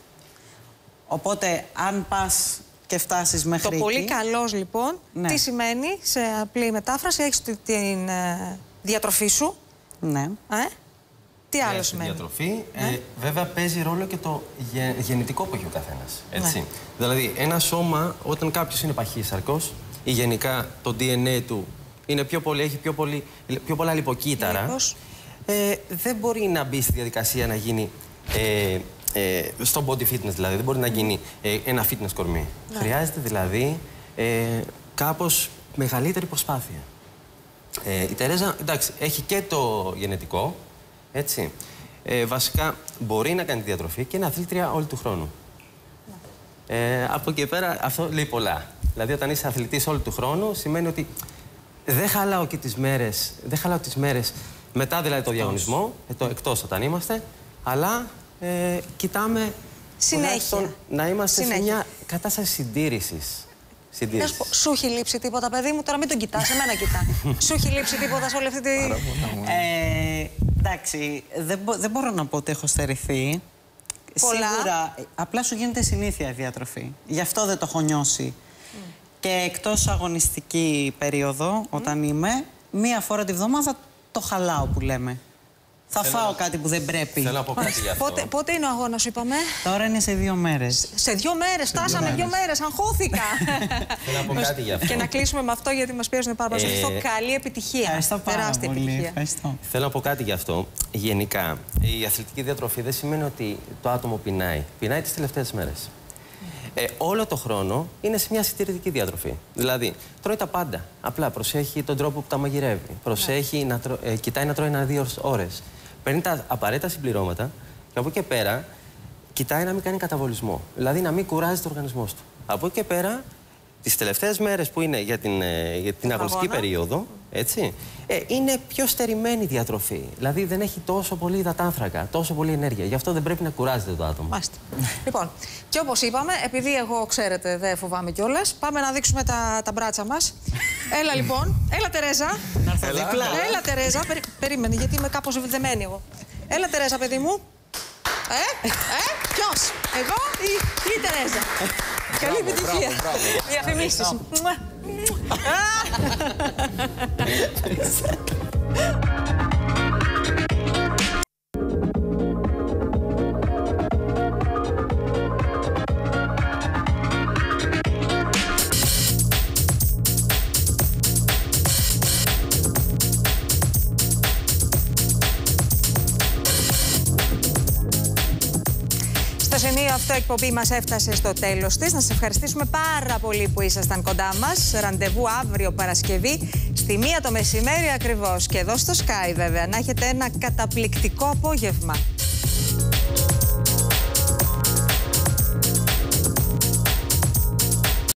Οπότε, αν πας και φτάσεις μέχρι το εκεί... πολύ καλός, λοιπόν, ναι. τι σημαίνει σε απλή μετάφραση, έχεις την, την ε, διατροφή σου. Ναι. Ε? Τι άλλο yeah, σημαίνει? Διατροφή. Ναι. Ε, βέβαια, παίζει ρόλο και το γε, γενετικό που έχει ο καθένας. Έτσι. Ναι. Δηλαδή, ένα σώμα, όταν κάποιος είναι παχύσαρκος ή γενικά το ντι εν έι του είναι πιο πολύ, έχει πιο, πολύ, πιο πολλά λιποκύτταρα, ε, δεν μπορεί να μπει στη διαδικασία να γίνει ε, ε, στο body fitness, δηλαδή δεν μπορεί να γίνει ε, ένα fitness κορμί. Ναι. Χρειάζεται δηλαδή ε, κάπως μεγαλύτερη προσπάθεια. Ε, η Τερέζα, εντάξει, έχει και το γενετικό, έτσι. Ε, βασικά μπορεί να κάνει τη διατροφή και είναι αθλήτρια όλη του χρόνου. Ναι. Ε, από εκεί πέρα αυτό λέει πολλά. Δηλαδή όταν είσαι αθλητής όλη του χρόνου σημαίνει ότι δεν χαλάω και τις μέρες, δεν χαλάω τις μέρες μετά δηλαδή το διαγωνισμό, ε, το, εκτός όταν είμαστε, αλλά ε, κοιτάμε συνέχεια να είμαστε συνέχεια. σε μια κατάσταση συντήρησης. συντήρησης. Σου έχει λείψει τίποτα, παιδί μου, τώρα μην τον κοιτάς, εμένα κοιτά. Σου έχει λείψει τίποτα σε όλη αυτή τη... Ε, εντάξει, δεν, μπο, δεν μπορώ να πω ότι έχω στερηθεί. Πολλά. Σίγουρα, απλά σου γίνεται συνήθεια η διατροφή. Γι' αυτό δεν το έχω νιώσει. Mm. Και εκτός αγωνιστική περίοδο, όταν mm. είμαι, μία φορά τη βδομάδα το χαλάω που λέμε. Θα θέλω φάω κάτι που δεν πρέπει. Θέλω να πω κάτι γι' αυτό. Πότε, πότε είναι ο αγώνας σου, είπαμε? Τώρα είναι σε δύο μέρες. Σε δύο μέρες, φτάσαμε δύο, δύο μέρες, αγχώθηκα. Θέλω να πω κάτι γι' αυτό. Και να κλείσουμε με αυτό, γιατί μας πιέζουν πάρα πολύ. Ε... Καλή επιτυχία. Ευχαριστώ πάρα Τεράστια πολύ. επιτυχία. Ευχαριστώ. Θέλω να πω κάτι γι' αυτό. Γενικά, η αθλητική διατροφή δεν σημαίνει ότι το άτομο πεινάει. Πεινάει τις τελευταίες μέρες. Ε, όλο το χρόνο είναι σε μια συντηρητική διατροφή. Δηλαδή, τρώει τα πάντα. Απλά προσέχει τον τρόπο που τα μαγειρεύει. Προσέχει να τρω... ε, κοιτάει να τρώει ένα-δύο ώρες. Παίρνει τα απαραίτητα συμπληρώματα και από εκεί και πέρα κοιτάει να μην κάνει καταβολισμό. Δηλαδή να μην κουράζει το οργανισμό του. Από εκεί και πέρα, τις τελευταίες μέρες που είναι για την, ε, για την αγωνιστική περίοδο, έτσι, ε, είναι πιο στερημένη διατροφή. Δηλαδή δεν έχει τόσο πολύ υδατάνθρακα, τόσο πολύ ενέργεια. Γι' αυτό δεν πρέπει να κουράζεται το άτομο. Μάλιστα. Λοιπόν, και όπως είπαμε, επειδή εγώ ξέρετε δεν φοβάμαι κιόλας, πάμε να δείξουμε τα, τα μπράτσα μας. Έλα λοιπόν, έλα Τερέζα. Έλα, έλα Τερέζα, περί, περίμενε γιατί είμαι κάπως δεμένη εγώ. Έλα Τερέζα, παιδί μου. Ε, ε, ποιος, εγώ ή η Τερέζα? Καλή επιτυχία. Διαφημίσεις. Στο σημείο αυτό η εκπομπή μας έφτασε στο τέλος της. Να σας ευχαριστήσουμε πάρα πολύ που ήσασταν κοντά μας. Ραντεβού αύριο Παρασκευή στη μία το μεσημέρι ακριβώς. Και εδώ στο Sky βέβαια. Να έχετε ένα καταπληκτικό απόγευμα.